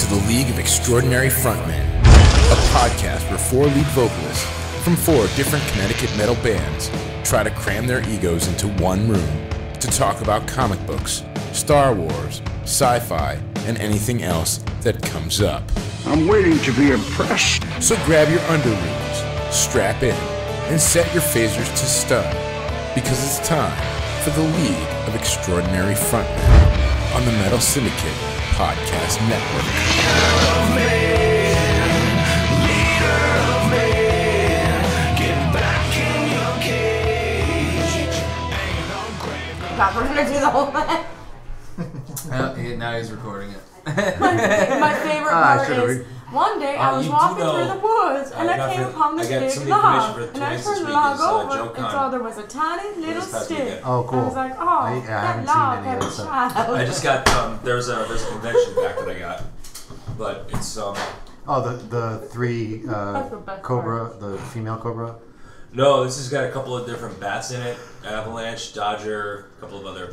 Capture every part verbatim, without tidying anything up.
to the League of Extraordinary Frontmen, a podcast where four lead vocalists from four different Connecticut metal bands try to cram their egos into one room to talk about comic books, Star Wars, sci-fi, and anything else that comes up. I'm waiting to be impressed. So grab your underoos, strap in, and set your phasers to stun, because it's time for the League of Extraordinary Frontmen on the Metal Syndicate Podcast Network. Leader of man, leader of man, get back in your cage. Ain't no grave. God, we're gonna do the whole thing. uh, now he's recording it. my, my favorite Ah, part is we... one day uh, I was you walking know, through the woods and uh, I came for, upon this I got big some log. information for And I twice turned this the week log is, uh, over Joe and Con. saw there was a tiny little This past stick. weekend. Oh, cool. I was like, oh, I, I that haven't log seen any had of a this stuff. child. I just got um, there's a there's a convention back that I got, but it's um Oh, the the three uh, That's the best cobra, the female cobra. no, this has got a couple of different bats in it, avalanche, dodger, a couple of other.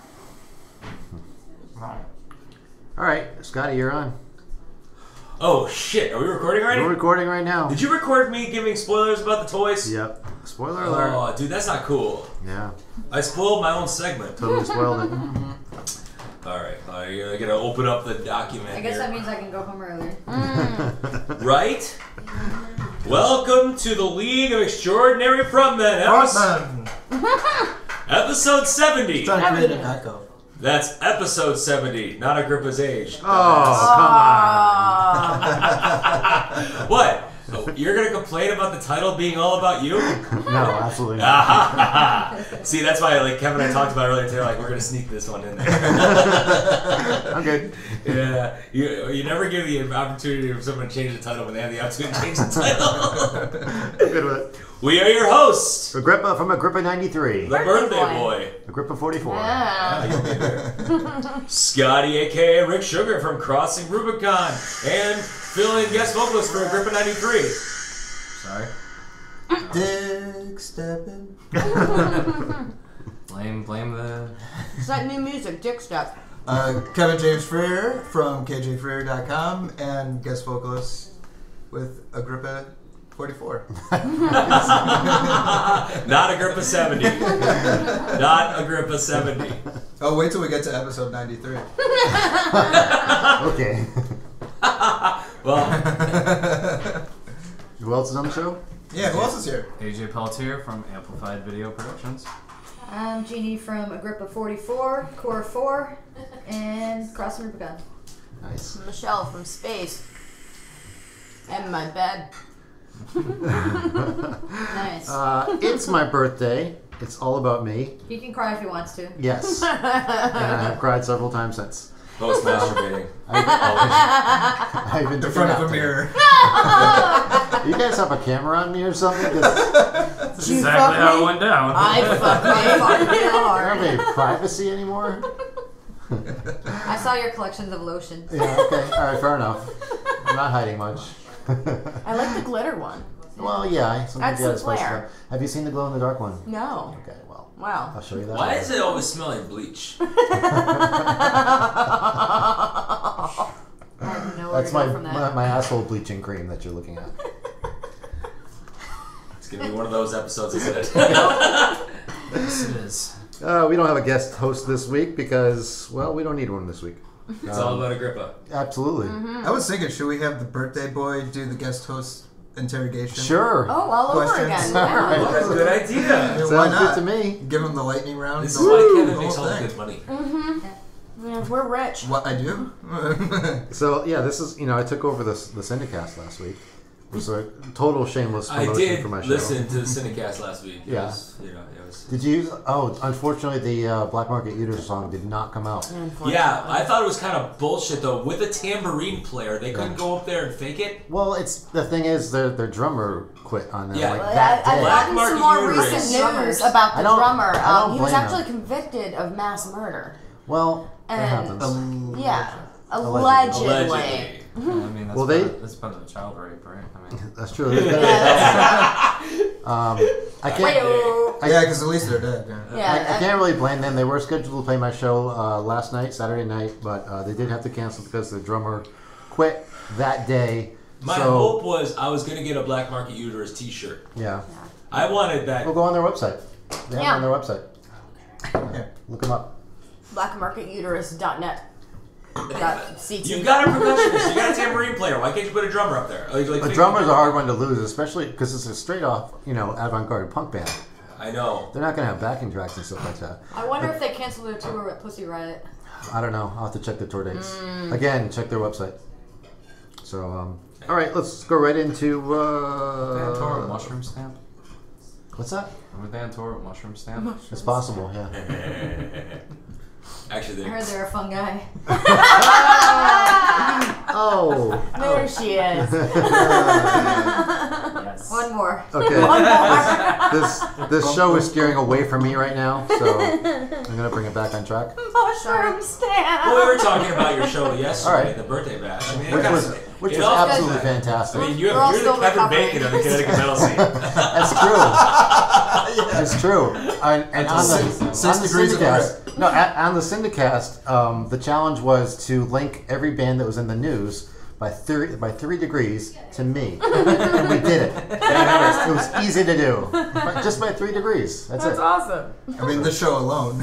All right, Scotty, you're on. Oh shit! Are we recording already? We're recording right now. Did you record me giving spoilers about the toys? Yep. Spoiler alert. Oh, dude, that's not cool. Yeah. I spoiled my own segment. Totally spoiled it. All right, uh, you're gonna open up the document. I guess here. that means I can go home earlier. Right? Welcome to the League of Extraordinary Frontmen. Episode, episode seventy. Trying to create an echo. That's episode seventy, not Agrippa's age. Oh, come on. What? You're going to complain about the title being all about you? No, absolutely not. See, that's why like Kevin and I talked about earlier today, like we're going to sneak this one in there. I'm good. Yeah, you, you never give the opportunity for someone to change the title when they have the opportunity to change the title. I'm good with it. We are your hosts, Agrippa from Agrippa ninety-three. the Birthday birthday boy. boy. Agrippa forty-four. Yeah. Scotty, aka Rick Sugar from Crossing Rubicon, and fill-in guest vocalist for Agrippa ninety-three. Sorry. Dick stepping. blame, blame the. It's that new music, Dick Step. Uh, Kevin James Freer from K J Freer dot com and guest vocalist with Agrippa forty-four. Not Agrippa seventy. Not Agrippa seventy. Oh, wait till we get to episode ninety-three. Okay. Well, Who else is on the show? Yeah, who else is here? A J Pelletier from Amplified Video Productions. I'm Jeannie from Agrippa forty-four, Core four, and Crossing Rubicon. Nice. Michelle from Space. And my bed. Nice. Uh, it's my birthday. It's all about me. He can cry if he wants to. Yes. And I have cried several times since. post masturbating. I've been In front of a mirror. You guys have a camera on me or something? That's You Exactly fuck how me? it went down. I fuck me fucking real I don't hard. have any privacy anymore? I saw your collections of lotions. Yeah, okay. Alright, fair enough. I'm not hiding much. I like the glitter one. Well, yeah. I- Sometimes That's you the gotta spice it flare. up. Have you seen the glow in the dark one? No. Okay, well, Wow. I'll show you that. Why later. does it always smell like bleach? I have no That's where my, to go from my that. my asshole bleaching cream that you're looking at. It's gonna be one of those episodes, isn't it? Yes, it is. Uh, we don't have a guest host this week because, well, we don't need one this week. It's all about Agrippa. Absolutely. Mm-hmm. I was thinking, should we have the birthday boy do the guest host interrogation? Sure. Oh, all over Questions? again. All right. Wow. That's a good idea. Yeah, Sounds why not? good to me. Give him the lightning round. This the is whole- why the Kevin whole makes all the thing. good money. Mm-hmm. Yeah, we're rich. What I do? So, yeah, this is, you know, I took over this, the Syndicast last week. It was a total shameless I promotion did for my show. listen to the Cinecast last week. It Yeah. was, you know, it was, Did you? Oh, unfortunately, the uh, Black Market Eaters song did not come out. yeah, I thought it was kind of bullshit though. With a tambourine player, they couldn't Yeah. go up there and fake it. Well, it's the thing is, their their drummer quit on them Yeah. like Well, that I, I've day. Black gotten Market some more Uterus. recent news about I the don't- drummer. I don't Um, he was blame actually them. convicted of mass murder. Well, that And- happens. Um, Yeah, Allegedly. allegedly. Allegedly. I mean, that's, Well, well, they- they, that's part of the child rape, right? I mean, That's true. Yeah, um, I can't. Wait-o. I, yeah, because at least they're dead. Yeah. I, Yeah, I can't really blame them. They were scheduled to play my show uh, last night, Saturday night, but uh, they did have to cancel because the drummer quit that day. My so, hope was I was going to get a Black Market Uterus t-shirt. Yeah. I wanted that. We'll go on their website. They have Yeah. it on their website. Yeah. Look them up. black market uterus dot net. Dot C T. You've got a percussionist. You got a tambourine player. Why can't you put a drummer up there? Like, like A drummer's a hard one to lose, especially because it's a straight off, you know, avant-garde punk band. I know. They're not going to have backing tracks and stuff like that. I wonder if they canceled their tour at Pussy Riot. I don't know. I'll have to check the tour dates. Mm. Again, check their website. So, um, all right, let's go right into. Were they on tour with Uh, Mushroom Stamp? what's that? Were they on tour with Mushroom Stamp? It's possible, yeah. Actually, I heard they, they're a fun guy. Oh. There she is. Yes. One more. Okay. One more. This this show is steering away from me right now, so I'm gonna bring it back on track. Mushroom stand. well, we were talking about your show yesterday, All right. the birthday bash. I mean, Which it was kinda- which it was all- absolutely I fantastic. mean, you We're all have, you're the still Kevin recovering. Bacon of the Connecticut metal scene. That's true. That's true. And, and on the, Six- on six the degrees of Syndicast, no, at, on the Syndicast, um, the challenge was to link every band that was in the news by three by three degrees to me, and we did it. It was, it was easy to do, but just by three degrees. That's, That's it. awesome. I mean, this show alone.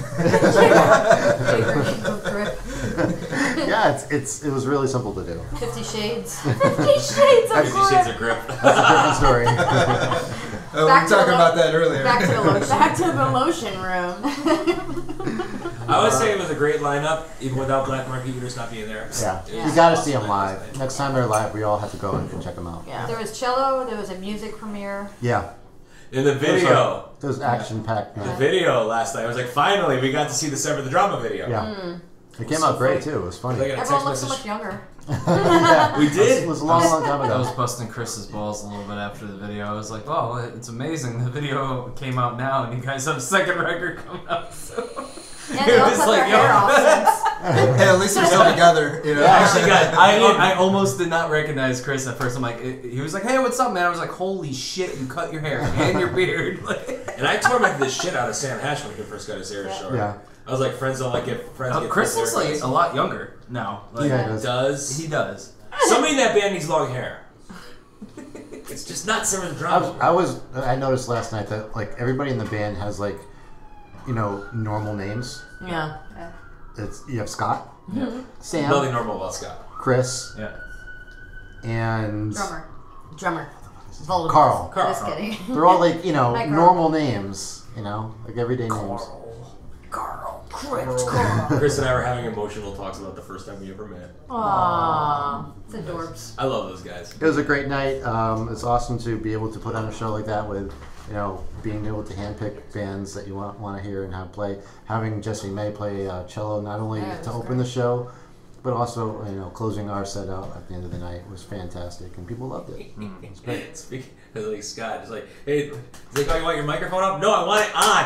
Yeah, it's it's it was really simple to do. Fifty Shades. Fifty Shades of Fifty Shades of Grey. Grip. That's a different story. Oh, we were Back to talking the- about that earlier. Back to the lotion. Back to the lotion room. I would say it was a great lineup, even without Black Market Uterus not being there. Yeah, It you was got to awesome. see them It was live. nice. Next time they're live, we all have to go and check them out. Yeah. There was cello. There was a music premiere. Yeah, In the video, it was action packed. the video last night, I was like, finally, we got to see the Sever the Drama video. Yeah, it came So out great funny. too. It was I funny. got a text Everyone looks so message. much younger. Yeah, We did. It was a long, long time I was ago. busting Chris's balls a little bit after the video. I was like, "Oh, it's amazing! The video came out now, and you guys have a second record coming out." So. Yeah, they all It was cut like, their yo. hair off since. Hey, at least they're still together, you know. Yeah. Actually, guys, I, I almost did not recognize Chris at first. I'm like, he was like, "Hey, what's up, man?" I was like, "Holy shit, you cut your hair and your beard!" Like, And I tormented the shit out of Sam Hash when he first got his hair short. Yeah. I was like, friends don't like it. Friends uh, get Chris friends looks like haircuts. a lot younger now. Like, Yeah, he does. Does he does. somebody in that band needs long hair? It's just not Sever the I Drama. was, I was, I noticed last night that like everybody in the band has like, you know, normal names. Yeah. It's you have Scott, Sam, Nothing normal about Scott. Chris, Yeah. and Drummer. Drummer. Volatile. Carl. Carl. Just kidding. They're all like you know Hi, Carl. normal names. You know, like everyday names. Carl. Chris. Carl. Chris and I were having emotional talks about the first time we ever met. Aww. It's adorbs. I love those guys. It was a great night. Um, it's awesome to be able to put on a show like that with, you know, being able to handpick bands that you want want to hear and have play. Having Jesse May play uh, cello not only Yeah, it to was open great. the show, but also you know closing our set out at the end of the night was fantastic and people loved it. It's great. Speaking like Scott, it's like, hey, he's like, oh, you want your microphone up? No, I want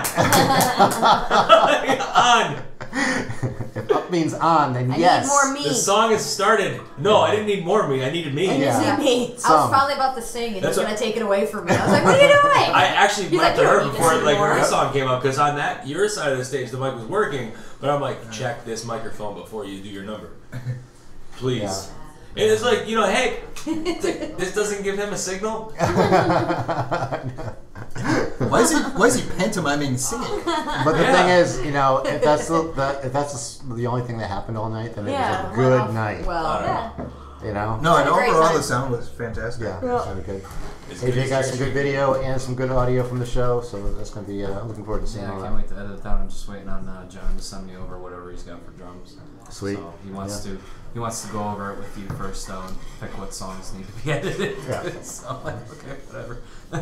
it on. On. If up means on, then I yes. need more me. The song has started. No, I didn't need more of me. I needed me. I need Yeah. me. I was Some. finally about to sing, and That's he's what- gonna take it away from me. I was like, "What are you doing?" I actually He's went like, to "You her don't need before this like her anymore." song came up because on that your side of the stage the mic was working, but I'm like, check this microphone before you do your number, please. Yeah. And it's like, you know, hey, it's like, this doesn't give him a signal. Why is he? Why is he pantomiming singing? But the Yeah. thing is, you know, if that's the, the if that's the, s- the only thing that happened all night, then it Yeah, was a good Well, night. I Well, don't yeah. know. You know. No, and Had a great overall time. the sound was fantastic. Yeah, it sounded good. It's A J good got some good experience. video and some good audio from the show, so that's gonna be uh, looking forward to seeing Yeah, I all can't that. wait to edit it down. I'm just waiting on uh, John to send me over whatever he's got for drums. Sweet. So he wants Yeah. to he wants to go over it with you first, though, and pick what songs need to be edited. Yeah. So I'm like, okay, whatever.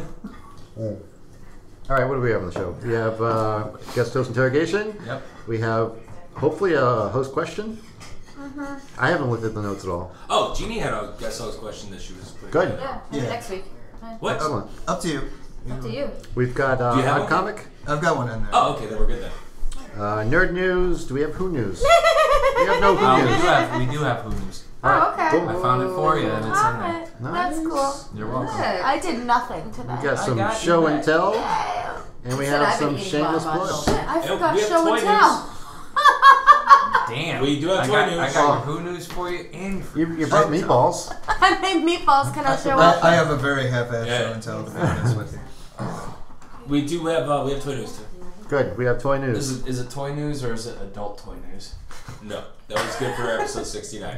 All right, what do we have on the show? We have uh, guest host interrogation. Yep. We have hopefully a host question. I haven't looked at the notes at all. Oh, Jeannie had a guest host question that she was putting Good. in. Yeah, maybe Yeah. next week. What? Excellent. Up to you. Up to you. We've got uh, Do you have Odd one? Comic, I've got one in there. Oh, okay, then we're good then. uh, Nerd News. Do we have Who News? we have no Who Uh, we do News. have we do have Who News. All right, Oh, okay. cool. I found it for you, and it's in there. Alright. That's Nice. cool. You're welcome. Good. I did nothing today. We got I some got you show and back. tell, Yeah. and we Said have I've been some eating shameless bonbons. plugs. Shit, I And forgot we have show toy and tell. Damn. We do have I toy got, news. I got your Who news for you and for You, you brought meatballs. I made meatballs. Can I show I, up? I have a very half-assed Yeah. show and tell, to be honest with you. We do have uh, we have toy news too. Good. We have toy news. Is it, is it toy news or is it adult toy news? No, that was good for episode sixty-nine.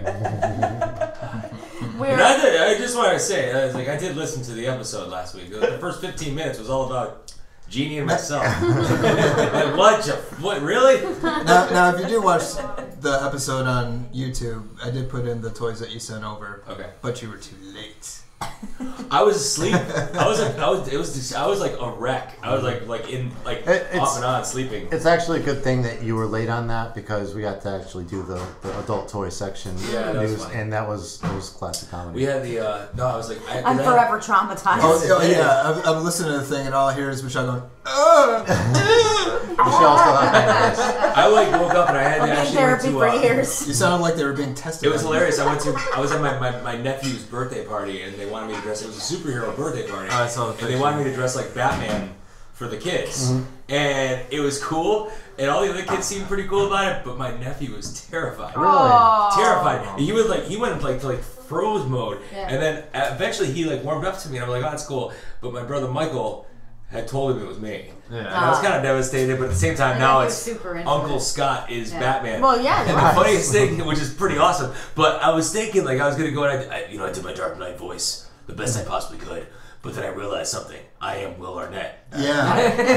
We're And I, did, I just want to say, I was like, I did listen to the episode last week. The first fifteen minutes was all about Jeannie and myself. Like, what? You, what? Really? Now, now, if you do watch the episode on YouTube, I did put in the toys that you sent over. Okay. But you were too late. I was asleep. I was like, I was, it was, just, I was like a wreck. I was like, like in, like It- it's- off and on sleeping. It's actually a good thing that you were late on that because we got to actually do the, the adult toy section Yeah, that was news, funny. and that was it was classic comedy. We had the, uh, no, I was like, I, I'm I, forever traumatized. Oh, oh, yeah, I'm, I'm listening to the thing, and all I hear is Michelle going, "Ugh." Michelle still has that voice. I like woke up and I had I've to been in actually went therapy to, for uh, years. You sounded like they were being tested. It was on you. hilarious. I went to, I was at my, my, my nephew's birthday party, and they wanted me to dress. It was a superhero birthday party, Oh, I saw the and they picture. wanted me to dress like Batman for the kids, and it was cool. And all the other kids seemed pretty cool about it, but my nephew was terrified. Oh. Terrified. He was like, he went like to like froze mode, Yeah. and then uh, eventually he like warmed up to me, and I'm like, oh, that's cool. But my brother Michael had told him it was me. Yeah. And I was kind of devastated, but at the same time, And now he it's was super into Uncle it. Scott is Yeah. Batman. Well, yeah, And the right. funniest thing, which is pretty awesome, but I was thinking like I was gonna go and I, I you know, I did my Dark Knight voice the best I possibly could, but then I realized something. I am Will Arnett. Yeah.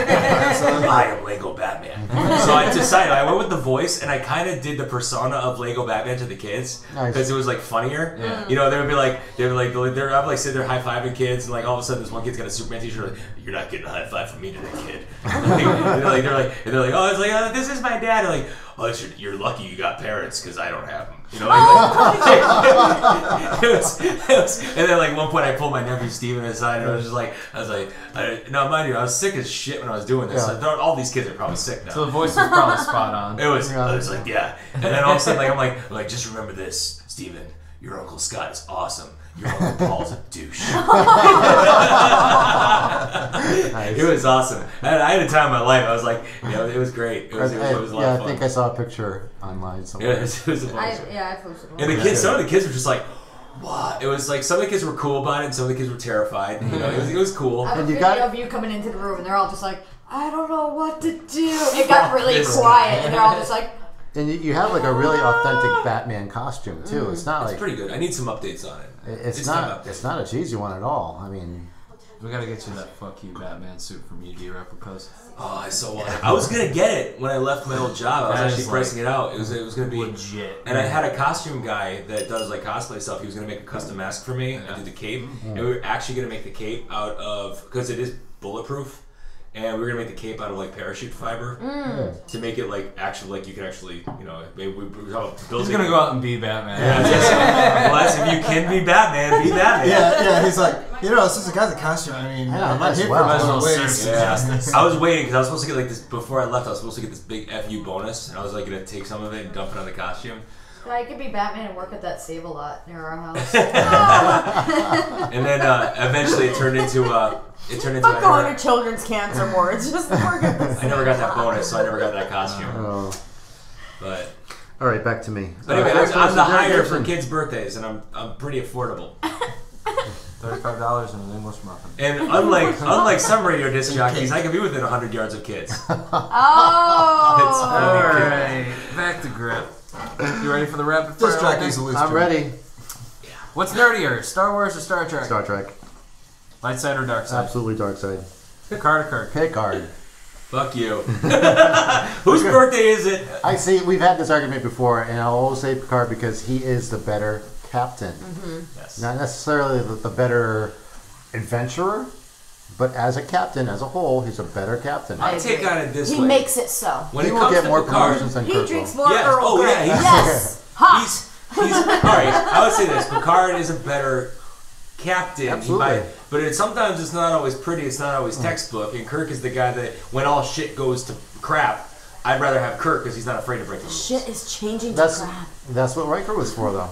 I am Lego Batman. So I decided I went with the voice, and I kind of did the persona of Lego Batman to the kids Nice. because it was like funnier. Yeah. You know, they would be like, they would like, they're I'm like sitting there high fiving kids, and like all of a sudden this one kid's got a Superman T-shirt. Like, you're not getting a high five from me today, kid. and they're like, they're like, and they're like, oh, it's like, oh, this is my dad. And like, oh, it's your, you're lucky you got parents because I don't have them. You know, like, it was, it was, and then like one point I pulled my nephew Steven aside, and I was just like, I was like, I, no, mind you, I was sick as shit when I was doing this. Yeah. I thought all these kids are probably sick now. So the voice was probably spot on. It was, Yeah. I was like, yeah. And then all of a sudden, like, I'm like, I'm like, just remember this, Steven. Your Uncle Scott is awesome. Your Uncle Paul's a douche. Nice. It was awesome. I had, I had a time of my life. I was like, you know, it was great. It was, it was, it was a lot yeah, of I fun. think I saw a picture online somewhere. Yeah, it was, it was a I, bunch. yeah, I posted one. And the kids, some of the kids were just like, what? It was like some of the kids were cool about it, and some of the kids were terrified. You know, it was, it was cool. I have a And you video got- of you coming into the room, and they're all just like, I don't know what to do. It got really This quiet, guy. and they're all just like, And you, you have like a really authentic Batman costume too. It's not It's like pretty good. I need some updates on it. it- it's, It's time not up. it's not a cheesy one at all. I mean, We gotta get you that fuck you Batman suit from U D Replicas. Oh, I so wanted. I was gonna get it when I left my old job. I was That actually is, pricing like, it out. It was it was gonna be legit. And I had a costume guy that does like cosplay stuff. He was gonna make a custom mask for me. I did the cape, and we were actually gonna make the cape out of because it is bulletproof, and we were gonna make the cape out of like parachute fiber to make it like actually like you can actually you know maybe we, we how He's building. gonna go out and be Batman. Yeah, that's, well, that's if you can be Batman, be Batman. Yeah, yeah, he's like, you know, since I got the costume, I mean, Yeah, I'm might as here well. for Might as a well ways. serve some Yeah. justice. I was waiting because I was supposed to get like this before I left. I was supposed to get this big F U bonus, and I was like gonna take some of it and dump it on the costume. I could be Batman and work at that Save-A-Lot near our house. And then uh, eventually it turned into uh, it turned into. I Fuck going never, to children's cancer wards. Just work at this. I never got that bonus, so I never got that costume. oh. But, All right, back to me. but anyway, Uh, I'm, I'm the hire for interrogation. kids' birthdays, and I'm I'm pretty affordable. Thirty-five dollars and an English muffin. And unlike unlike some radio disc jockeys, I can be within hundred yards of kids. Oh. It's funny. Alright, back to grip. You ready for the rapid fire? This jockey's a loose I'm term. ready. What's nerdier, Star Wars or Star Trek? Star Trek. Light side or dark side? Absolutely dark side. Card or card? Pick card. Fuck you. Whose birthday is it? I see. We've had this argument before, and I'll always say Picard because he is the better captain. Yes. Not necessarily the, the better adventurer, but as a captain, as a whole, he's a better captain. I take on it this He way. makes it so. when he it will comes get to more Picard, promotions than He Kirk drinks will. more Yes. Earl Oh, Grey. yeah, he's- Yes. Ha. He's he's all right. I would say this: Picard is a better captain. He Absolutely. might- but it, sometimes it's not always pretty. It's not always textbook. And Kirk is the guy that when all shit goes to crap, I'd rather have Kirk because he's not afraid to break the rules. Shit is changing to That's crap. that's what Riker was for, though.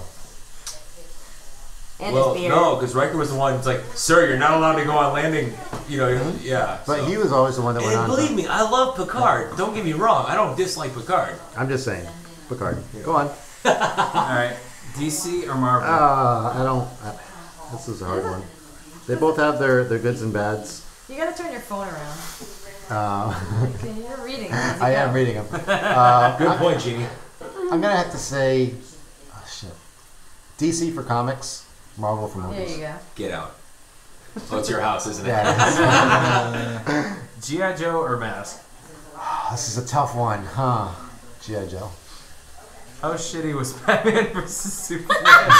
And Well, his beard. no, because Riker was the one. It's like, sir, you're not allowed to go on landing. You know, yeah. But so. he was always the one that went And on. believe to, me, I love Picard. Don't get me wrong. I don't dislike Picard. I'm just saying. Picard. Go on. All right. D C or Marvel? Uh, I don't. I, this is a hard one. They both have their, their goods and bads. You gotta turn your phone around. Uh, Okay, you're reading. How's it I go? am reading them. Uh, Good point, Jeannie. I'm gonna have to say, oh shit, D C for comics, Marvel for There movies. you go. Get out. Oh, it's your house, isn't it? Yeah. G I. Joe or Mask? This is a tough one, huh? G I. Joe. How shitty was Batman versus Superman? Yeah,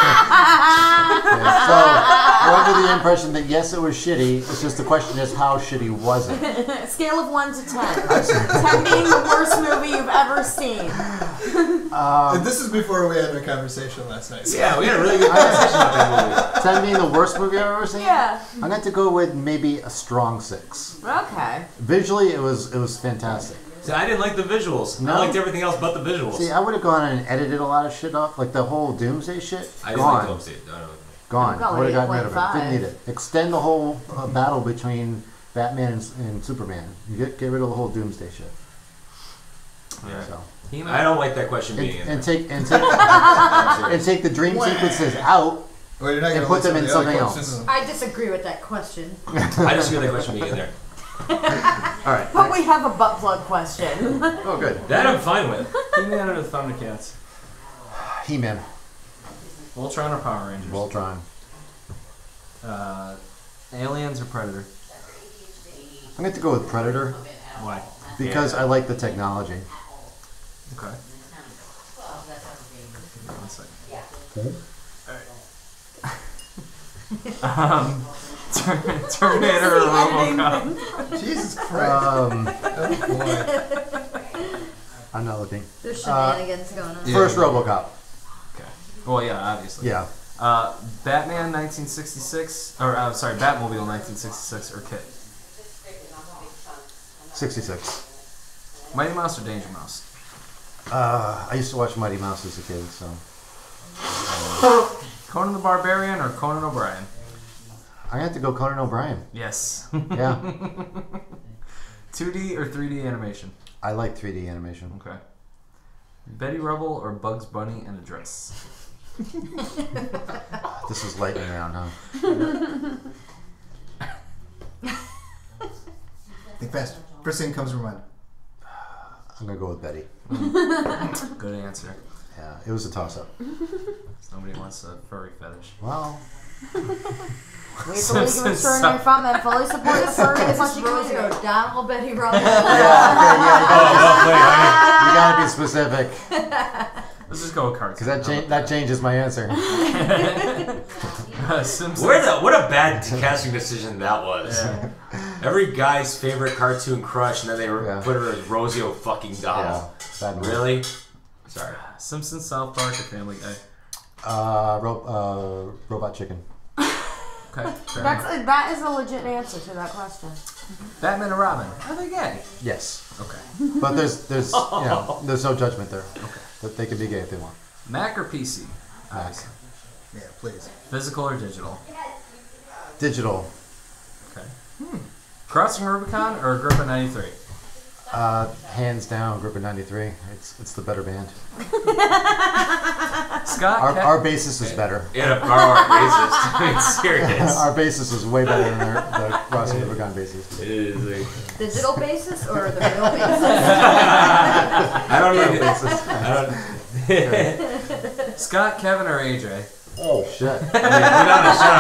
so we're under the impression that yes, it was shitty. It's just the question is how shitty was it? Scale of one to ten. ten being the worst movie you've ever seen. Um, And this is before we had a conversation last night. So. Yeah, we had a really good conversation about that movie. ten being the worst movie I've ever seen. Yeah. I'm gonna have to go with maybe a strong six. Okay. Visually, it was it was fantastic. See, I didn't like the visuals. No? I liked everything else but the visuals. See, I would have gone and edited a lot of shit off, like the whole Doomsday shit. I didn't gone. like Doomsday. No, no. Gone. I'm going Would have gotten rid of eight it. point Didn't five. need it. Extend the whole uh, battle between Batman and, and Superman. You get get rid of the whole Doomsday shit. Yeah. So. He-Man. I don't like that question being in And, and there. take and take and take the dream sequences out. Well, you're not And gonna put listen them to in the other something questions. else. I disagree with that question. I just feel that question being in there. All right. But we have a butt plug question. Oh, good. That I'm fine with. He-Man or the Thundercats? He-Man, Voltron or Power Rangers? Voltron. Uh, Aliens or Predator? I'm going to go with Predator Why? because I like the technology. Okay. One second. Alright. um, Ter- Terminator or RoboCop? Jesus Christ. Um, Oh, boy. I'm not looking. There's shenanigans going on. Yeah. First RoboCop. Okay. Well, yeah, obviously. Yeah. Uh, Batman nineteen sixty-six, or uh, sorry, Batmobile nineteen sixty-six, or Kit? sixty-six. Mighty Mouse or Danger Mouse? Uh, I used to watch Mighty Mouse as a kid, so. Conan the Barbarian or Conan O'Brien? I have to go Conan O'Brien. Yes. Yeah. two D or three D animation? I like three D animation. Okay. Betty Rubble or Bugs Bunny in a dress? This is lightning round, huh? Think fast. First thing comes to mind. I'm going to go with Betty. Good answer. Yeah, it was a toss-up. Somebody wants a furry fetish. Well, We have the League of Simpsons Extraordinary suck. Frontmen fully support the furry as much as you Rosie can. O'Donnell, Betty Rubble. yeah, okay, yeah, you gotta, you gotta be specific. Let's just go with cards. Because that, cha- that changes my answer. uh, Simpsons. Where the, what a bad casting decision that was. Yeah. Every guy's favorite cartoon crush, and then they Yeah. put her as Rosie O'Fucking Yeah, Donald. bad move. Really? Sorry. Simpsons, South Park, or Family Guy? Uh, ro- uh, Robot Chicken. Okay. fair That's enough. a, that is a legit answer to that question. Batman and Robin. Are they gay? Yes. Okay. But there's, there's, you know, there's no judgment there. Okay. That they can be gay if they want. Mac or P C? Mac. Yeah, please. Physical or digital? Digital. Okay. Hmm. Crossing Rubicon or Agrippa ninety-three? Uh, hands down, Agrippa ninety-three. It's it's the better band. Scott. Our, Ke- our bassist is better. You had to borrow our bassist. I mean, serious. Our bassist is way better than their, the Crossing Rubicon bassist. It is like, Digital basis or the real basis? I don't need it. I don't. Scott, Kevin, or A J? Oh shit! I mean, put on a shot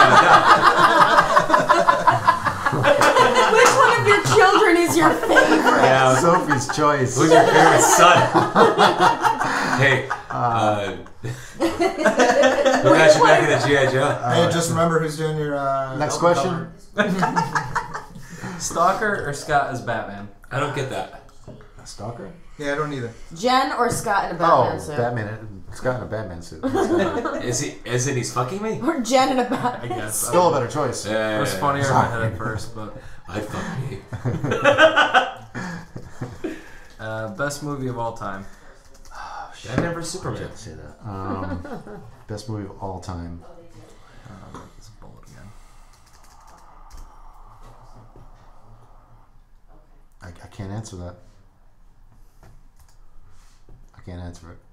Which one of your children is your favorite? Yeah. Sophie's choice. Who's your favorite son? Hey, uh, who got you back in the G I. Joe? Hey, just remember who's doing your uh, Next album question. cover. Stalker or Scott as Batman? I don't get that. A stalker? Yeah, I don't either. Jen or Scott in a Batman Oh, suit? Batman. Scott in a Batman suit. Is he? Is it? He's fucking me? Or Jen in a I Batman guess. suit? Still a better choice. Yeah, It was funnier in my head at first, but I fuck me. uh, best movie of all time. Batman versus Superman. Can't say that. Um, best movie of all time. Uh, it's a bullet again. I, I can't answer that. I can't answer it.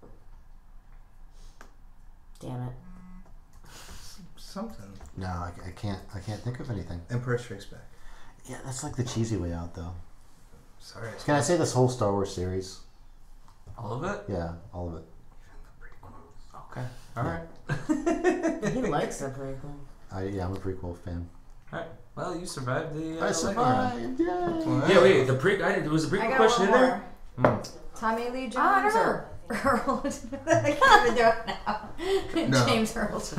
Damn it. Something. No, I, I can't. I can't think of anything. Emperor Strikes Back. Yeah, that's like the cheesy way out, though. Sorry. Can I say this whole Star Wars series? All of it? Yeah, all of it. Okay. All right. He likes the prequel. I yeah, I'm a prequel fan. All right. Well, you survived the. Uh, I survived. Yay. Yeah, wait. The pre. I didn't. Was the I prequel got question one in there? more. Tommy Lee Oh, I Jones don't or Earl? I can't even do it now. No. James Earl Jones.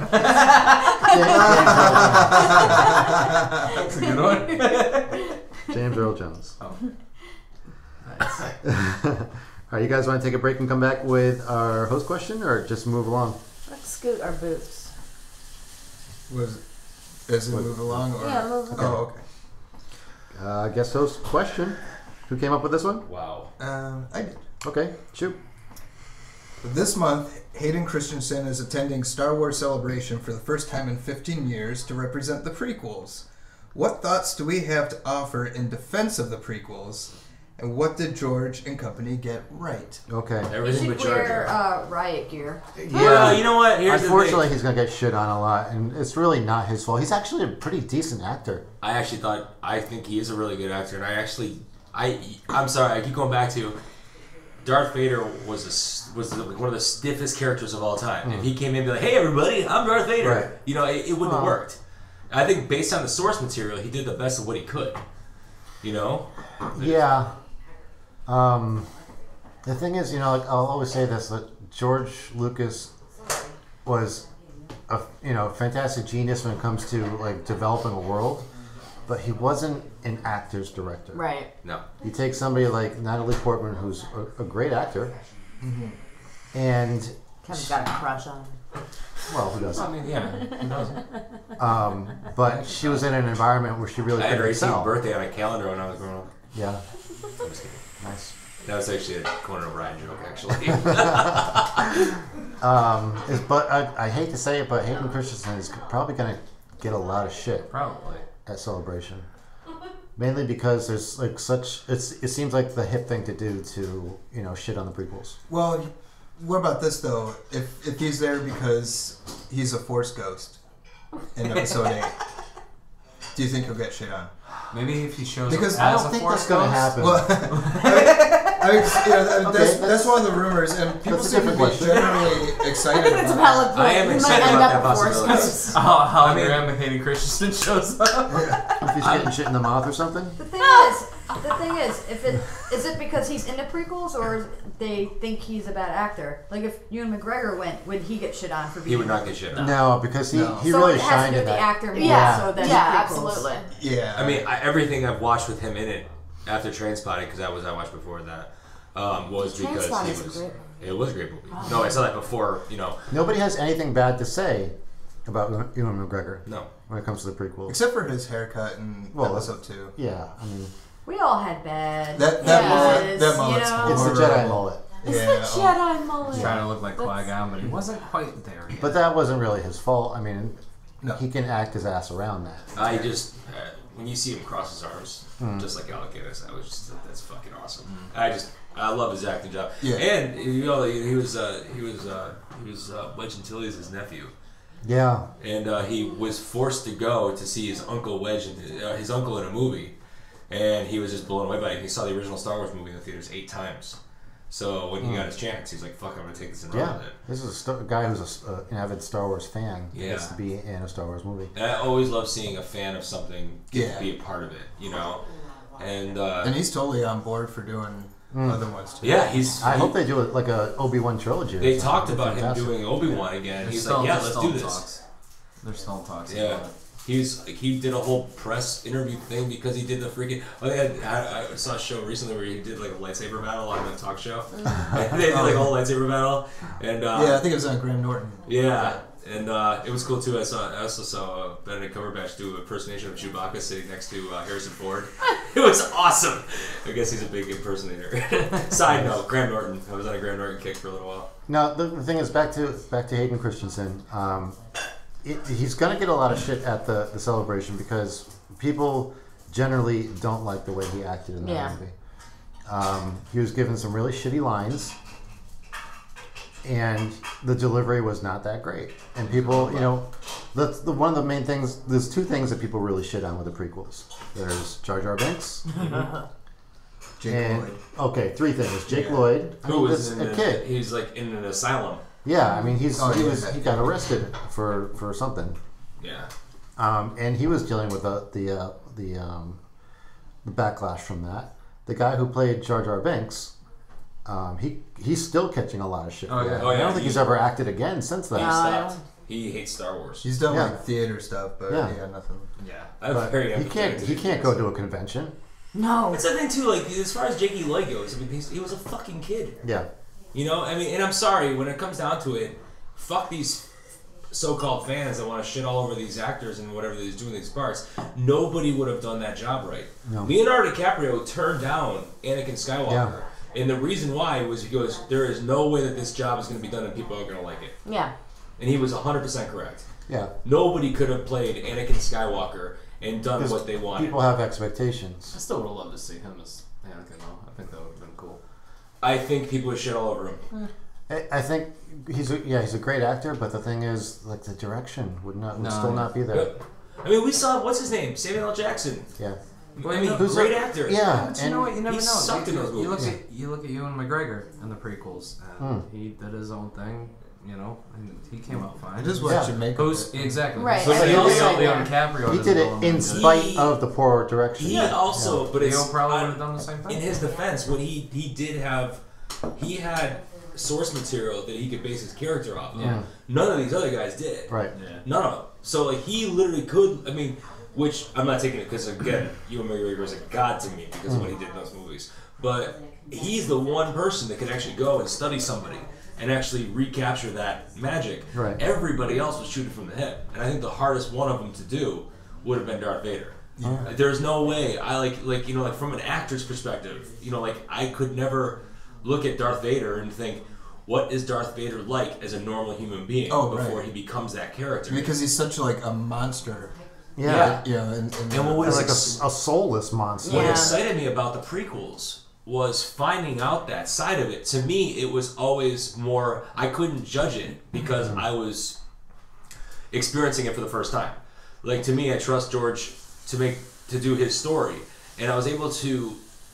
That's a good one. James Earl Jones. Oh. Nice. All right, you guys want to take a break and come back with our host question, or just move along? Let's scoot our boots. Was does it move along? Or? Yeah, move along. Oh, okay. Uh, guest host question. Who came up with this one? Wow. Um, I did. Okay, shoot. This month, Hayden Christensen is attending Star Wars Celebration for the first time in fifteen years to represent the prequels. What thoughts do we have to offer in defense of the prequels? And what did George and company get right? Okay. You Everything should but Jar wear Jar. uh, riot gear. Well, you know what? Here's Unfortunately, the thing. he's gonna get shit on a lot, and it's really not his fault. He's actually a pretty decent actor. I actually thought. I think he is a really good actor, and I actually. I. I'm sorry. I keep going back to. Darth Vader was a, was one of the stiffest characters of all time. Mm. If he came in and be like, "Hey, everybody, I'm Darth Vader," Right. you know, it, it wouldn't Well. have worked. I think based on the source material, he did the best of what he could. You know. Yeah. Um, the thing is, you know, like, I'll always say this: that George Lucas was a you know fantastic genius when it comes to like developing a world, but he wasn't an actor's director. Right. No. You take somebody like Natalie Portman, who's a, a great actor, Mm-hmm. and Kevin's got a crush on him. well, who I doesn't? mean, yeah. Who doesn't? Um, but she was in an environment where she really I had her couldn't eighteenth excel. birthday on a calendar when I was growing up. Yeah, I'm just kidding. nice. That was actually a Conan O'Brien joke, actually. Um, is, but I, I hate to say it, but Hayden Christensen is probably going to get a lot of shit Probably. at Celebration. Mainly because there's like such it's it seems like the hip thing to do to you know shit on the prequels. Well, what about this though? If if he's there because he's a Force ghost in Episode Eight, do you think he'll get shit on? Maybe if he shows Because up I as don't a think Force that's going to ghost. happen. Well, I mean, I mean, you know, that- Okay, that's, that's- that's one of the rumors, and people that's a seem to be different question. generally excited It's a about valid point. I am He excited might end about up that a Force possibility. ghost. Oh, how I mean- Graham Hayden Christensen shows up. If he's getting shit in the mouth or something. The thing is, the thing is, if it is it because he's in the prequels or they think he's a bad actor? Like if Ewan McGregor went, would he get shit on for being? He would not get shit on. No, because he, No. he so really it has shined to do in with the that. actor more Yeah. so than yeah, the prequels. absolutely. Yeah. I mean, I, everything I've watched with him in it after Trainspotting, because that was I watched before that, um, was because he Trainspotting's a was. great It was a great movie. No, I saw that before. You know, Nobody has anything bad to say about Ewan McGregor no. when it comes to the prequels. Except for his haircut in Well, Episode Two. Yeah, I mean, We all had bad. That that Yeah, mullet, it's, that you mullet's know- it's the horrible. Jedi mullet. It's Yeah, the oh. Jedi mullet. Trying to look like That's- Qui-Gon, but he wasn't quite there yet. But that wasn't really his fault. I mean, No. he can act his ass around that. I just uh, when you see him cross his arms, Hmm. just like Alec Guinness, I was just that's fucking awesome. I just I love his acting job. Yeah. And you know he was uh, he was uh, he was uh, Wedge Antilles' his nephew. Yeah, And uh, he was forced to go to see his uncle Wedge, in, uh, his uncle in a movie, and he was just blown away by it. He saw the original Star Wars movie in the theaters eight times. So when he got his chance, he's like, "Fuck, I'm gonna take this and run Hmm. yeah. with it." This is a st- guy who's a s- uh, an avid Star Wars fan. He gets Yeah. to be in a Star Wars movie. And I always love seeing a fan of something get Yeah. to be a part of it, you know. And uh, And he's totally on board for doing other ones too. yeah, he's. I he- hope they do it like a Obi-Wan trilogy. or They something. talked That'd be about him fantastic. doing Obi Wan again. There's He's still- like, "Yeah, there's let's still do this." talks. There's still talks. Yeah. about it. He's like, he did a whole press interview thing because he did the freaking. Oh, they had, I, I saw a show recently where he did like a lightsaber battle on the talk show. And they did like a whole lightsaber battle, and uh, Yeah, I think it was on Graham Norton. yeah, and uh, it was cool too. I saw, I also saw uh, Benedict Cumberbatch do an impersonation of Chewbacca sitting next to uh, Harrison Ford. It was awesome. I guess he's a big impersonator. Side note: Graham Norton. I was on a Graham Norton kick for a little while. No, the, the thing is back to back to Hayden Christensen. Um, it, he's gonna get a lot of shit at the, the celebration because people generally don't like the way he acted in that Yeah. movie. Um, he was given some really shitty lines, and the delivery was not that great. And people, you know, that's the one of the main things. There's two things that people really shit on with the prequels. There's Jar Jar Binks. Jake and, Lloyd. Okay, three things. Jake Yeah. Lloyd. I Who mean, was that's in a a, kid. He's like in an asylum. Yeah, I mean, he's Oh, he yeah. was he got arrested for for something. Yeah. Um, and he was dealing with the the uh, the um, the backlash from that. The guy who played Jar Jar Binks, um, he he's still catching a lot of shit. Oh, for yeah. that. Oh, I yeah, don't think he- he's ever acted again since then. He No. stopped. He hates Star Wars. He's done Yeah. like theater stuff, but Yeah. yeah, nothing. Yeah. I'm But very he can't empathetic he to can't these go to a convention. No. It's the thing too, like as far as Jakey Lloyd goes, I mean, he's, he was a fucking kid. Yeah, You know, I mean, and I'm sorry when it comes down to it, fuck these so-called fans that want to shit all over these actors and whatever they're doing these parts. Nobody would have done that job right. No. Leonardo DiCaprio turned down Anakin Skywalker, Yeah. and the reason why was he goes, there is no way that this job is going to be done and people are going to like it. Yeah. And he was one hundred percent correct. yeah. Nobody could have played Anakin Skywalker and done Because what they wanted. people have expectations. I still would have loved to see him as Anakin, though. I think that would have been cool. I think people would shit all over him. I, I think he's a, yeah he's a great actor, but the thing is, like, the direction would not would No, still yeah. not be there. Yep. I mean, we saw, what's his name? Samuel L. Jackson. Yeah, I mean, Who's great a- actor. yeah. But you know what? You never he know. sucked you, in those you look movies. at you look at Ewan McGregor in the prequels, and Hmm. he did his own thing. You know, and he came out fine. I just what Yeah. you make of Who's it. exactly Right, So I mean, Leo, also- Leo DiCaprio. he doesn't did go it along in with spite He- of the poor direction. He also, but it's Leo probably I- would have done the same thing. in his defense, when he he did have, he had source material that he could base his character off of. Yeah. None of these other guys did. Right. Yeah. None of them. So like he literally could. I mean, which I'm not taking it because again, Ewan McGregor is a god to me because of what he did in those movies. But he's the one person that could actually go and study somebody and actually recapture that magic. Right. Everybody else was shooting from the hip, and I think the hardest one of them to do would have been Darth Vader. Yeah. There's no way I like like you know like from an actor's perspective, you know like I could never look at Darth Vader and think, what is Darth Vader like as a normal human being Oh, before right. he becomes that character? Because he's such like a monster. Yeah, You know, and, and, And what was like a, ex- a soulless monster. what Yeah. excited me about the prequels was finding out that side of it. To me, it was always more. I couldn't judge it because I was experiencing it for the first time. Like to me, I trust George to make to do his story, and I was able to.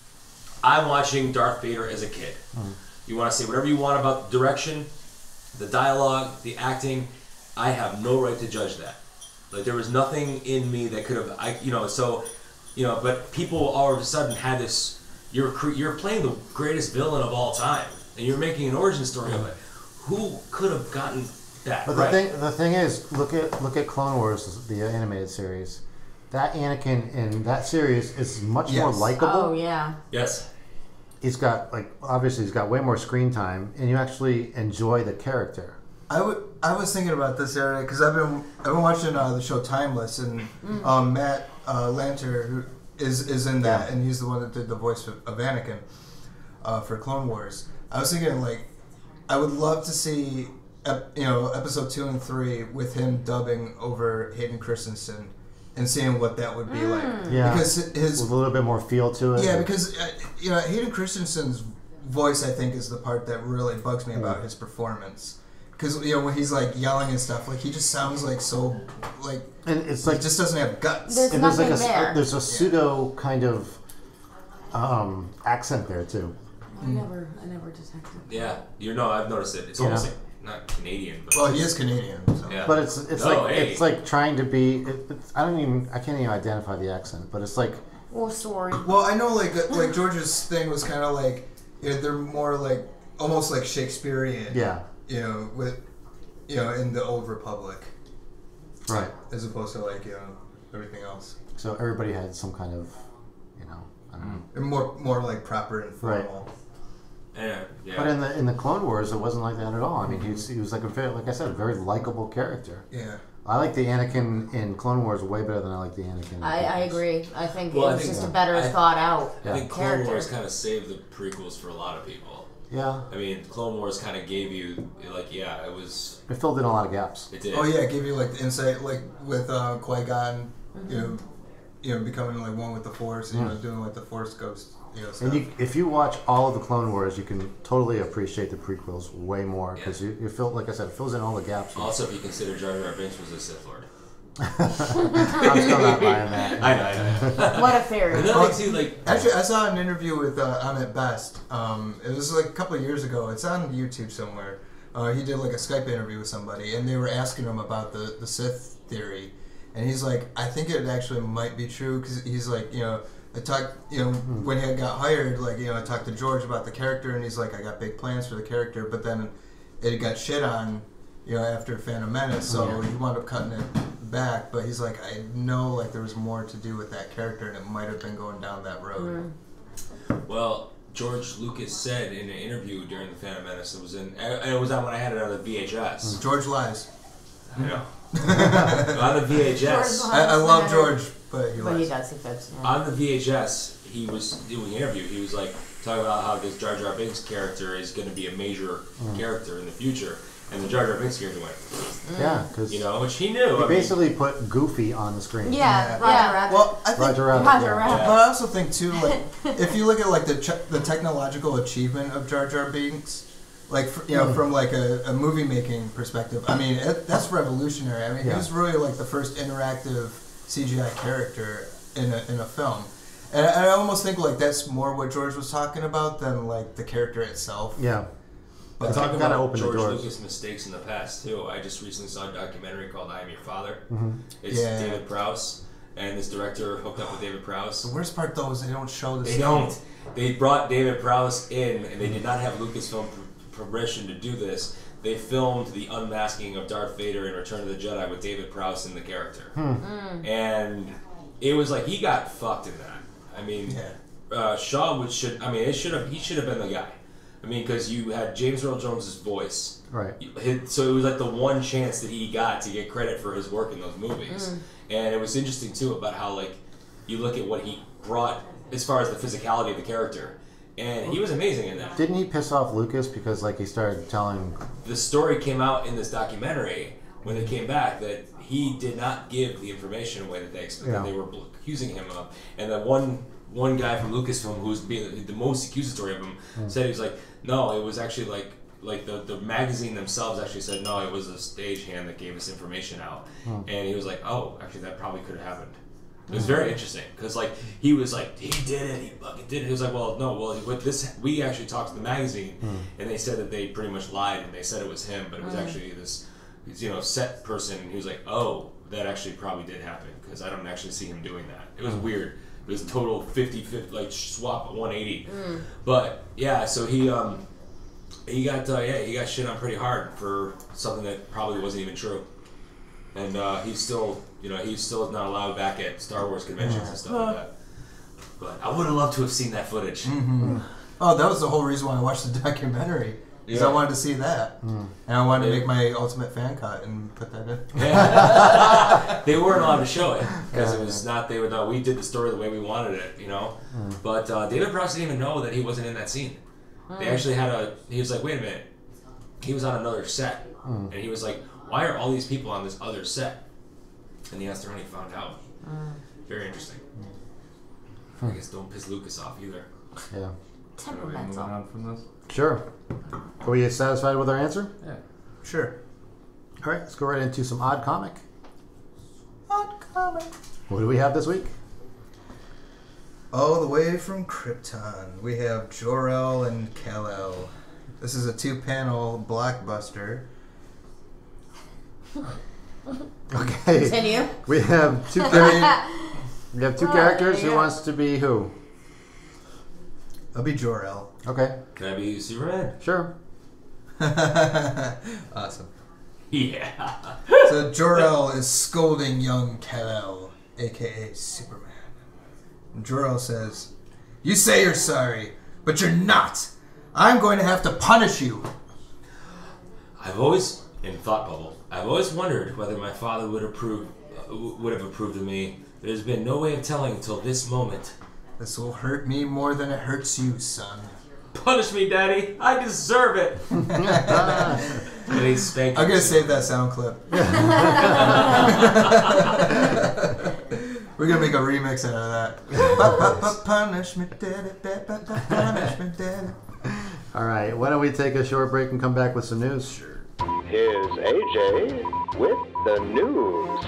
I'm watching Darth Vader as a kid. You want to say whatever you want about the direction, the dialogue, the acting. I have no right to judge that. Like there was nothing in me that could have, I you know. So, you know, but people all of a sudden had this. You're cre- you're playing the greatest villain of all time, and you're making an origin story of it. Who could have gotten that But the right? thing, the thing is, look at look at Clone Wars, the animated series. That Anakin in that series is much more Yes. likable. Oh yeah. Yes. He's got like obviously he's got way more screen time, and you actually enjoy the character. I would. I was thinking about this area because I've been I've been watching uh, the show Timeless, and um, Matt uh, Lanter who is is in that, Yeah. and he's the one that did the voice of, of Anakin uh, for Clone Wars. I was thinking like I would love to see ep, you know episode two and three with him dubbing over Hayden Christensen and seeing what that would be like. Yeah, Because his with a little bit more feel to it. yeah, because uh, you know Hayden Christensen's voice, I think, is the part that really bugs me about his performance. Because you know when he's like yelling and stuff, like he just sounds like so like and it's he like just doesn't have guts. There's and there's like a nothing there. there's a pseudo kind of um, accent there too. I never, I never detected. Yeah. You know, I've noticed it. It's Yeah. almost like not Canadian, but Well, he is Canadian. So. yeah. But it's it's No, like hey. it's like trying to be. It, it's, I don't even I can't even identify the accent, but it's like Well, sorry. Well, I know like uh, like George's thing was kind of like you know, they're more like almost like Shakespearean. yeah, You know with you know in the Old Republic right. as opposed to like you know everything else. So everybody had some kind of you know I don't know. And more more like proper and formal. yeah. Yeah. But in the in the Clone Wars, it wasn't like that at all. I mean, he was, he was like a very, like I said, a very likable character. Yeah. I like the Anakin in Clone Wars way better than I like the Anakin. in I, I Prequels. agree. I think Well, I it was think- just a better I- thought out I think Clone character. Wars kind of saved the prequels for a lot of people. Yeah, I mean, Clone Wars kind of gave you, like, yeah, it was, it filled in a lot of gaps. it did. Oh yeah, it gave you like the insight, like with uh, Qui Gon, you know, you know, becoming like one with the Force, you know, doing like the Force Ghost you know, stuff. And you, if you watch all of the Clone Wars, you can totally appreciate the prequels way more because Yeah. you, you feel, like I said, it fills in all the gaps. Also, if you consider Jar Jar Binks was a Sith Lord. I'm still not buying that. I know, I know. What a theory. Another thing too, like Actually, I saw an interview with uh, Amit Best. Um, it was like a couple of years ago. It's on YouTube somewhere. Uh, he did like a Skype interview with somebody, and they were asking him about the, the Sith theory. And he's like, I think it actually might be true, because he's like, you know, I talked, you know, when he got hired, like, you know, I talked to George about the character, and he's like, I got big plans for the character, but then it got shit on, you know, after Phantom Menace, so Yeah. he wound up cutting it back. But he's like, I know, like, there was more to do with that character, and it might have been going down that road. Well, George Lucas said in an interview during the Phantom Menace, it was in, and it was on when I had it on the V H S. George lies. I know. On the V H S, George I, I love George, but he But he lies. does, he fits. Yeah. on the V H S, he was doing an interview. He was like talking about how this Jar Jar Binks character is going to be a major character in the future, and the Jar Jar Binks character went, Yeah, because you know, which he knew. he I mean, basically put Goofy on the screen. Yeah, Yeah. yeah. Rabbit. Well, I think, Roger Rabbit. Roger yeah. Rabbit. but I also think too, like, if you look at like the ch- the technological achievement of Jar Jar Binks, like fr- you know, from like a, a movie making perspective, I mean, it, that's revolutionary. I mean, he Yeah. was really like the first interactive C G I character in a in a film, and I, I almost think like that's more what George was talking about than like the character itself. Yeah. But It's talking gotta about open the George doors. Lucas' mistakes in the past too. I just recently saw a documentary called "I Am Your Father." Mm-hmm. It's Yeah. David Prowse, and this director hooked up with David Prowse. the worst part though is they don't show the They stuff. don't. They brought David Prowse in, and they did not have Lucasfilm per- permission to do this. They filmed the unmasking of Darth Vader in Return of the Jedi with David Prowse in the character, and it was like he got fucked in that. I mean, Yeah. uh, Shaw would should. I mean, it should have. He should have been the guy. I mean, because you had James Earl Jones's voice. Right. His- So it was like the one chance that he got to get credit for his work in those movies, and it was interesting too about how like you look at what he brought as far as the physicality of the character, and he was amazing in that. Didn't he piss off Lucas because like he started telling? The story came out in this documentary when they came back that he did not give the information away that they expected. Yeah. They were bl- accusing him of, and the one one guy from Lucasfilm who was being the most accusatory of him said he was like, no, it was actually like. Like the, the magazine themselves actually said no, it was a stagehand that gave us information out, and he was like, oh, actually that probably could have happened. It was very interesting because like he was like he did it, he fucking did it. He was like, well, no, well with this we actually talked to the magazine, and they said that they pretty much lied and they said it was him, but it was actually this you know set person. He was like, oh, that actually probably did happen because I don't actually see him doing that. It was weird. It was total fifty fifty like swap one eighty, but yeah, so he um. He got uh, yeah he got shit on pretty hard for something that probably wasn't even true, and uh, he's still you know he's still not allowed back at Star Wars conventions and stuff like that. But I would have loved to have seen that footage. Oh, that was the whole reason why I watched the documentary. Because Yeah. I wanted to see that. And I wanted to make my ultimate fan cut and put that in. They weren't allowed to show it because it was not they would know we did the story the way we wanted it, you know. But uh, David Prowse didn't even know that he wasn't in that scene. They actually had a. He was like, wait a minute. He was on another set, and he was like, why are all these people on this other set? And he asked her, and he found out. Very interesting. I guess don't piss Lucas off either. Yeah. Are we moving Temperamental. on from this? Sure. Are we satisfied with our answer? Yeah. Sure. All right, let's go right into some odd comic. Odd comic. What do we have this week? All the way from Krypton, we have Jor-El and Kal-El. This is a two-panel blockbuster. Okay. Continue. We have two characters. We have two Oh, characters. there Who you wants to be who? I'll be Jor-El. Okay. Can I be Superman? Sure. Awesome. Yeah. So Jor-El is scolding young Kal-El, aka Superman. And Jor-El says, "You say you're sorry, but you're not. I'm going to have to punish you." I've always, in Thought Bubble, I've always wondered whether my father would approve, uh, would have approved of me. There's been no way of telling until this moment. This will hurt me more than it hurts you, son. Punish me, Daddy. I deserve it. And he spanked I'm him. gonna save that sound clip. We're gonna make a remix out of that. Ba, ba, ba, punishment, daddy, ba, ba, ba, punishment, daddy. All right, why don't we take a short break and come back with some news? Sure. Here's A J with the news.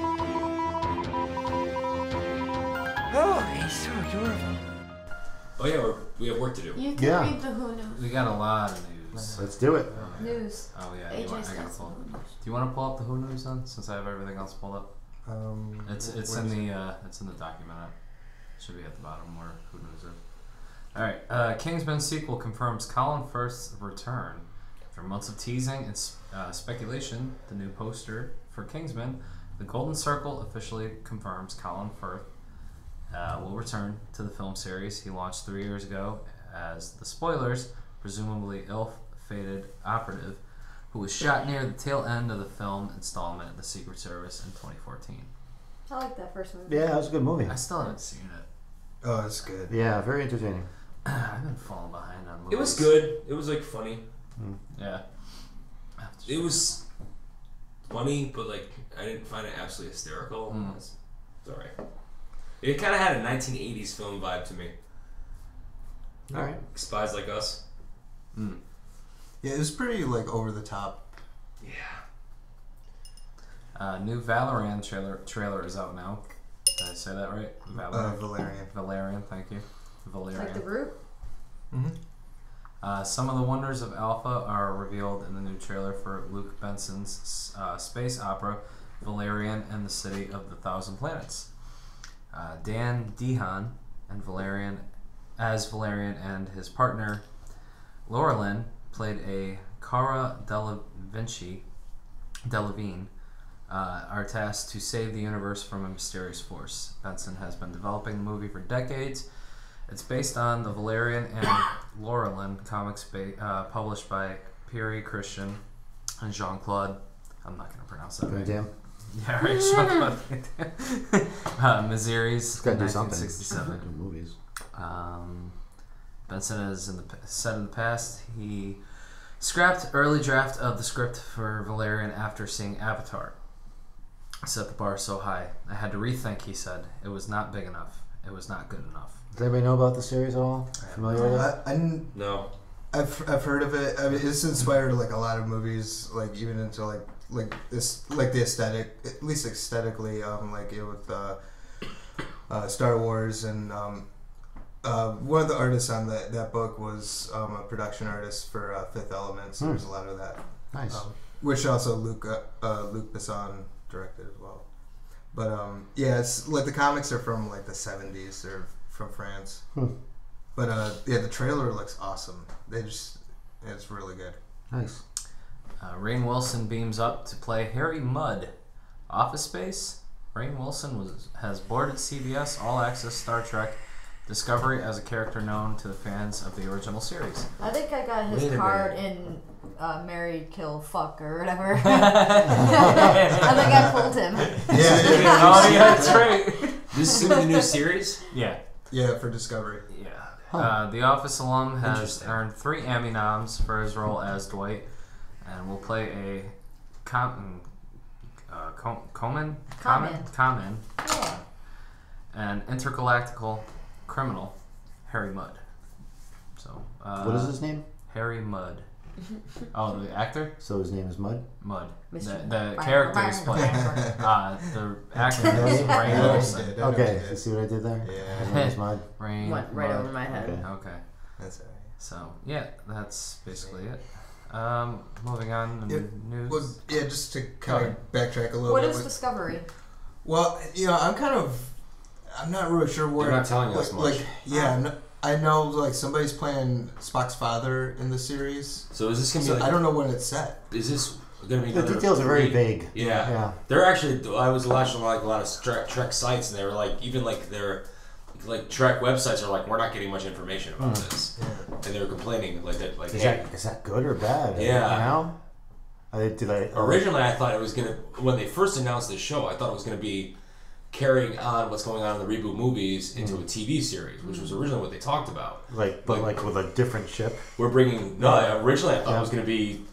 Oh, he's so adorable. Oh yeah, we're, we have work to do. You can Yeah. read the Who Knows. We got a lot of news. Let's do it. News. Oh yeah, A you want, J's I gotta got some pull. Who Knows. Do you want to pull up the Who News then, since I have everything else pulled up? Um, It's wh- it's where in is the it? uh, it's in the document. It should be at the bottom where Who News is. All right, uh, Kingsman sequel confirms Colin Firth's return. After months of teasing and uh, speculation, the new poster for Kingsman, the Golden Circle officially confirms Colin Firth uh, will return to the film series he launched three years ago as the spoilers, presumably ill-fated operative who was shot near the tail end of the film installment of the Secret Service in twenty fourteen. I like that first movie. Yeah, that was a good movie. I still haven't seen it. Oh, it's good. Yeah, very entertaining. I've been falling behind on movies. It was good. It was like funny. Yeah. It was funny, but like I didn't find it absolutely hysterical. Mm. It's, it's alright. It kind of had a nineteen eighties film vibe to me. All right. Spies Like Us. Mm. Yeah, it was pretty like over the top. Yeah. Uh, new Valerian trailer trailer is out now. Did I say that right? Valerian. Uh, Valerian. Valerian, thank you. Valerian. Like the root. Mm-hmm. Uh, some of the wonders of Alpha are revealed in the new trailer for Luke Benson's uh, space opera, Valerian and the City of the Thousand Planets. Uh, Dan Dehan and Valerian, as Valerian and his partner, Laurelyn, played a Cara Delevingne, Delevingne, uh, are tasked to save the universe from a mysterious force. Benson has been developing the movie for decades. It's based on the Valerian and Laurelyn comics ba- uh, published by Pierre Christian and Jean-Claude. I'm not going to pronounce that right. Damn. Yeah, right. Jean-Claude. uh, Missouri's Gotta do something. nineteen sixty-seven. Do movies. Um, Benson has in the p- said in the past he scrapped early draft of the script for Valerian after seeing Avatar. Set the bar so high. I had to rethink, he said. It was not big enough. It was not good enough. Does anybody know about the series at all? Familiar with it? I, I didn't- No. I've I've heard of it. I mean, it's inspired like a lot of movies, like even into like like this like the aesthetic, at least aesthetically, um, like it with uh, uh, Star Wars and um, uh, one of the artists on that that book was um, a production artist for uh, Fifth Element. So Hmm. there's a lot of that. Nice. Um, which also Luc uh, uh, Luc Besson directed as well. But um, yeah, it's like the comics are from like the seventies. They're from France. Hmm. But uh, yeah, the trailer looks awesome. They just, it's really good. Nice. Uh, Rainn Wilson beams up to play Harry Mudd. Office Space. Rainn Wilson was has boarded C B S All Access Star Trek Discovery as a character known to the fans of the original series. I think I got his Wait a card in uh, Married, Kill, Fuck or whatever. I think I pulled him. Yeah, yeah, yeah. Oh yeah, that's right. This is gonna be the new series? Yeah. Yeah, for Discovery. Yeah. Uh, the Office alum has Interesting. earned three Emmy noms for his role as Dwight, and will play a com- uh, com- common, common, common, Yeah. an intergalactical criminal, Harry Mudd. So. Uh, What is his name? Harry Mudd. Oh, the actor? So his name is Mudd? Mudd. The, Mister the character is playing. Uh, the actor is Rainn Yeah, Wilson. yeah, Okay, yeah. you see what I did there? Yeah. His name is Mudd. Rainn Went right Mudd. over my head. Okay. Okay. That's alright. So, yeah, that's basically it. Um, moving on to Yeah, news. Well, yeah, just to kind of backtrack a little What bit. is with- Discovery? Well, you know, I'm kind of, I'm not really sure where. You're not telling like, us much. Like, yeah, I'm not- I know like somebody's playing Spock's father in the series. So is this gonna be? So like, I don't know when it's set. Is this gonna be? The another details are very three- vague. Yeah. Yeah. They're actually. I was watching like a lot of Trek, Trek sites, and they were like, even like their like Trek websites are like, we're not getting much information about Hmm. this, Yeah. and they were complaining like that. Like, Is hey, that is that good or bad? Yeah. You know? I did I originally I thought it was gonna. When they first announced this show, I thought it was gonna be carrying on what's going on in the reboot movies into a T V series, which was originally what they talked about. like but like, like- with a different ship. We're bringing no. Originally, I thought Yeah. it was going to be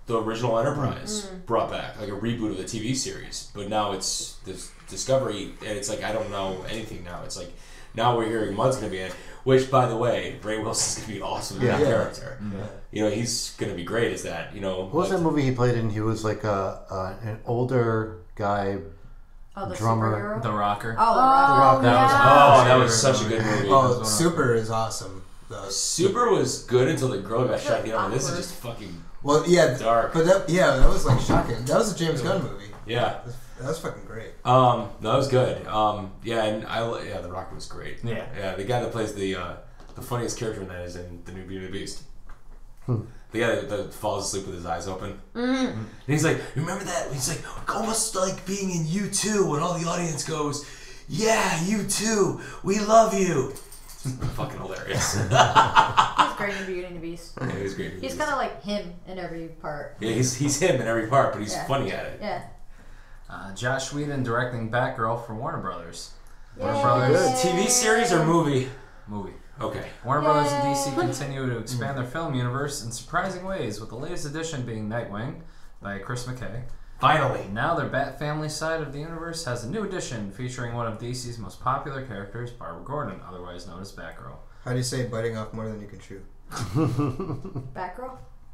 the original Enterprise mm. brought back, like a reboot of the T V series. But now it's this Discovery, and it's like I don't know anything now. It's like now we're hearing Mudd's gonna be in it, which by the way, Ray Wilson's gonna be an awesome yeah. character. Yeah. You know, he's gonna be great as that. You know, what was that movie he played in? He was like a, a an older guy. Oh, the drummer, superhero? The Rocker. Oh, the Rocker. The Rocker. That was, oh, that was such a good movie. Oh, Super is awesome. The, Super was good until the girl got shot down. This is just fucking well, yeah, dark. But that, yeah, that was like shocking. That was a James Gunn movie. Yeah, that was fucking great. Um, no, that was good. Um, yeah, and I yeah, the Rocker was great. Yeah, yeah, the guy that plays the uh, the funniest character in that is in The New Beauty and the Beast. Hmm. The guy that, that falls asleep with his eyes open. Mm-hmm. And he's like, remember that? He's like, almost like being in You Too when all the audience goes, yeah, You Too, we love you. Fucking hilarious. He's great in Beauty and the Beast. Yeah, he's great. He's kind of like him in every part. Yeah, he's he's him in every part, but he's yeah. funny at it. Yeah. Uh, Josh Whedon directing Batgirl for Warner Brothers. Yay. Warner Brothers. T V series or movie? Movie. Okay. Warner Brothers and D C continue to expand their film universe in surprising ways, with the latest addition being Nightwing by Chris McKay. Finally. Now their Bat Family side of the universe has a new addition featuring one of D C's most popular characters, Barbara Gordon, otherwise known as Batgirl. How do you say biting off more than you can chew? Batgirl?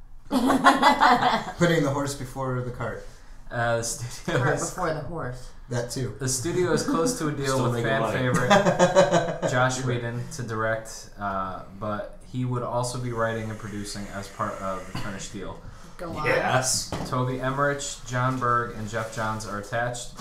Putting the horse before the cart. Uh, the studio Cart is, before the horse. That too. The studio is close to a deal Still with fan money. favorite Josh Whedon to direct, uh, but he would also be writing and producing as part of the finished deal. Go on. Yes. Toby Emmerich, John Berg, and Jeff Johns are attached.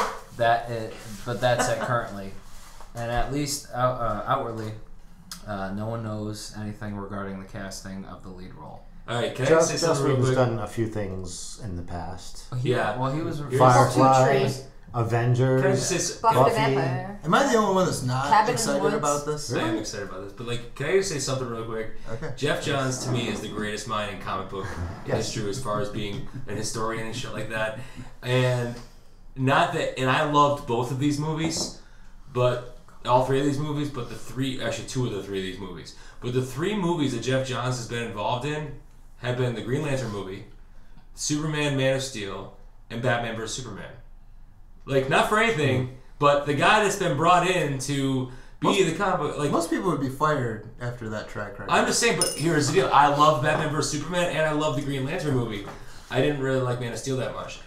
that is, but that's it currently, and at least out, uh, outwardly, uh, no one knows anything regarding the casting of the lead role. All right, can I Joss say something real Whedon's quick? done a few things in the past. Yeah. Well, he was Firefly, Avengers, Can I just say s- Buffy the Buffy. Vampire. Am I the only one that's not Cabin in the excited Woods. about this? I am excited about this, but like, can I just say something real quick? Okay. Jeff Johns to me is the greatest mind in comic book Yes. history as far as being an historian and shit like that. And not that, and I loved both of these movies, but all three of these movies, but the three, actually two of the three of these movies, but the three movies that Jeff Johns has been involved in have been the Green Lantern movie, Superman, Man of Steel, and Batman versus Superman. Like, not for anything, but the guy that's been brought in to be most, the comic book, like most people would be fired after that track record. I'm just saying, but here's the deal: I love Batman versus Superman, and I love the Green Lantern movie. I didn't really like Man of Steel that much,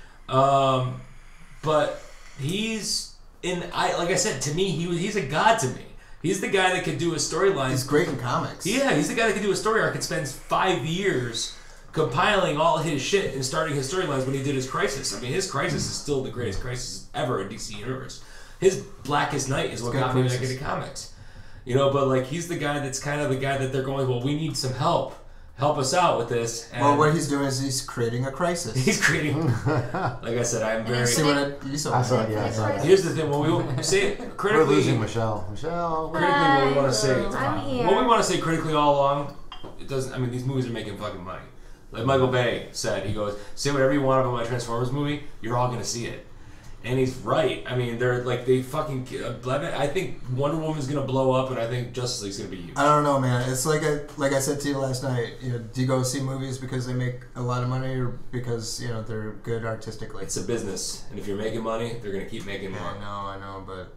um, but he's in. I like I said, to me, he was he's a god to me. He's the guy that could do a storyline. He's great in comics. Yeah, he's the guy that could do a story arc and spends five years compiling all his shit and starting his storylines when he did his Crisis. I mean, his Crisis is still the greatest Crisis ever in D C Universe. His Blackest Night is what got me back into comics. You know, but like he's the guy that's kind of the guy that they're going, well, we need some help. Help us out with this. And well, what he's doing is he's creating a crisis. He's creating, like I said, I'm very. See what I, you saw? I saw it, yeah, I saw it. Here's the thing: when we say it critically, we're losing Michelle. Michelle. Critically, what we want to say, I'm here. what we want to say critically all along, it doesn't. I mean, these movies are making fucking money. Like Michael Bay said, he goes, "Say whatever you want about my Transformers movie, you're all gonna see it." And he's right. I mean, they're like they fucking. I think Wonder Woman's gonna blow up, and I think Justice League's gonna be huge. I don't know, man. It's like I like I said to you last night. You know, do you go see movies because they make a lot of money, or because you know they're good artistically? It's a business, and if you're making money, they're gonna keep making more. I know, I know, but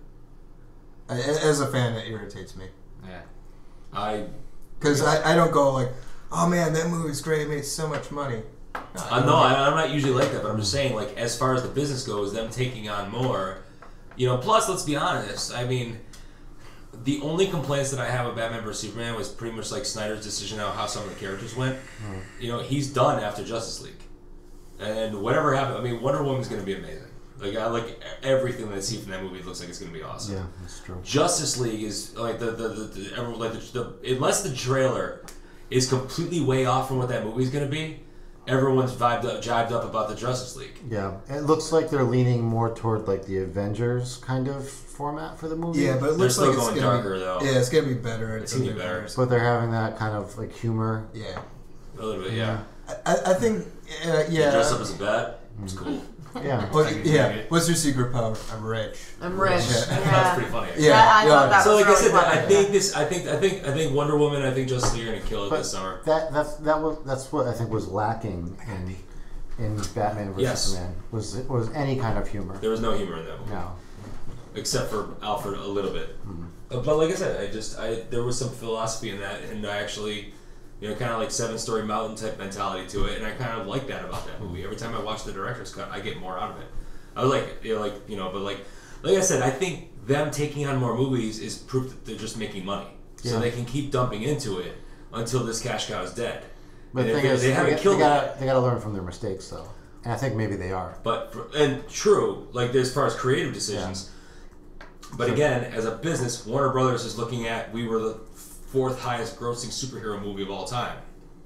I, as a fan, it irritates me. Yeah, I. Because I, I don't go like, oh man, that movie's great. It made so much money. No, Uh, no, I, I'm not usually like that, but I'm just saying, like, as far as the business goes, them taking on more, you know, plus, let's be honest, I mean, the only complaints that I have with Batman versus Superman was pretty much like Snyder's decision on how some of the characters went. Mm. You know, he's done after Justice League. And whatever happened, I mean, Wonder Woman's going to be amazing. Like, I like everything that I see from that movie. It looks like it's going to be awesome. Yeah, that's true. Justice League is, like, the, the, the, the, everyone, like the, the unless the trailer is completely way off from what that movie's going to be, everyone's vibed up, jived up about the Justice League. Yeah, it looks like they're leaning more toward like the Avengers kind of format for the movie. Yeah, but it They're looks still like going it's gonna darker be, though. Yeah, it's gonna be better. It's gonna be better. But they're having that kind of like humor. Yeah, a little bit. Yeah. I, I think. Uh, yeah. Dress up as a bat. It's cool. Yeah. What, yeah. What's your secret power? I'm rich. I'm rich. Yeah. Yeah. That's pretty funny. Yeah, Yeah, I yeah. thought that So was like really I said, funny. I think this. I think. I think. I think Wonder Woman. I think Justice League are gonna kill it But this summer. that that's that was that's what I think was lacking in in Batman versus Yes. Superman was was any kind of humor. There was no humor in that movie. No. Except for Alfred a little bit. Mm-hmm. Uh, but like I said, I just I there was some philosophy in that, and I actually, you know, kind of like Seven Story Mountain type mentality to it, and I kind of like that about that movie. Every time I watch the director's cut, I get more out of it. I was like, you know, like you know, but like like I said, I think them taking on more movies is proof that they're just making money, so Yeah. they can keep dumping into it until this cash cow is dead. But And the if thing they, is, they they, haven't got- killed they gotta, that. they gotta learn from their mistakes, though. And I think maybe they are. But and true, like as far as creative decisions. But again, as a business, Warner Brothers is looking at we were the fourth highest grossing superhero movie of all time.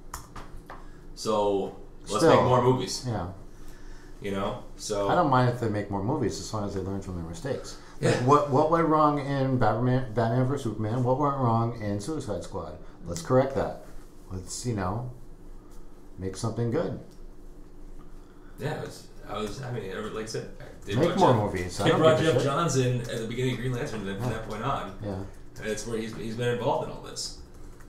So let's Still, make more movies. Yeah. You know? So I don't mind if they make more movies as long as they learn from their mistakes. Yeah. Like what what went wrong in Batman, Batman versus Superman? What went wrong in Suicide Squad? Let's correct that. Let's, you know, make something good. Yeah, it was, I was I mean like I said, they Make brought more Jeff, movies. I They don't brought give a Jeff shit. Johns in at the beginning of Green Lantern, and then from that point on. Yeah. And it's where he's he's been involved in all this.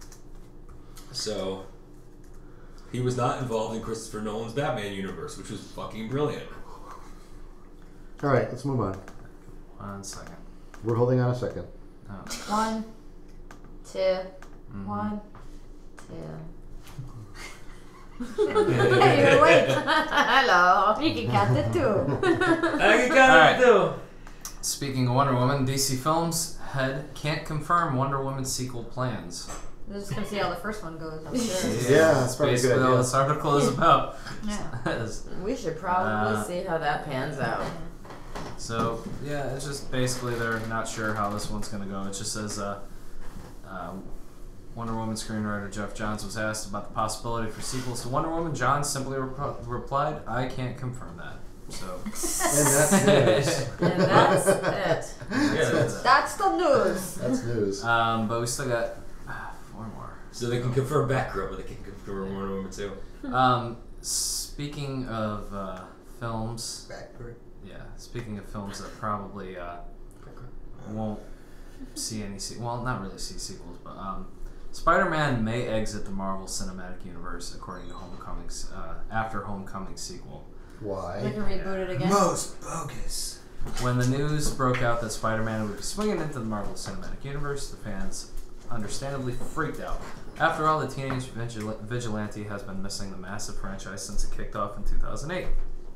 So he was not involved in Christopher Nolan's Batman universe, which was fucking brilliant. All right, let's move on. One second. We're holding on a second. Oh. One, two, Mm-hmm. one, two. Hey, you're awake. Hello. You can count it too. I can count Alright. it too. Speaking of Wonder Woman, D C Films head can't confirm Wonder Woman sequel plans. We're just gonna see how the first one goes. I'm sure. Yeah, that's that's probably a good basically all idea. this article is about. Yeah. We should probably Uh, see how that pans out. So yeah, it's just basically they're not sure how this one's gonna go. It just says uh, uh, Wonder Woman screenwriter Jeff Johns was asked about the possibility for sequels to Wonder Woman. Johns simply rep- replied, "I can't confirm that." So And that's news. And that's it. Yeah, that's, That's the news. That's news. um, but we still got uh, four more. so they can confirm Batgirl, but they can't confirm Wonder Woman too. Um, speaking of uh, films, Backward. yeah, speaking of films that probably uh, won't see any se- well, not really see sequels, but um, Spider-Man may exit the Marvel Cinematic Universe according to Homecoming's uh, after Homecoming's sequel. We Why? can reboot it again. Most bogus. When the news broke out that Spider-Man would be swinging into the Marvel Cinematic Universe, the fans understandably freaked out. After all, the teenage vigil- vigilante has been missing the massive franchise since it kicked off in two thousand eight.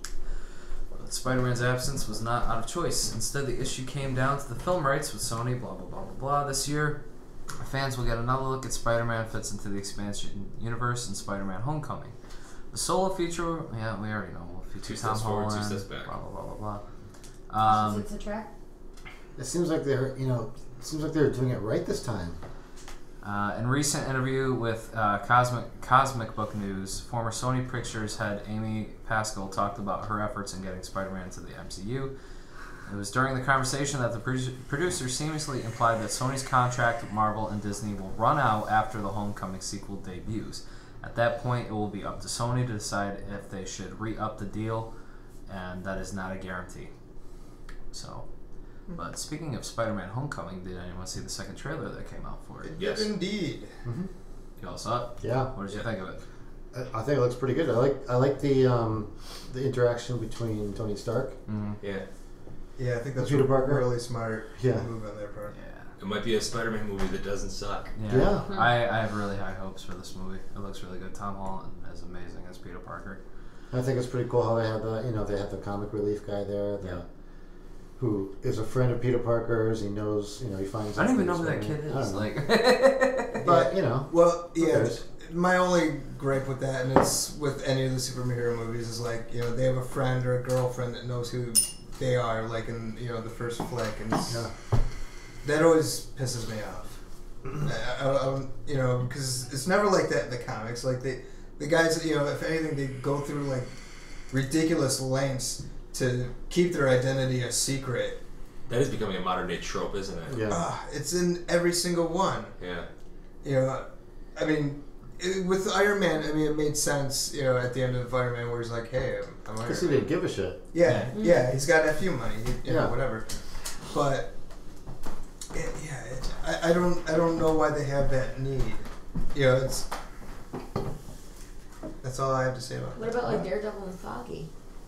But Spider-Man's absence was not out of choice. Instead, the issue came down to the film rights with Sony, blah, blah, blah, blah, blah. This year, fans will get another look at Spider-Man fits into the expansion universe in Spider-Man Homecoming. The solo feature, yeah, we already know. Will feature Two Tom steps forward, two Holland, steps back. blah, blah, blah, blah, blah. Um, Is it a track? It seems like they're, you know, it seems like they're doing it right this time. Uh, in a recent interview with uh, Cosmic Cosmic Book News, former Sony Pictures head Amy Pascal talked about her efforts in getting Spider-Man to the M C U. It was during the conversation that the produ- producer seamlessly implied that Sony's contract with Marvel and Disney will run out after the Homecoming sequel debuts. At that point, it will be up to Sony to decide if they should re-up the deal, and that is not a guarantee. So, but speaking of Spider-Man Homecoming, did anyone see the second trailer that came out for it? It Yes. did indeed. You all saw it? Yeah. What did you think of it? I, I think it looks pretty good. I like I like the um, the interaction between Tony Stark. Mm-hmm. Yeah. Yeah, I think that's Peter a Parker? really smart Yeah. move on their part. Yeah. It might be a Spider-Man movie that doesn't suck. Yeah. Yeah. I, I have really high hopes for this movie. It looks really good. Tom Holland is amazing as Peter Parker. I think it's pretty cool how they have the, you know, they have the comic relief guy there, the, Yeah. who is a friend of Peter Parker's. He knows, you know, he finds. I out don't even know he's who that Spider-Man. kid I is. don't know. Like, But you know, Well, Who yeah. cares? My only gripe with that, and it's with any of the superhero movies, is like, you know, they have a friend or a girlfriend that knows who they are, like in, you know, the first flick, and it's- yeah. that always pisses me off. I, I, I don't, you know, because it's never like that in the comics. Like they, the guys, you know, if anything, they go through like ridiculous lengths to keep their identity a secret. That is becoming a modern day trope, isn't it? Yeah. Uh, it's in every single one. Yeah. You know, I mean, it, with Iron Man, I mean, it made sense, you know, at the end of Iron Man where he's like, hey, I'm, I'm Iron Because he Man. didn't give a shit. Yeah, yeah, he's got F U money, you, you Yeah. know, whatever. But, it, yeah, it, I, I don't I don't know why they have that need. You know, it's... I That's all I have to say about What that. about like Daredevil and Foggy?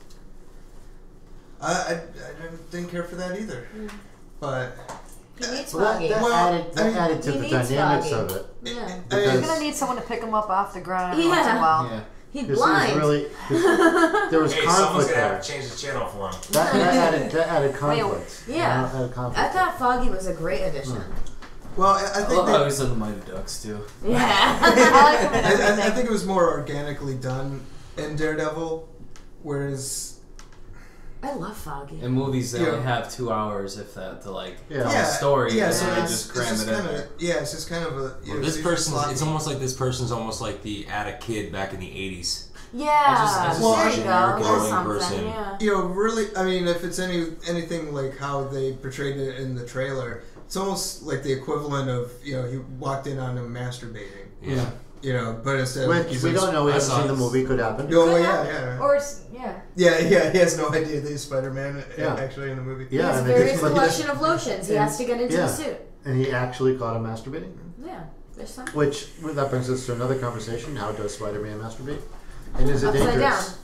I, I, I didn't care for that either. Mm. But... He needs Well, Foggy. that, that Well, added, that I mean, added to he the needs dynamics Foggy. of it. Yeah. I mean, Because- You're gonna need someone to pick him up off the ground every Yeah. once in a while. Yeah. He's Because blind. he was really, 'cause there was Hey, someone's conflict gonna there. have to change the channel for him. That, that added, that added conflict. Yeah. That added conflict. I thought Foggy was a great addition. Well, I, I I think love they, how he's in the Mighty Ducks too. Yeah. I like him in I, I, I everything. think it was more organically done in Daredevil, whereas... I love Foggy. In movies, they Yeah. only have two hours, if that, to like Yeah. tell yeah, a story, yeah, and so then they it's, just it's cram just it in kinda, there. Yeah, it's just kind of a... You Well, know, this it's person, sloppy. it's almost like this person's almost like the attic kid back in the eighties. Yeah. just- I just Well, there I- you generic go. Or glowing something. person. Yeah. You know, really, I mean, if it's any anything like how they portrayed it in the trailer, it's almost like the equivalent of, you know, he walked in on him masturbating. Yeah. You know, but instead Which he's we in- don't know. We I haven't saw seen the this. movie. Could happen. Oh, Could yeah, happen. yeah. Or it's, yeah. Yeah, yeah, he has no idea that he's Spider-Man Yeah. actually in the movie. He Yeah, has a and it various gets- but he collection of lotions. He and- has to get into yeah. the suit. And he actually caught him masturbating. Yeah. There's some. Which well, that brings us to another conversation. How does Spider-Man masturbate? And is it Upside dangerous?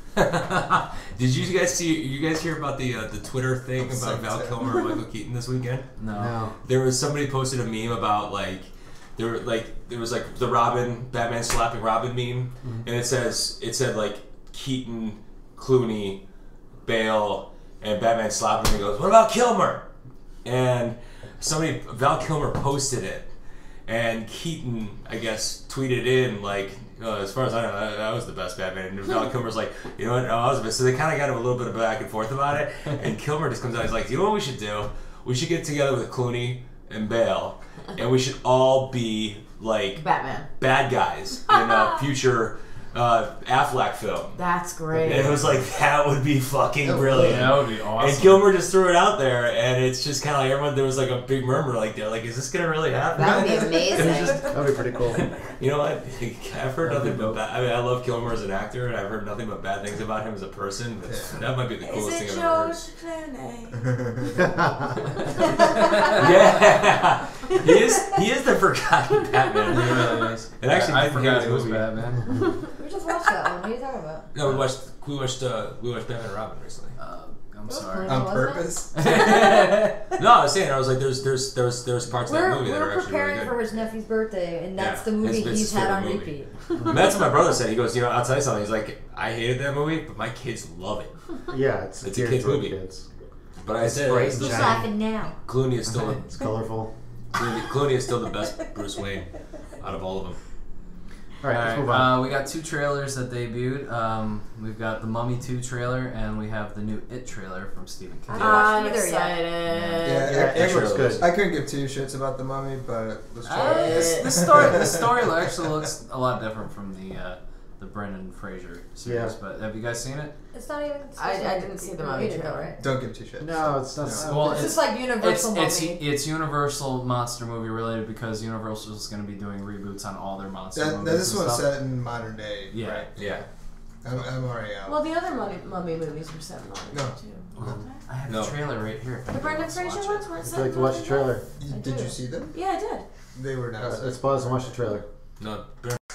Did you guys see? You guys hear about the uh, the Twitter thing about Upside Val down. Kilmer and Michael Keaton this weekend? No. No. There was somebody posted a meme about like there were like there was like the Robin Batman slapping Robin meme, Mm-hmm. and it says it said like Keaton, Clooney, Bale, and Batman slapping him. And he goes, "What about Kilmer?" And somebody Val Kilmer posted it, and Keaton I guess tweeted in like. Uh, as far as I know, that, that was the best Batman. And Val Kilmer's like, you know what? No, I was the best. So they kind of got a little bit of back and forth about it. And Kilmer just comes out. He's like, you know what we should do? We should get together with Clooney and Bale, and we should all be like Batman. bad guys in a future uh, Affleck film. That's great. And it was like that would be fucking brilliant. That would be awesome. And Kilmer just threw it out there, and it's just kind of like everyone. There was like a big murmur, like they're like, "Is this gonna really happen?" That would be It was amazing. just- That would be pretty cool. you know what? I've heard nothing but bad. I mean, I love Kilmer as an actor, and I've heard nothing but bad things about him as a person. But that might be the coolest thing I've ever heard. Yeah, he is. He is the forgotten Batman. He really is. It actually I, I didn't forgot hear he was the movie. Batman. We just watched that one. What are you talking about? No, we watched. We watched. Uh, we watched Batman and Robin recently. Uh, I'm was sorry. fun. On Wasn't it? purpose? No, I was saying. I was like, there's, there's, there's, there's parts of that We're, movie that we're are actually preparing really for good. his nephew's birthday, and that's Yeah, the movie it's- it's he's his had on favorite movie. repeat. And that's what my brother said. He goes, you know, I'll tell you something. He's like, I hated that movie, but my kids love it. Yeah, it's, It's a geared kid's toward movie. Kids. But I said, bright it's and still- Who's shiny. laughing now? Clooney is still. It's colorful. Clooney, Clooney is still the best Bruce Wayne out of all of them. All right, let's Alright, move on. uh, we got two trailers that debuted. Um, we've got the Mummy two trailer, and we have the new It trailer from Stephen King. I'm Either yet. excited. Yeah, yeah, it, it looks good. I couldn't give two shits about the Mummy, but let's try Uh, it. this, this story, the story actually looks a lot different from the uh, the Brendan Fraser series. Yeah. But have you guys seen it? It's not even. I- I didn't see the Mummy rated, trailer. right? Don't give two shits. No, it's not. No. Well, It's it's just like it's Universal it's, Mummy. it's Universal monster movie related because Universal is going to be doing reboots on all their monster That, movies. this and one's stuff. set in modern day. Yeah. Right? Yeah. I'm, I'm already out. Well, the other mummy, mummy movies were set in modern No. day, too. I have No. the trailer right here. if The anybody Brendan wants to Fraser watch ones it. weren't Would set you like in to watch the modern trailer? day? I Did do. you see them? Yeah, I did. They were not. Uh, set. let's pause and watch the trailer. No.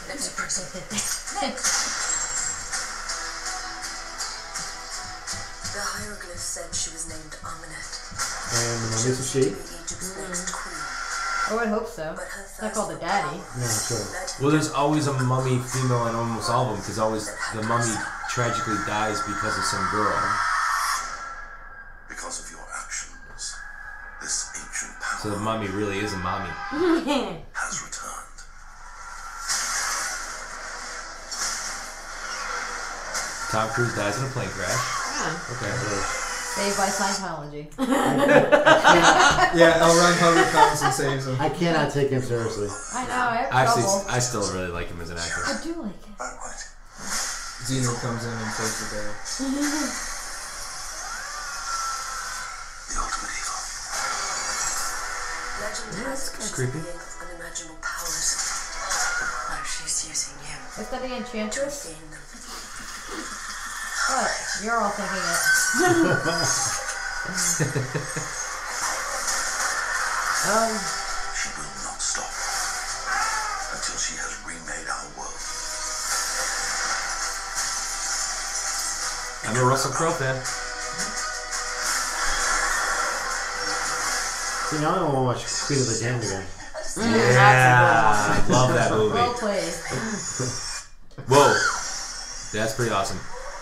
The hieroglyph said she was named Amenet. And the mummy's a she. Egypt's next queen. Oh, I would hope so. But her It's not called the daddy. No, sure. led her Well, there's always a mummy female in almost all of them because always the mummy tragically dies because of some girl. Because of your actions, this ancient power So the mummy really is a mommy. has returned. Tom Cruise dies in a plane crash. Yeah. Okay. Saved by Scientology. Yeah, L. Ron Hubbard comes and saves him. I cannot take him seriously. I know, I have Actually, trouble. I still really like him as an actor. I do like it. Right, right. Xena comes in and saves the day. The ultimate evil. Legend has it she's creepy. a being with unimaginable powers. Now she's using you Is that the to Enchantress? gain them. What? You're all thinking it. Um, She will not stop until she has remade our world. a Russell Crowe fan. See, now I don't want to watch Queen of the Damned again. Mm, yeah, I love that movie. Well played. Whoa, that's pretty awesome.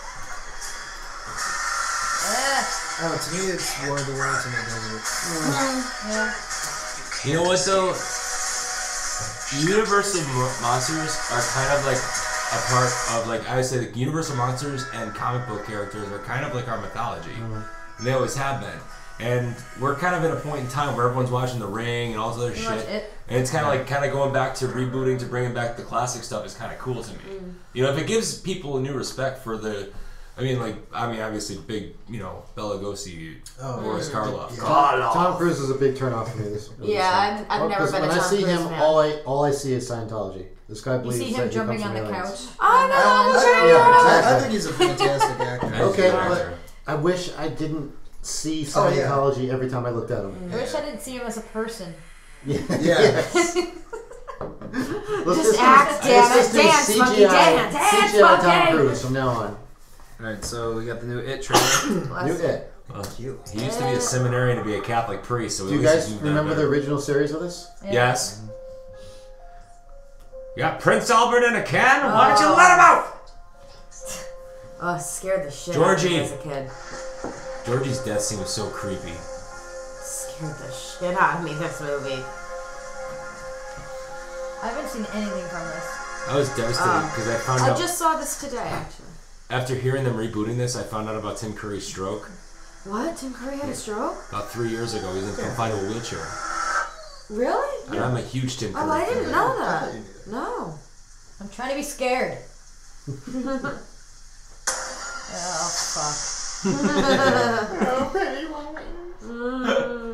Oh, to me, it's War of the Worlds and it doesn't. Mm. Yeah. You know what though? Universal monsters are kind of like a part of like I would say like Universal monsters and comic book characters are kind of like our mythology. Mm-hmm. And they always have been. And we're kind of at a point in time where everyone's watching The Ring and all this other Pretty shit. much it. And it's kind of like kind of going back to rebooting to bringing back the classic stuff is kind of cool to me. Mm. You know, if it gives people a new respect for the. I mean, like, I mean, obviously, big, you know, Bela Lugosi, Oh, Boris yeah. Karloff. Yeah. Tom, Tom Cruise is a big turnoff for me. This, this Yeah, time. I've, I've never 'Cause been a when Tom I see Cruise him, fan. all I all I see is Scientology. This guy You believes see that him he jumping comes on from the aliens. couch. I know, I, I'm I, sure. yeah, I, I exactly. think he's a fantastic actor. Okay, Yeah. but I wish I didn't see Oh, yeah. Scientology every time I looked at him. I wish I didn't see him as a person. Yeah. Yeah. Let's Just act, damn let's it. just do Dance, C G I, monkey, dance. Dance, C G I Tom monkey. Cruise from now on. Alright, so we got the new It trailer. New It. Well, he used to be a seminarian to be a Catholic priest, so Do at you least guys he's moved on remember the better. original series of this? Yeah. Yes. You got Prince Albert in a can? Why don't you let him out? Oh, it scared the shit Georgie. out of me as a kid. Georgie's death scene was so creepy. Scared the shit out of me, this movie. I haven't seen anything from this. I was devastated because I found I out just saw this today, actually. after hearing them rebooting this. I found out about Tim Curry's stroke What? Tim Curry had a stroke? about three years ago. He was in confined to a wheelchair, Really? and I'm a huge Tim Curry Oh, I didn't fan. know that. No. I'm trying to be scared. Oh, fuck. Mm.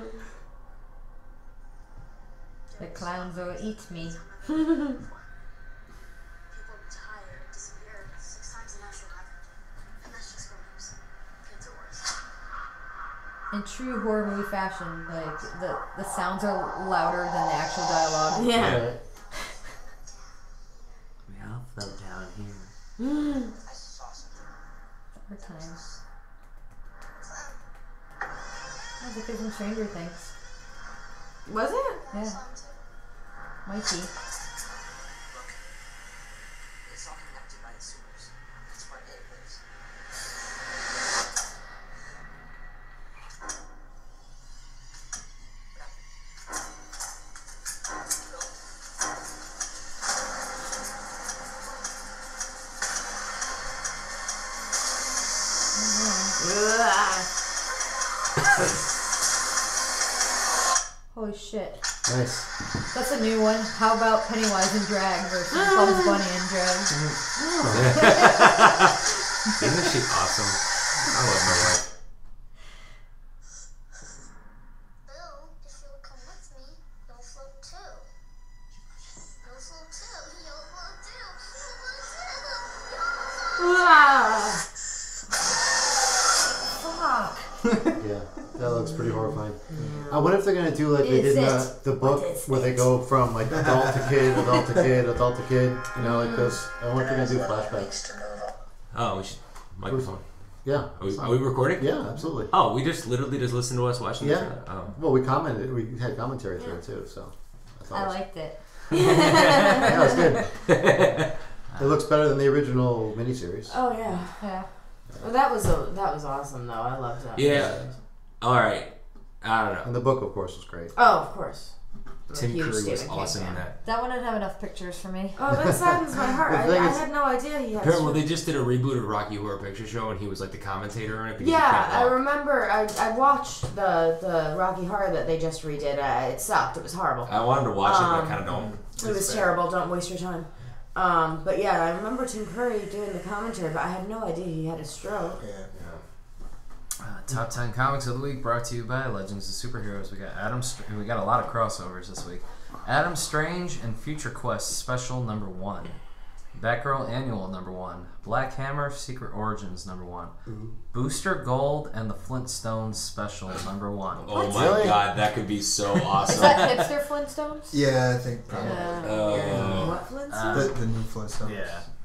The clowns will eat me. In true horror movie fashion, like the the sounds are louder than the actual dialogue. Yeah. Right. We all float down here. Mm. Hard times. That's a kid from Stranger Things. Was it? Yeah. Mikey. It's all connected by the sewers. That's where it lives. Holy shit. Nice. That's a new one. How about Pennywise in drag versus Bugs Bunny in drag? Isn't she awesome? I love my wife. Bill, if you'll come with me, you'll float too. You'll float too. You'll float too. You'll float too. Fuck. Yeah, that looks pretty horrifying. I wonder if they're gonna do like they Is did in it? the, the book where they go from like adult to kid, adult to kid, adult to kid. You know, like this. I wonder if they're gonna do flashbacks. Oh, we should microphone. Yeah. Are we, are we recording? Yeah, absolutely. Oh, we just literally just listened to us watching Yeah. this. Oh. Well, we commented. We had commentary through it too, so. I, thought I it was- liked it. Yeah, it's good. It looks better than the original miniseries. Oh yeah. Yeah. Well, that was a, that was awesome though. I loved that. Yeah. All right. I don't know. And the book, of course, was great. Oh, of course. I'm a Tim huge Curry was Stephen King awesome in fan. that. That one didn't have enough pictures for me. Oh, that saddens my heart. The I, thing I is- had no idea he had. Apparently, stroke. they just did a reboot of Rocky Horror Picture Show, and he was like the commentator in it. Because he Yeah, can't I walk. remember. I, I watched the the Rocky Horror that they just redid. Uh, it sucked. It was horrible. I wanted to watch it, but I Um, kind of don't. It was terrible. Don't waste your time. Um, but yeah, I remember Tim Curry doing the commentary, but I had no idea he had a stroke. Yeah. Uh, top ten comics of the week brought to you by Legends of Superheroes. We got Adam. Str- we got a lot of crossovers this week. Adam Strange and Future Quest Special number one. Batgirl Annual number one. Black Hammer Secret Origins number one. Booster Gold and the Flintstones Special number one. Oh my Really? god, that could be so Is awesome. that hipster Flintstones? Yeah, I think probably. Uh, Oh. What Flintstones? Uh, the, the new Flintstones. Yeah.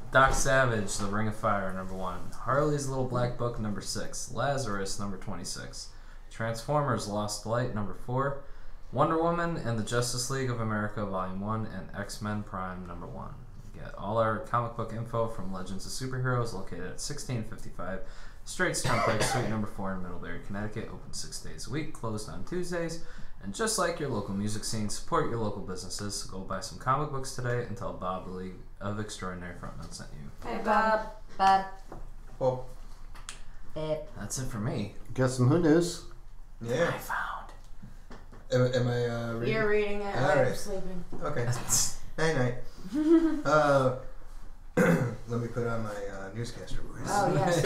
Doc Savage, The Ring of Fire, number one. Harley's Little Black Book, number six. Lazarus, number twenty-six. Transformers, Lost Light, number four. Wonder Woman and the Justice League of America, volume one, and X-Men Prime, number one. You get all our comic book info from Legends of Superheroes, located at sixteen fifty-five Straits Turnpike, Suite number four in Middlebury, Connecticut. Open six days a week, closed on Tuesdays. And just like your local music scene, support your local businesses. So go buy some comic books today and tell Bob the League of Extraordinary Frontmen sent you. Hey, Bob. Bob. Well, Babe. That's it for me. Got some Who News? yeah. I found. Am, am I uh, reading? You're reading it All while you're right. sleeping. Okay. Night night. uh, let me put on my uh, newscaster voice. Oh, yes.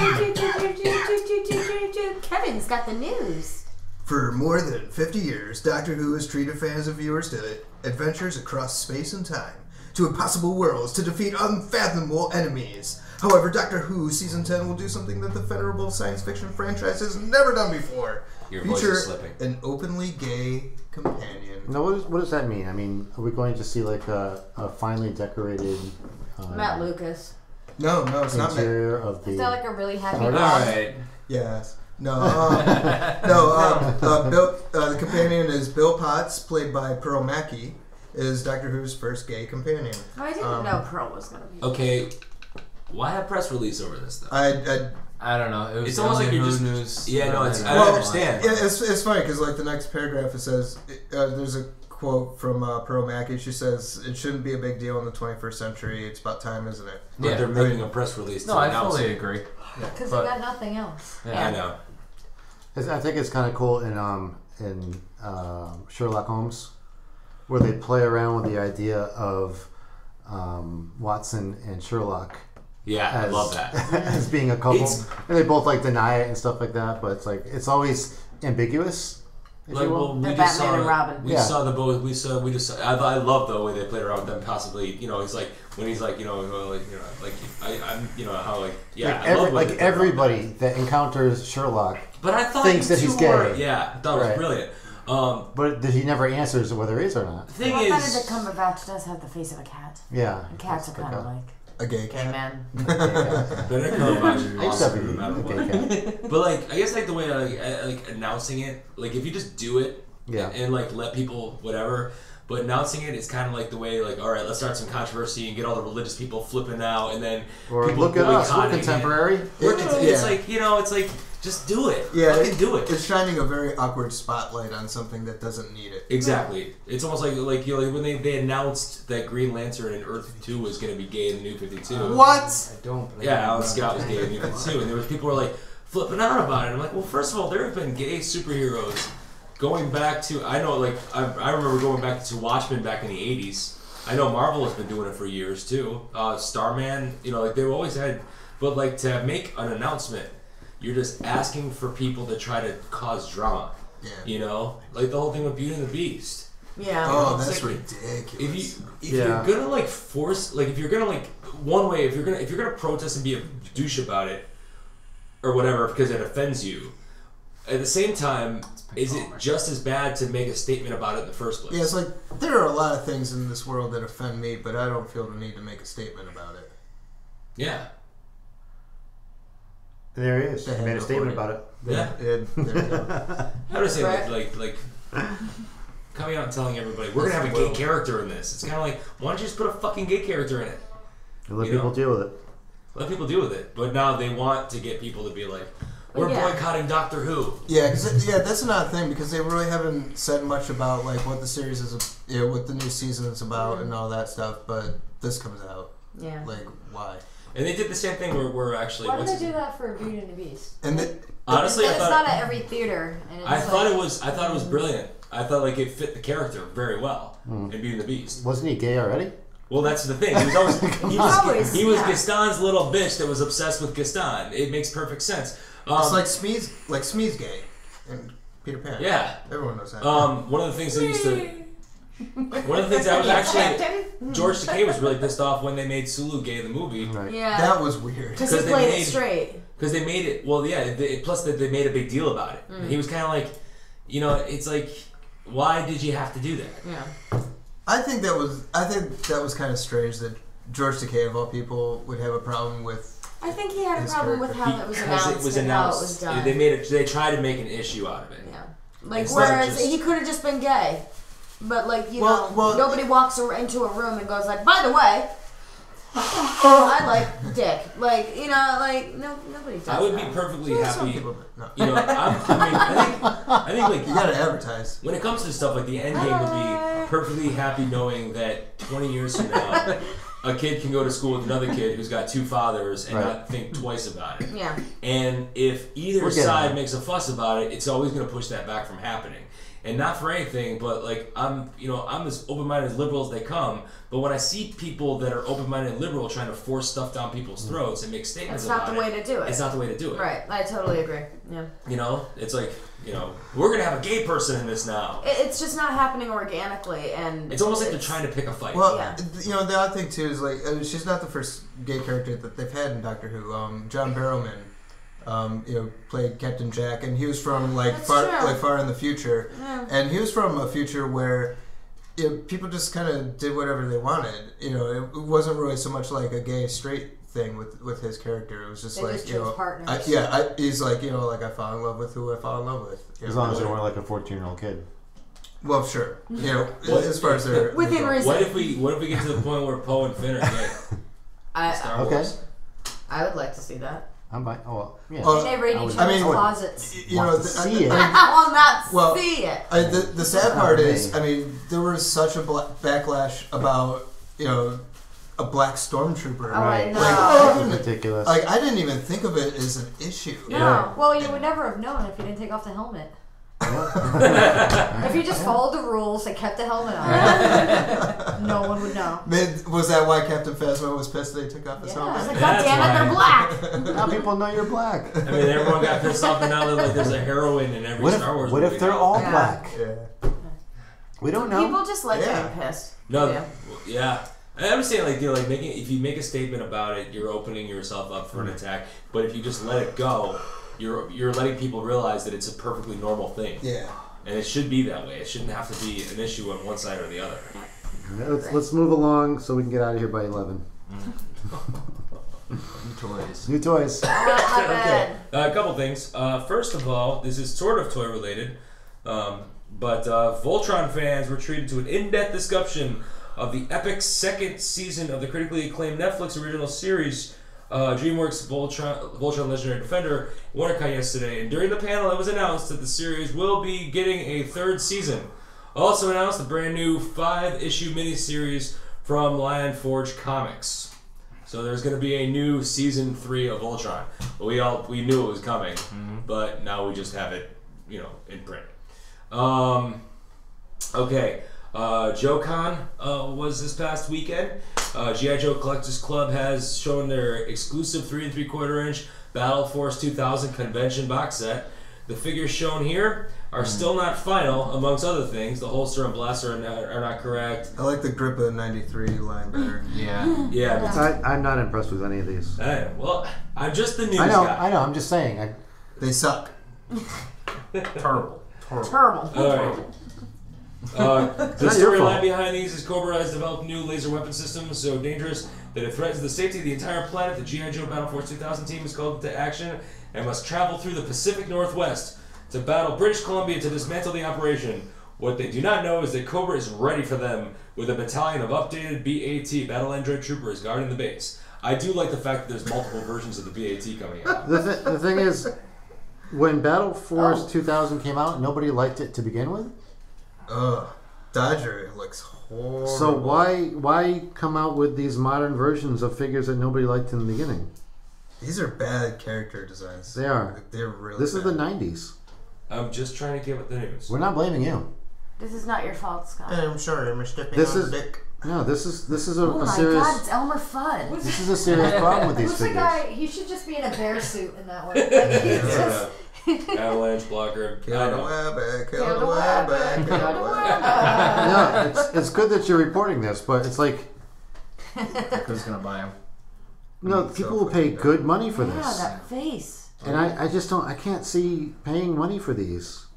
Kevin's got the news. For more than fifty years, Doctor Who has treated fans and viewers to adventures across space and time, to impossible worlds, to defeat unfathomable enemies. However, Doctor Who Season ten will do something that the venerable science fiction franchise has never done before. Your voice Feature is slipping. an openly gay companion. No, what, is, what does that mean? I mean, are we going to see like a, a finely decorated um, Matt Lucas. No, no, it's not Matt. interior of the... Is that like a really happy All dog? Alright. Yes. No, um, no. Um, uh, Bill, uh, the companion is Bill Potts, played by Pearl Mackie, is Doctor Who's first gay companion. Oh, I didn't Um, know Pearl was going to be. Okay, why have press release over this though? I, I I don't know. It was It's almost like only you're Who just- News. yeah, no, it's- I Well, understand. Yeah, it's, it's funny because like the next paragraph it says uh, there's a quote from uh, Pearl Mackie. She says it shouldn't be a big deal in the twenty-first century. It's about time, isn't it? But Yeah. they're making a press release. No, to I announce fully it. agree. Because But- they got nothing else. Yeah. I know. It's- I think it's kind of cool in um in um Sherlock Holmes, where they play around with the idea of um, Watson and Sherlock. Yeah, I as, love that. as being a couple, It's- and they both like deny it and stuff like that. But it's like it's always ambiguous. If Like, you will. well, we They're just Batman saw, and Robin. We Yeah. saw the both. We saw. We just. Saw, I, I love the way they played around with them. Possibly, you know, it's like when he's like, you know, like, you know, like I, I'm, you know, how like, yeah, like I every, love the way like they played around with everybody that encounters Sherlock, that. But I thought thinks you that he's two were- gay. Yeah, I thought it was Right. brilliant. Um, but that he never answers whether he is or not. the thing Well, is, Benedict Cumberbatch does have the face of a cat. Yeah, And cats are That's kind of okay. like A gay gay cat. men. Yeah. Benedict Cumberbatch is I used to have awesome no matter a what. gay cat. But like, I guess like the way like, I- like announcing it, like if you just do it, Yeah. and, and like let people whatever. But announcing it is kind of like the way, like, all right, let's start some controversy and get all the religious people flipping out, and then Or people look at us, we're boycotting it. contemporary. We're It- cont- yeah. It's like, you know, it's like just do it. Yeah, fucking it- do it. It's shining a very awkward spotlight on something that doesn't need it. Exactly. It's almost like like you know, like when they, they announced that Green Lantern and Earth Two was going to be gay in the New Fifty-Two. What? I don't. but I Yeah, don't Alan know. Scott was gay in New Fifty-Two, and there was people who were like flipping out about it. I'm like, well, first of all, there have been gay superheroes going back to I know like I, I remember going back to Watchmen back in the eighties. I know Marvel has been doing it for years too. Uh, Starman, you know, like they've always had, but like to make an announcement, you're just asking for people to try to cause drama. Yeah. You know, like the whole thing with Beauty and the Beast. Yeah. Oh, It's that's like- ridiculous. If you if Yeah. you're gonna like force like if you're gonna like one way if you're gonna if you're gonna protest and be a douche about it or whatever because it offends you, at the same time, is it just as bad to make a statement about it in the first place? Yeah, it's like there are a lot of things in this world that offend me, but I don't feel the need to make a statement about it. Yeah. There he is. They He had made a no statement order. about it. Yeah. It, there you go. How do I say Right. like like like coming out and telling everybody we're gonna have a gay Well- character in this? It's kind of like why don't you just put a fucking gay character in it? And let You people know. deal with it. Let people deal with it. But now they want to get people to be like, we're Yeah. boycotting Doctor Who. Yeah, cause, yeah, that's another thing because they really haven't said much about like what the series is, you know, what the new season is about and all that stuff. But this comes out, Yeah. like why? And they did the same thing where we're actually. Why did what's they his- do that for Beauty and the Beast? And the, Honestly, I and it's thought not at every theater. And it's I thought like, it was. I thought it was brilliant. I thought like it fit the character very well Hmm. in Beauty and the Beast. Wasn't he gay already? Well, that's the thing. He was always he was, Always, he was yeah. Gaston's little bitch that was obsessed with Gaston. It makes perfect sense. Um, it's like Smee's, like Smee's gay, and Peter Pan. yeah. everyone knows that. Um, one of the things they used to. One of the things I was actually George Takei was really pissed off when they made Sulu gay in the movie Right. Yeah. that was weird. Because he 'cause they played made- it straight. because they made it. Well, yeah. They, plus that they made a big deal about it. Mm. And he was kind of like, you know, it's like, why did you have to do that? Yeah. I think that was I think that was kind of strange that George Takei, of all people, would have a problem with. I think he had a his problem with character. how it was Because announced, it was and announced. how it was done. They made it. They tried to make an issue out of it. Yeah. Like, Instead of whereas just- he could have just been gay. But, like, you Well- know, well- nobody walks ar- into a room and goes, like, by the way, I like dick. Like, you know, like, no, nobody does I would that. be perfectly Yeah, some happy. people, no. You know, I'm, I mean, I think, I think like You gotta advertise. when it comes to stuff like the end game, would be perfectly happy knowing that twenty years from now, a kid can go to school with another kid who's got two fathers and Right. not think twice about it. Yeah. And if either We're getting side there. makes a fuss about it, it's always going to push that back from happening. And not for anything, but like I'm, you know, I'm as open-minded as liberal as they come. But when I see people that are open-minded and liberal trying to force stuff down people's throats and make statements It's not about the it, way to do it. it's not the way to do it. Right. I totally agree. Yeah. You know, it's like, you know, we're gonna have a gay person in this now. It, it's just not happening organically, and It's almost like they're trying to pick a fight. Well, Yeah. you know, the odd thing too is like uh, she's not the first gay character that they've had in Doctor Who. Um, John Barrowman, um, you know, played Captain Jack, and he was from like That's far, true. like far in the future, Yeah. and he was from a future where. You know, people just kind of did whatever they wanted. You know, it, it wasn't really so much like a gay straight thing with with his character. It was just They like just you chose know, partners. I, yeah, I, he's like you know, like I fall in love with who I fall in love with. You As know, long as they whatever. weren't like a fourteen-year-old kid. Well, sure. You know, What- as far as their Within their- reason. What if we what if we get to the point where Poe and Finn are gay? I, Star Okay. Wars. I would like to see that. I'm by. Oh, well, yeah. Well, And they raid I each would- I other's mean, closets. you Want know, to the, see it. I, I will not Well, see it. I, the, the sad Not part me. is, I mean, there was such a bla- backlash about, you know, a black stormtrooper. Oh, I know. Like, I It's didn't, ridiculous. like, I didn't even think of it as an issue. No. Well, you would never have known if you didn't take off the helmet. If you just followed the rules and kept the helmet on, no one would know. Mid, was that why Captain Phasma was pissed they took off his Yeah, It's helmet? like, God That's damn it, they're black. Now people know you're black. I mean, everyone got pissed off, and now that like there's a heroine in every What if, Star Wars what movie if they're now. all Yeah. black? Yeah. We don't know. People just like Yeah. getting pissed. No, Yeah. yeah. I'm saying like you know, like making if you make a statement about it, you're opening yourself up for an attack. But if you just let it go, you're you're letting people realize that it's a perfectly normal thing, Yeah. and it should be that way. It shouldn't have to be an issue on one side or the other. Let's, let's move along so we can get out of here by eleven. New toys. New toys. Not bad. Uh, a couple things. Uh, first of all, this is sort of toy related, um, but uh, Voltron fans were treated to an in-depth discussion of the epic second season of the critically acclaimed Netflix original series, uh, DreamWorks Voltron, Voltron Legendary Defender, WonderCon yesterday. And during the panel, it was announced that the series will be getting a third season. Also announced the brand new five-issue miniseries from Lion Forge Comics. So there's going to be a new season three of Voltron. We all we knew it was coming, but now we just have it, you know, in print. Um, okay. Uh, JoeCon uh, was this past weekend. Uh, G I. Joe Collectors Club has shown their exclusive three and three quarter inch Battle Force two thousand convention box set. The figures shown here are still not final, amongst other things. The holster and blaster are not, are not correct. I like the Agrippa ninety-three line better. Yeah. Yeah, but, I, I'm not impressed with any of these. I, well, I'm just the news I know, guy. I know. I'm just saying. I, They suck. Terrible. Terrible. Terrible. All right. Uh, the not your storyline fault. behind these is Cobra has developed new laser weapon systems so dangerous that it threatens the safety of the entire planet. The G I. Joe Battle Force two thousand team is called into action and must travel through the Pacific Northwest to battle British Columbia to dismantle the operation. What they do not know is that Cobra is ready for them with a battalion of updated B A T, Battle Android Troopers, guarding the base. I do like the fact that there's multiple versions of the B A T coming out. the, th- the thing is, when Battle Force two thousand came out, nobody liked it to begin with. Ugh. Dodger looks horrible. So why why come out with these modern versions of figures that nobody liked in the beginning? These are bad character designs. They are. They're really This bad. is the nineties. I'm just trying to get with the news. We're not blaming you. This is not your fault, Scott. I'm sorry, I'm stepping This on is- the dick. No, this is this is a, Oh a my serious God, it's Elmer Fudd. this is a serious problem with these Looks like figures. I, he should just be in a bear suit in that one. Like, he's just, Avalanche blocker. I Kill the know. webber, kill Kill the the webber, webber, kill kill the the webber. No, it's it's good that you're reporting this, but it's like Who's gonna buy them? no, Mm, people so will pay fucking good money for Yeah, this, that face. and I, I just don't I can't see paying money for these.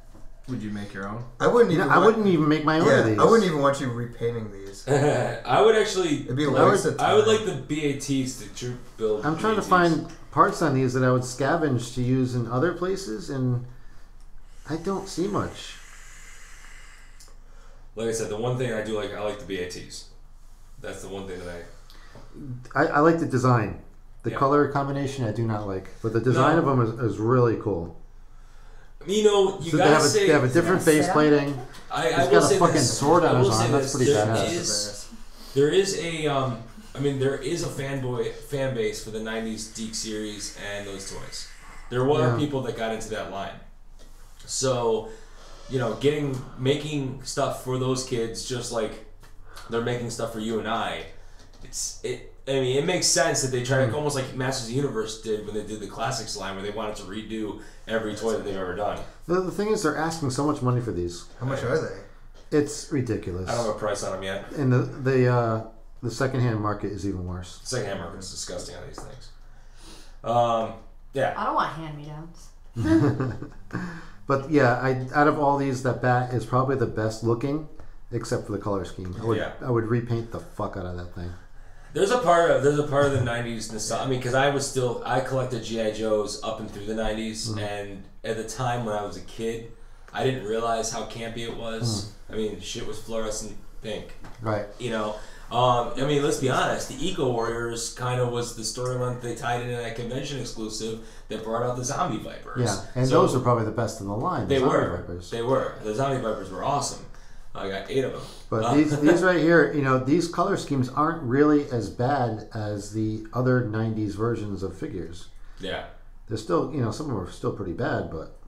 Would you make your own? I wouldn't You even. know, I want- wouldn't even make my own yeah, of these. I wouldn't even want you repainting these. I would actually. It'd be a I would, waste of I would time. like the B A Ts to tr- build. I'm trying to B A Ts. find parts on these that I would scavenge to use in other places, and I don't see much. Like I said, the one thing I do like, I like the B A Ts. That's the one thing that I. I, I like the design. The Yeah. color combination I do not like, but the design No. of them is, is really cool. You know, you So they gotta have a, say they have a different face plating. I, I He's will got a say fucking this. sword on I his will say arm. That's this. pretty There badass. is, there is a, um, I mean, there is a fanboy fan base for the nineties Deke series and those toys. There were Yeah. people that got into that line. So, you know, getting making stuff for those kids, just like they're making stuff for you and I. It's it. I mean, it makes sense that they try to almost like Masters of the Universe did when they did the classics line, where they wanted to redo every toy that they've ever done. The, the thing is, they're asking so much money for these. How much are they? It's ridiculous. I don't have a price on them yet. And the the uh, the secondhand market is even worse. Secondhand market is disgusting on these things. Um, yeah. I don't want hand-me-downs. But yeah, I out of all these, that bat is probably the best looking, except for the color scheme. I would Yeah. I would repaint the fuck out of that thing. There's a part of there's a part of the nineties nostalgia. I mean, because I was still I collected G I Joes up and through the nineties, Mm-hmm. and at the time when I was a kid, I didn't realize how campy it was. Mm. I mean, shit was fluorescent pink. Right. You know, um, I mean, let's be honest. The Eco Warriors kind of was the storyline they tied into that convention exclusive that brought out the Zombie Vipers. Yeah, and So those are probably the best in the line. they the Zombie were. Vipers. They were. The Zombie Vipers were awesome. I got eight of them. But Uh, these these right here, you know, these color schemes aren't really as bad as the other nineties versions of figures. yeah. They're still, you know, some of them are still pretty bad, but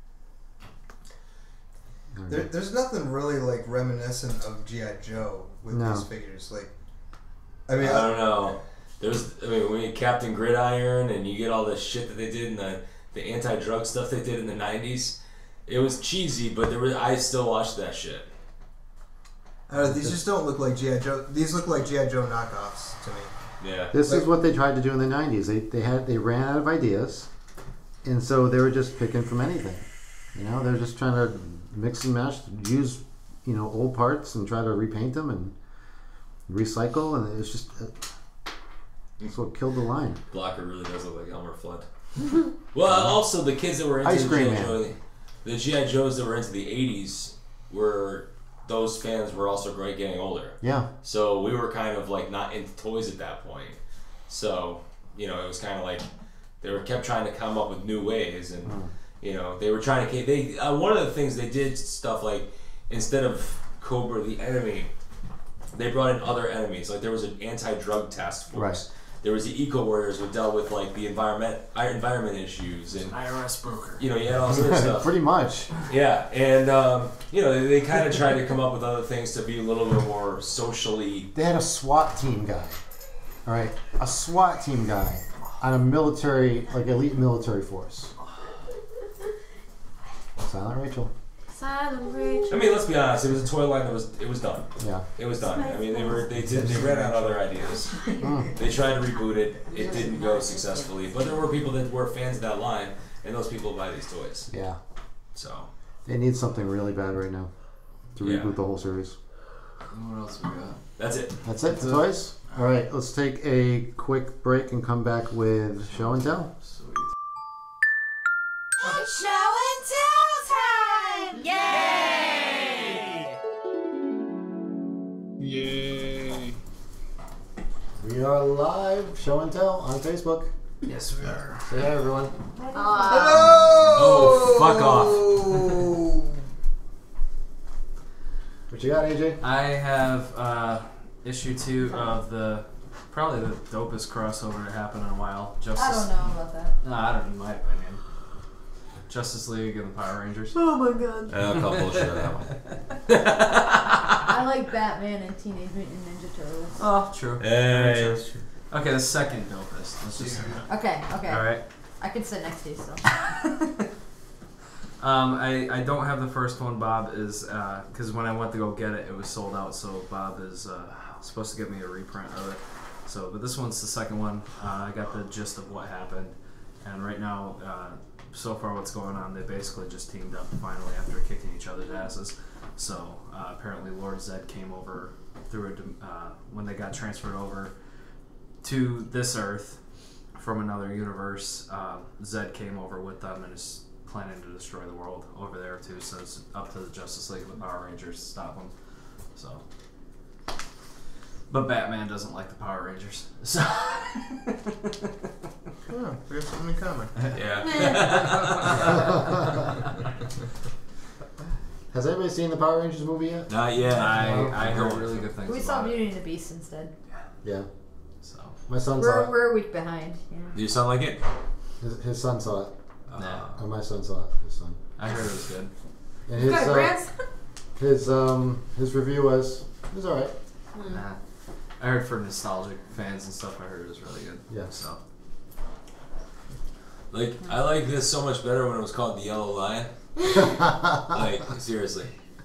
There, there's nothing really like reminiscent of G I Joe with No. these figures. Like, I mean, I don't know. There's, I mean, when you Captain Gridiron and you get all the shit that they did in the the anti-drug stuff they did in the nineties, it was cheesy, but there was I still watched that shit. Uh, these just don't look like G I Joe. These look like G I Joe knockoffs to me. Yeah. this Like- is what they tried to do in the nineties. They they had they ran out of ideas, and so they were just picking from anything. You know, they're just trying to mix and match, use you know old parts and try to repaint them and recycle, and it's just uh, that's what killed the line. Blocker really does look like Elmer Fudd. Well, also the kids that were into Ice the Cream G I Man. Joe, the G I Joes that were into the eighties were those fans were also great getting older. Yeah. So we were kind of like not into toys at that point. So you know, it was kind of like they were kept trying to come up with new ways, and Mm. you know, they were trying to. They uh, one of the things they did stuff like instead of Cobra the enemy, they brought in other enemies. Like there was an anti-drug task force. Right. There was the Eco Warriors who dealt with like the environment environment issues and I R S broker. you know, you had all sorts of stuff. Pretty much. Yeah, and um, you know, they, they kind of tried to come up with other things to be a little bit more socially. They had a SWAT team guy. All right, a SWAT team guy on a military, like elite military force. Silent Rachel. Silent Rachel. I mean, let's be honest. It was a toy line that was it was done. Yeah. It was done. I mean, they were they did they ran out of other ideas. They tried to reboot it. It didn't go successfully. But there were people that were fans of that line, and those people buy these toys. Yeah. So They need something really bad right now to Yeah. reboot the whole series. What else we got? that's it. That's it. The toys. All right, let's take a quick break and come back with show and tell. Sweet. Show and tell time! Yay! Yay. We are live, show and tell on Facebook. Yes, we are. Say hi, everyone. Oh, fuck off. What you got, A J? I have uh, issue two of the probably the dopest crossover to happen in a while. Justice. I don't know about that. No, I don't. In my opinion, Justice League and the Power Rangers. Oh my god. Uh, a couple bullshit on that one. I like Batman and Teenage Mutant Ninja Turtles. Oh, true. Hey. Very true. Okay, the second dopest. Let's just. Okay, okay. All right. I can sit next to you still. Um, I, I don't have the first one. Bob is because uh, when I went to go get it, it was sold out. So Bob is uh, supposed to give me a reprint of it. So, but this one's the second one. Uh, I got the gist of what happened, and right now, uh, so far what's going on, they basically just teamed up finally after kicking each other's asses. So uh, apparently Lord Zed came over through a, uh, when they got transferred over to this Earth from another universe. Uh, Zed came over with them and is planning to destroy the world over there too. So it's up to the Justice League and the Power Rangers to stop him. So, but Batman doesn't like the Power Rangers. So. Oh, we have something in common. Yeah. Has anybody seen the Power Rangers movie yet? Not yet. I, No. I heard really good things We about saw it. Beauty and the Beast instead. Yeah. So My son saw We're, it. we're a week behind. Yeah. Do you sound like it? His, his son saw it. Nah. Or my son saw it. His son. I heard it was good. And his, Got a uh, grandson? his um his review was it was alright. Nah. I heard for nostalgic fans and stuff, I heard it was really good. Yeah. So. Like, I like this so much better when it was called The Yellow Lion. Like, seriously.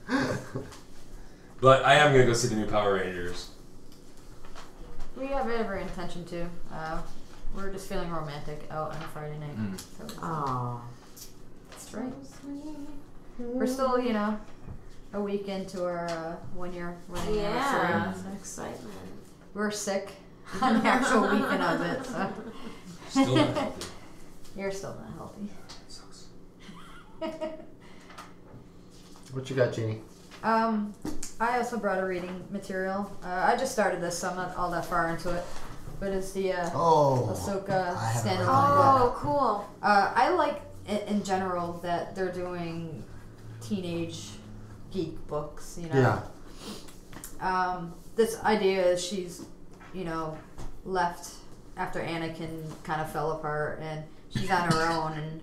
But I am going to go see the new Power Rangers. We have every intention to. Uh, we're just feeling romantic out on a Friday night. Mm. So it's- Aww. That's right. We're still, you know, a week into our uh, one year wedding Yeah. anniversary. Excitement. We're sick on the actual weekend of it. So. Still not healthy. You're still not healthy. What you got, Jeannie? Um, I also brought a reading material. Uh, I just started this, so I'm not all that far into it. But it's the uh, Oh, Ahsoka I haven't read standalone that. book. Oh, cool. Uh, I like, in, in general, that they're doing teenage geek books, you know? Yeah. Um, this idea is she's, you know, left after Anakin kind of fell apart, and she's on her own, and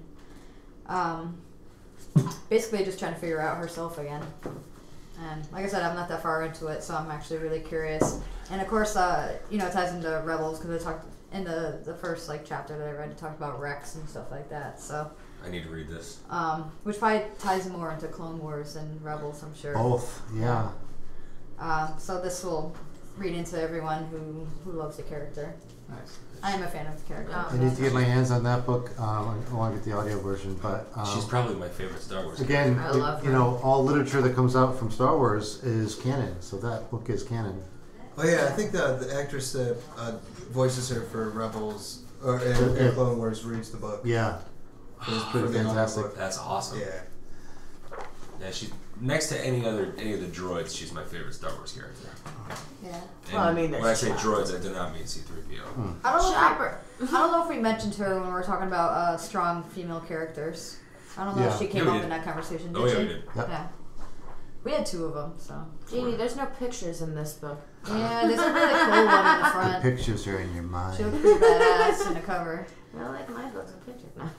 um, basically just trying to figure out herself again. And like I said, I'm not that far into it, so I'm actually really curious. And of course, uh, you know, it ties into Rebels because I talked in the the first like chapter that I read. It talked about Rex and stuff like that. So, I need to read this. um, which probably ties more into Clone Wars and Rebels, I'm sure. Both, yeah. Um, so this will read into everyone who who loves the character. Nice. I am a fan of the character. Oh. I need to get my hands on that book. Um, I want to get the audio version, but um, She's probably my favorite Star Wars again, I it- love you her. know, all literature that comes out from Star Wars is canon, so that book is canon. Oh yeah, I think the the actress that uh, voices her for Rebels or in, in Clone Wars reads the book. Yeah, For- it's for pretty the fantastic. audiobook. That's awesome. Yeah. Yeah, she's next to any other any of the droids. She's my favorite Star Wars character. Yeah. And Well, I mean, when I there's say Chopper. droids, I do not mean C three P O. I don't know. If Chopper. we, I don't know if we mentioned her when we were talking about uh, strong female characters. I don't know Yeah. if she came Yeah, we up did. in that conversation. Did Oh yeah, she? we did. Yep. Yeah. We had two of them, so. Jeannie, there's no pictures in this book. Yeah, there's a really cool one in the The front. pictures are in your She mind. looked pretty badass in the cover. I like my books with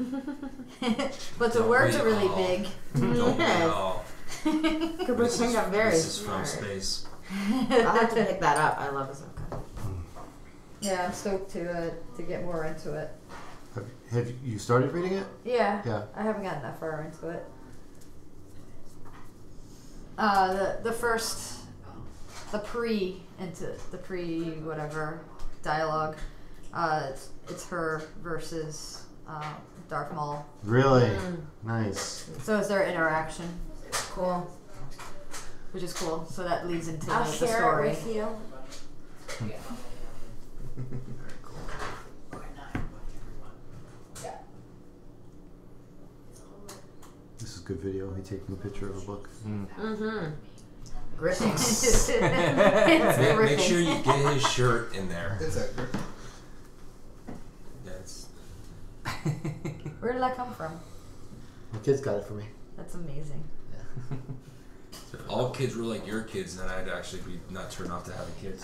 pictures now. But the Don't words we are really all? big. Don't we Yes. all? Cooper turned out very This is from smart. space. I'll have to pick that up. I love Ahsoka. Yeah, I'm stoked to uh, to get more into it. Have, have you started reading it? Yeah. Yeah. I haven't gotten that far into it. Uh, the the first, the pre into the pre whatever dialogue. Uh, it's, it's her versus uh, Darth Maul. Really? Mm. Nice. So it's their interaction, Cool. which is cool. So that leads into I'll the share story. it with you. This is good video. He taking a picture of a book. Mm-hmm. Gripping. It's Make, gripping. make sure you get his shirt in there. It's accurate. That's Where did that come from? My kids got it for me. That's amazing. if all kids were like your kids, then I'd actually be not turned off to having kids.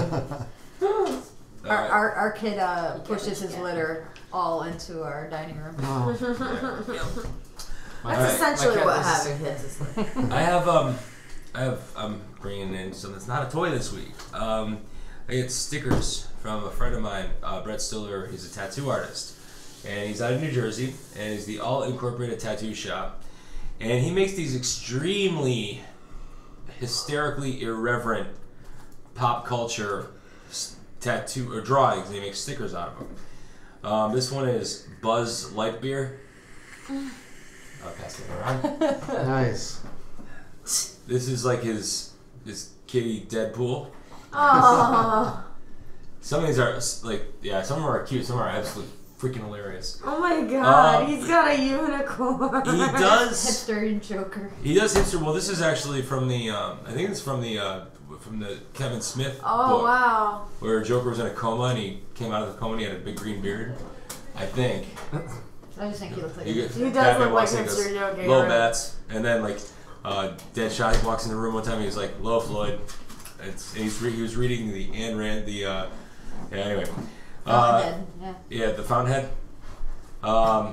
Our, Alright. our, our kid uh, pushes his litter all into our dining room. Oh. Yeah. That's Alright, essentially my cat what was having kids is like. I have um, I have I'm bringing in something that's not a toy this week. Um, I get stickers from a friend of mine, uh, Brett Stiller. He's a tattoo artist, and he's out of New Jersey, and he's the All Incorporated Tattoo Shop, and he makes these extremely hysterically irreverent pop culture s- tattoo or drawings, and he makes stickers out of them. Um, this one is Buzz Lightyear. I'll pass it around. Nice. This is like his his kitty Deadpool. Oh. Some of these are like, yeah, some of them are cute, some are absolutely freaking hilarious. Oh my god, Um, he's got a unicorn. He does. Hipster and Joker. He does hipster. Well, this is actually from the. Um, I think it's from the uh, from the Kevin Smith Oh book, wow. where Joker was in a coma and he came out of the coma and he had a big green beard. I think. I just think he looks like You a get- He does Batman look like walks in and hipster goes, Joker, Low right? bats, and then like uh, Deadshot walks in the room one time. And he's like, "Low Floyd," it's, and he's re- he was reading the Ayn Rand the. Uh, yeah. Anyway. Uh, Fountainhead, yeah. Yeah, the Fountainhead. Um.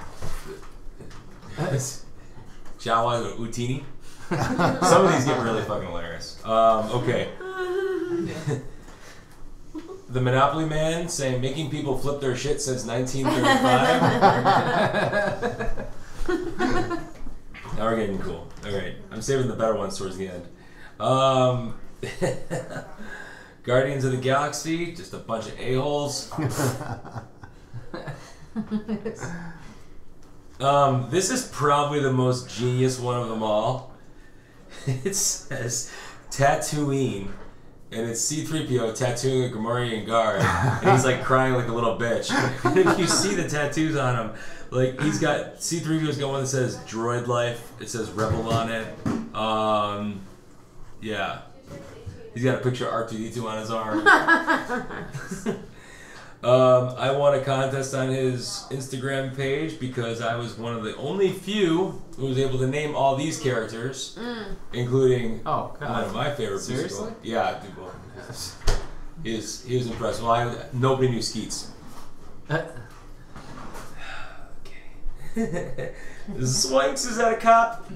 Jawa Utini. Some of these get really fucking hilarious. Um, okay. The Monopoly Man saying making people flip their shit since nineteen thirty-five. Now we're getting cool. Alright. I'm saving the better ones towards the end. Um, Guardians of the Galaxy, just a bunch of a-holes. Um, this is probably the most genius one of them all. It says Tatooine, and it's C three P O tattooing a Gamorrean guard, and he's like crying like a little bitch. And if you see the tattoos on him, like he's got C three P O's got one that says Droid Life. It says Rebel on it. Um, yeah, he's got a picture of R two D two on his arm. Um, I won a contest on his Instagram page because I was one of the only few who was able to name all these characters, Mm. including Oh, God. one of my favorite. Seriously? musical- Yeah, dude, well, he was he was impressed. Well, I, nobody knew Skeets. Okay. Swanks, is that a cop?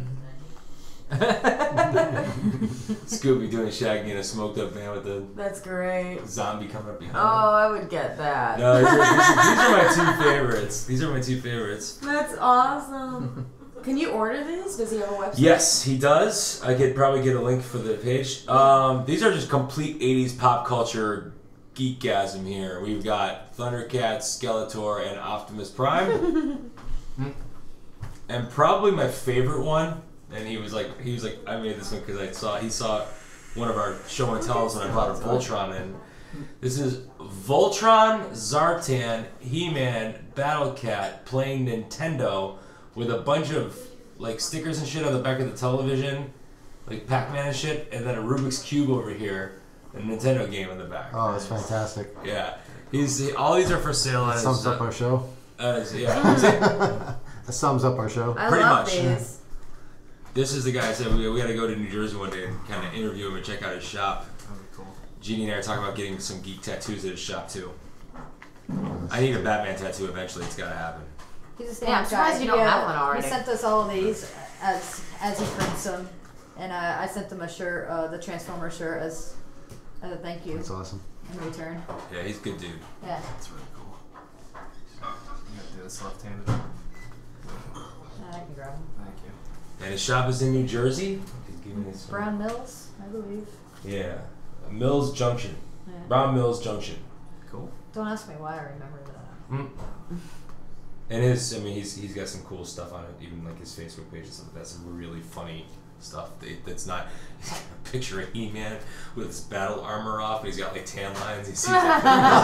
Scooby doing Shaggy in a smoked up van with the That's great. zombie coming up behind Oh, him. I would get that. No, these are, these, are, these are my two favorites. These are my two favorites. That's awesome. Can you order these? Does he have a website? Yes, he does. I could probably get a link for the page. Um, these are just complete eighties pop culture geekgasm here. We've got Thundercats, Skeletor, and Optimus Prime. And probably my favorite one, and he was like, he was like, I made this one because I saw he saw one of our show and tells when I brought a Voltron in. This is Voltron, Zartan, He-Man, Battle Cat playing Nintendo with a bunch of like stickers and shit on the back of the television, like Pac-Man and shit, and then a Rubik's Cube over here, and a Nintendo game in the back. Oh, that's fantastic. Yeah, he's he, all these are for sale on That his. sums up uh, our show. Uh, yeah, is it? That sums up our show. I Pretty love much. these. This is the guy I said we, we got to go to New Jersey one day and kind of interview him and check out his shop. That'd be cool. Jeannie and I are talking about getting some geek tattoos at his shop too. I need a Batman tattoo eventually. It's got to happen. He's a Yeah, stand I'm surprised guy. you don't He, uh, have one already. He sent us all of these as as he prints them, and uh, I sent him a shirt, uh, the Transformer shirt, as as a thank you That's awesome. in return. Yeah, he's a good dude. Yeah. That's really cool. You gotta do this left-handed. Uh, I can grab him. Thank you. And his shop is in New Jersey. He's giving me some. Brown Mills, I believe. Yeah, Mills Junction. Yeah. Brown Mills Junction. Cool. Don't ask me why I remember that. Mm. And his, I mean, he's he's got some cool stuff on it. Even like his Facebook page and stuff. That's some really funny stuff. That, that's not. He's got a picture of He-Man with his battle armor off, and he's got like tan lines. He sees it.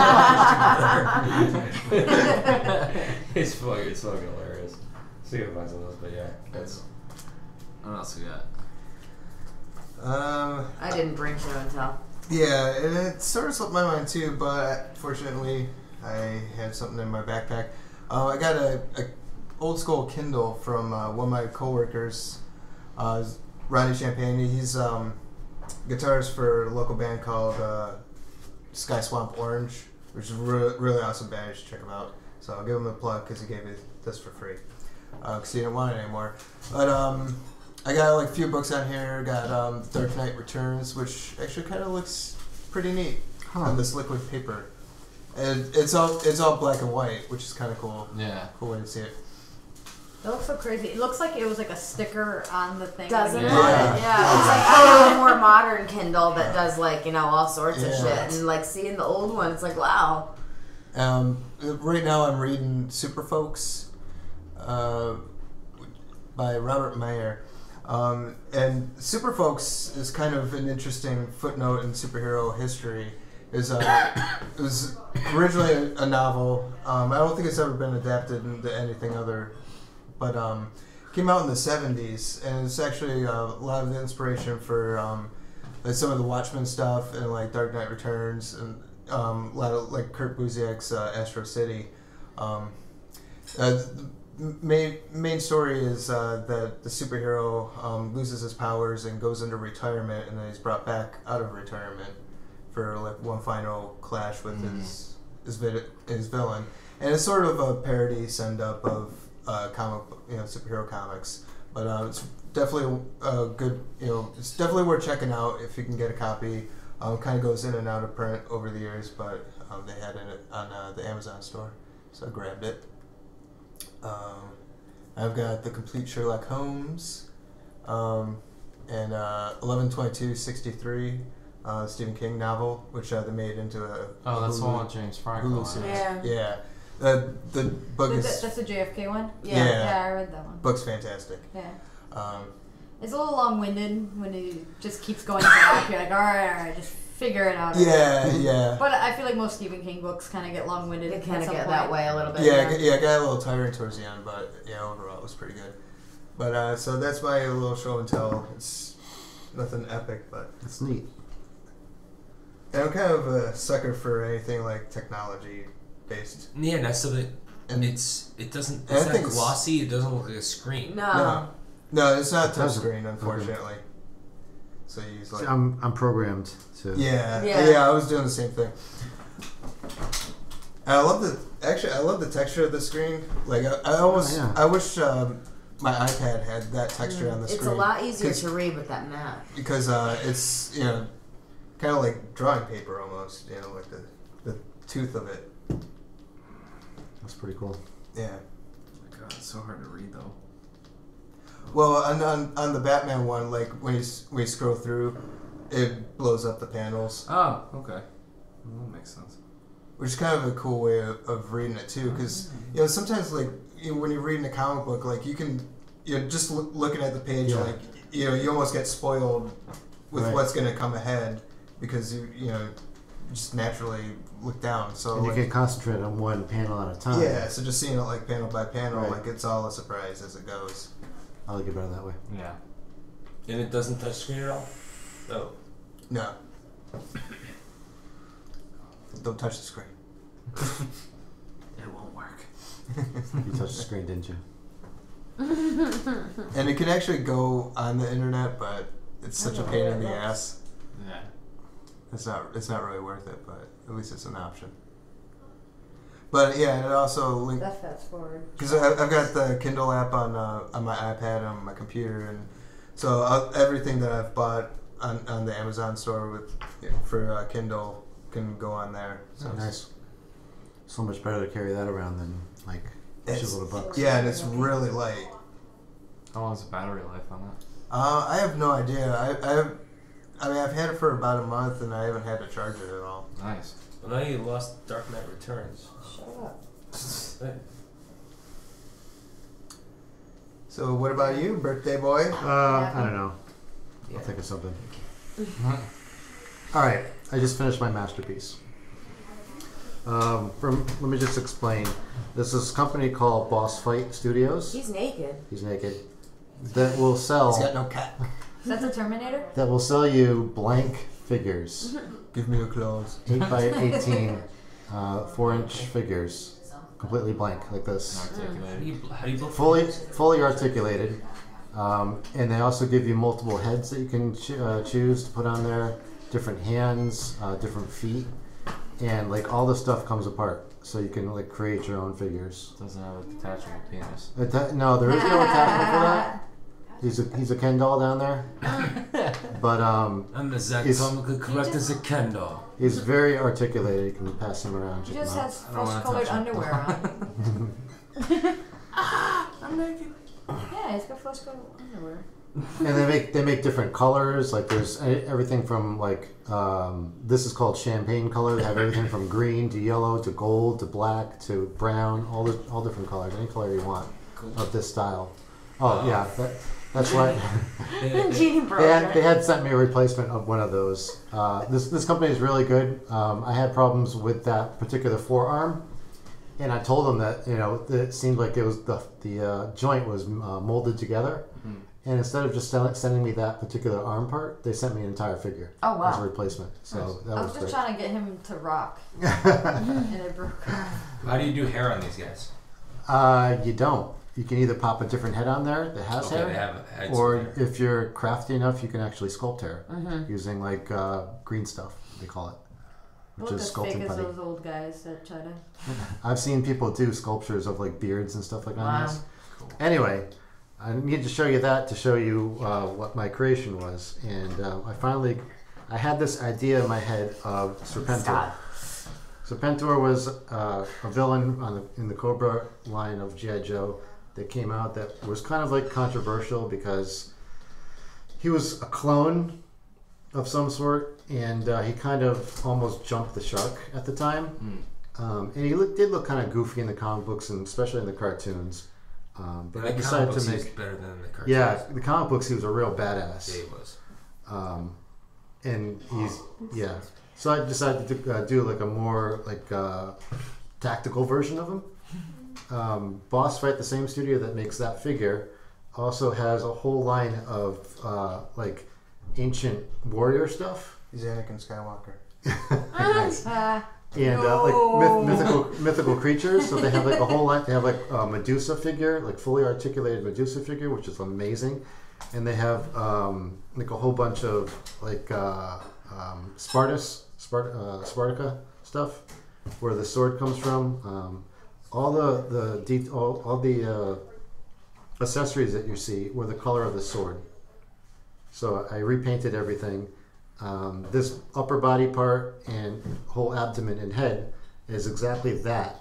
It's fucking, it's fucking hilarious. See if I find some of those, but yeah, that's. What else we got? Um, I didn't bring show and tell. yeah, and it sort of slipped my mind too, but fortunately, I had something in my backpack. Uh, I got a, a old school Kindle from uh, one of my coworkers, uh, Ronnie Champagne. He's um, guitarist for a local band called uh, Sky Swamp Orange, which is a re- really awesome band. You should check them out. So I'll give him a plug because he gave me this for free because he didn't want it anymore. But um, I got like a few books on here. Got um, Dark Knight Returns, which actually kind of looks pretty neat Huh. on this liquid paper. And it's all it's all black and white, which is kind of cool. Yeah. Cool way to see it. It looks so crazy. It looks like it was like a sticker on the thing. Doesn't Like, it? Yeah. Yeah. It's like I have a more modern Kindle that does like, you know, all sorts of Yeah. shit. And like seeing the old one, it's like, wow. Um, right now I'm reading Super Folks. Uh, uh, by Robert Mayer. Um, and Super Folks is kind of an interesting footnote in superhero history. Is uh, it was originally a, a novel. Um, I don't think it's ever been adapted into anything other, but um, came out in the seventies, and it's actually uh, a lot of the inspiration for um, like some of the Watchmen stuff and like Dark Knight Returns and um, a lot of like Kurt Busiek's uh, Astro City. Um, uh, Main main story is uh, that the superhero um, loses his powers and goes into retirement, and then he's brought back out of retirement for like one final clash with mm. his his, vid- his villain, and it's sort of a parody send up of uh, comic you know superhero comics, but uh, it's definitely a good you know it's definitely worth checking out if you can get a copy. Um, kind of goes in and out of print over the years, but um, they had it on uh, the Amazon store, so I grabbed it. Um, I've got The Complete Sherlock Holmes, um, and uh, eleven twenty-two sixty-three, uh, Stephen King novel, which uh, they made into a oh, that's Hulu, the one with James Franco. Hulu series. Yeah. Yeah. Uh, the book The- is that's the J F K one? Yeah. Yeah, I read that one. book's fantastic. Yeah. Um, It's a little long-winded when it just keeps going back. You're like, all right, all right, just figure it out. yeah, yeah. But I feel like most Stephen King books kind of get long-winded. They at kind of some get point. that way a little bit. Yeah, yeah, yeah, I got a little tiring towards the end, but yeah, overall it was pretty good. But uh, so that's my little show and tell. It's nothing epic, but It's neat. and I'm kind of a sucker for anything like technology based. Yeah, that's so that And it's it doesn't I it's think not it's- glossy. It doesn't look like a screen. No. No, no, it's not Doesn't. touchscreen, unfortunately. So you use like I'm I'm programmed to. yeah, Yeah. yeah, I was doing the same thing. I love the actually I love the texture of the screen. Like I, I almost Oh, yeah. I wish um, my iPad had that texture on the It's screen. a lot easier 'Cause- to read with that matte. because uh, it's you know kind of like drawing paper almost. You know, like the the tooth of it. That's pretty cool. Yeah. Oh my God, it's so hard to read though. Well, on, on on the Batman one, like when you s- when you scroll through, it blows up the panels, Oh, okay. Well, that makes sense. which is kind of a cool way of, of reading it too. Because you know sometimes like you know, when you're reading a comic book, like you can you know just loo- looking at the page, Yeah. like you know you almost get spoiled with Right. what's going to come ahead because you you know just naturally look down. So And you like, can concentrate on one panel at a time. yeah, so just seeing it like panel by panel, Right. like it's all a surprise as it goes. I like it better that way. Yeah. And it doesn't touch screen at all. Oh. No, don't touch the screen. It won't work. You touched the screen, didn't you? And it can actually go on the internet, but it's such a pain in the ass. Yeah. It's not. It's not really worth it, but at least it's an option. But yeah, and it also link That's fast forward. because I've got the Kindle app on uh, on my iPad on my computer, and so uh, everything that I've bought on, on the Amazon store with for uh, Kindle can go on there. So Oh, nice. So much better to carry that around than like a It's- shitload of bucks. Yeah, and it's really light. How long is the battery life on that? Uh, I have no idea. I I have, I mean I've had it for about a month, and I haven't had to charge it at all. Nice. Well, now you lost Dark Knight Returns. Shut up. Hey. So what about you, birthday boy? Uh, I don't know. Yeah. I'll think of something. All right, I just finished my masterpiece. Um, from let me just explain. This is a company called Boss Fight Studios. He's naked. He's naked. That will sell. He's got no cat. Is that the Terminator? That will sell you blank figures, Give me your clothes. eight by eighteen, uh, four-inch figures, completely blank like this. How do you, how do you look? Fully, fully articulated, um, and they also give you multiple heads that you can ch- uh, choose to put on there, different hands, uh, different feet, and like all the stuff comes apart, so you can like create your own figures. Doesn't have a detachable penis. Atta- no, there is no attachment for that. He's a he's a Ken doll down there, but um, I'm as It's- anatomically correct as a Ken doll. he's very articulated. You can pass him around. He Check him just out. has I don't wanna flesh-colored touch him. underwear on. I'm naked. Yeah, he's got flesh-colored underwear. And they make they make different colors. Like there's e- everything from like um, this is called champagne color. They have everything from green to yellow to gold to black to brown. All the all different colors. Any color you want. of this style. Oh uh, yeah, that, that's right. Genie broke they, had, it. they had sent me a replacement of one of those. Uh, this this company is really good. Um, I had problems with that particular forearm, and I told them that you know that it seemed like it was the the uh, joint was uh, molded together, mm. and instead of just sell, sending me that particular arm part, they sent me an entire figure oh, wow. as a replacement. So nice. that I was was just great. trying to get him to rock, and it broke. How do you do hair on these guys? Uh, you don't. You can either pop a different head on there that has okay, hair, they have heads or there. if you're crafty enough, you can actually sculpt hair mm-hmm. using like uh, green stuff, they call it, which Look is as sculpting fake as putty. those old guys that try to. I've seen people do sculptures of like beards and stuff like that. Wow. Cool. Anyway, I need to show you that to show you uh, what my creation was, and uh, I finally, I had this idea in my head of Serpentor. Stop. Serpentor was uh, a villain on the, in the Cobra line of G I. Joe that came out that was kind of like controversial because he was a clone of some sort, and uh, he kind of almost jumped the shark at the time. Mm. Um, and he look, did look kind of goofy in the comic books and especially in the cartoons. Um, but I decided to make better than the cartoons. Yeah, the comic books he was a real badass. Yeah, he was. Um, and he's yeah. So I decided to uh, do like a more like uh, tactical version of him. Um, Boss Fight, the same studio that makes that figure, also has a whole line of uh, like ancient warrior stuff. He's Anakin Skywalker. Nice. Uh, And uh, like myth, mythical mythical creatures. So they have like a whole line. They have like a Medusa figure, like fully articulated Medusa figure, which is amazing. And they have um, like a whole bunch of like uh, um, Spartus, Spart- uh, Spartica stuff, where the sword comes from. Um, all the the de- all, all the uh, accessories that you see were the color of the sword. So I repainted everything. Um, this upper body part and whole abdomen and head is exactly that.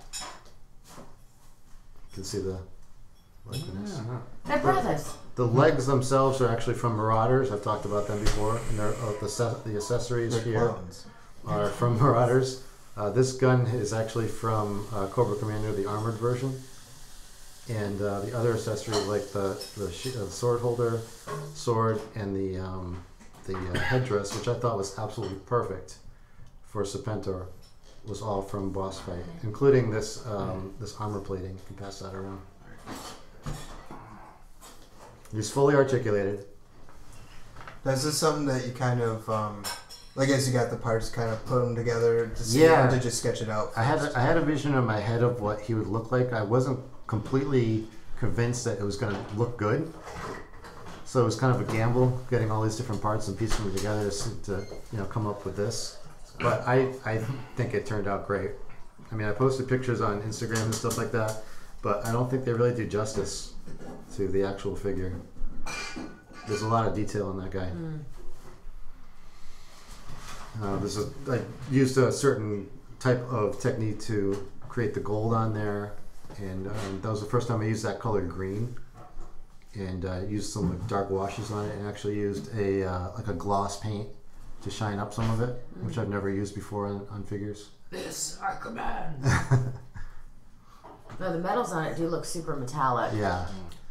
You can see the likeness. They're brothers. The legs themselves are actually from Marauders. I've talked about them before, and they're, uh, the, the accessories They're here clones. are from Marauders. Uh, this gun is actually from uh, Cobra Commander, the armored version. And uh, the other accessories like the the, sh- uh, sword holder, sword, and the um, the uh, headdress, which I thought was absolutely perfect for Serpentor, was all from Boss Fight, including this um, this armor plating. You can pass that around. He's fully articulated. Is this something that you kind of, um, like as you got the parts, kind of put them together to see, Yeah. or to just sketch it out? I had a, I had a vision in my head of what he would look like. I wasn't completely convinced that it was going to look good. So it was kind of a gamble, getting all these different parts and piecing them together to, to you know, come up with this. But I, I think it turned out great. I mean, I posted pictures on Instagram and stuff like that, but I don't think they really do justice to the actual figure. There's a lot of detail in that guy. Mm. Uh, this is, I used a certain type of technique to create the gold on there, and um, that was the first time I used that color green. And uh, used some like, dark washes on it, and actually used a uh, like a gloss paint to shine up some of it, which I've never used before on, on figures. This I command. No, the metals on it do look super metallic. Yeah.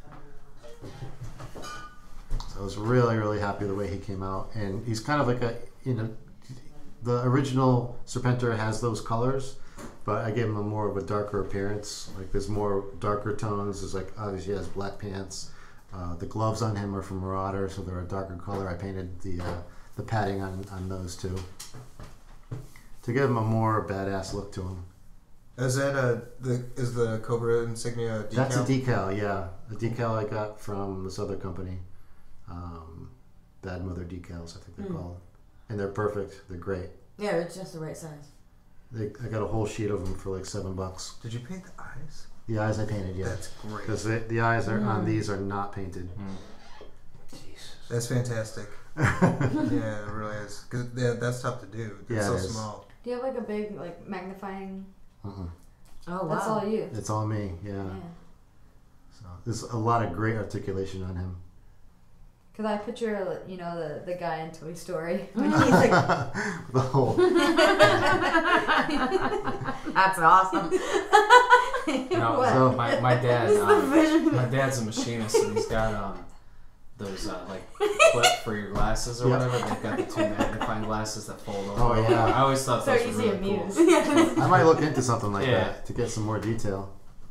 So I was really, really happy the way he came out, and he's kind of like a, you know, the original Serpentor has those colors, but I gave him a more of a darker appearance. Like there's more darker tones. There's like obviously he has black pants. Uh, the gloves on him are from Marauder, so they're a darker color. I painted the uh, the padding on, on those too to give him a more badass look to him. Is that a the is the Cobra insignia a decal? That's a decal, yeah, a decal I got from this other company, um, Bad Mother Decals, I think they're mm. called, and they're perfect. They're great. Yeah, it's just the right size. They, I got a whole sheet of them for like seven bucks. Did you paint the eyes? The eyes I painted, yeah. That's great. Because the, the eyes are, mm. on these are not painted. Mm. Jesus. That's fantastic. Yeah, it really is. Because yeah, that's tough to do. It's yeah, so it is. small. Do you have like a big like magnifying? Uh-uh. Oh, wow. That's all you. It's all me, yeah. Yeah. So there's a lot of great articulation on him. Cause I picture, you know, the, the guy in Toy Story when he's like the whole. That's awesome. No, What? so my, my dad, This is the um, vision. my dad's a machinist, and he's got um those uh, like clip for your glasses or Yep. whatever. They've got the two magnifying glasses that fold over. Oh, yeah. I always thought So those were easy really to cool. muse. I might look into something like Yeah. that to get some more detail.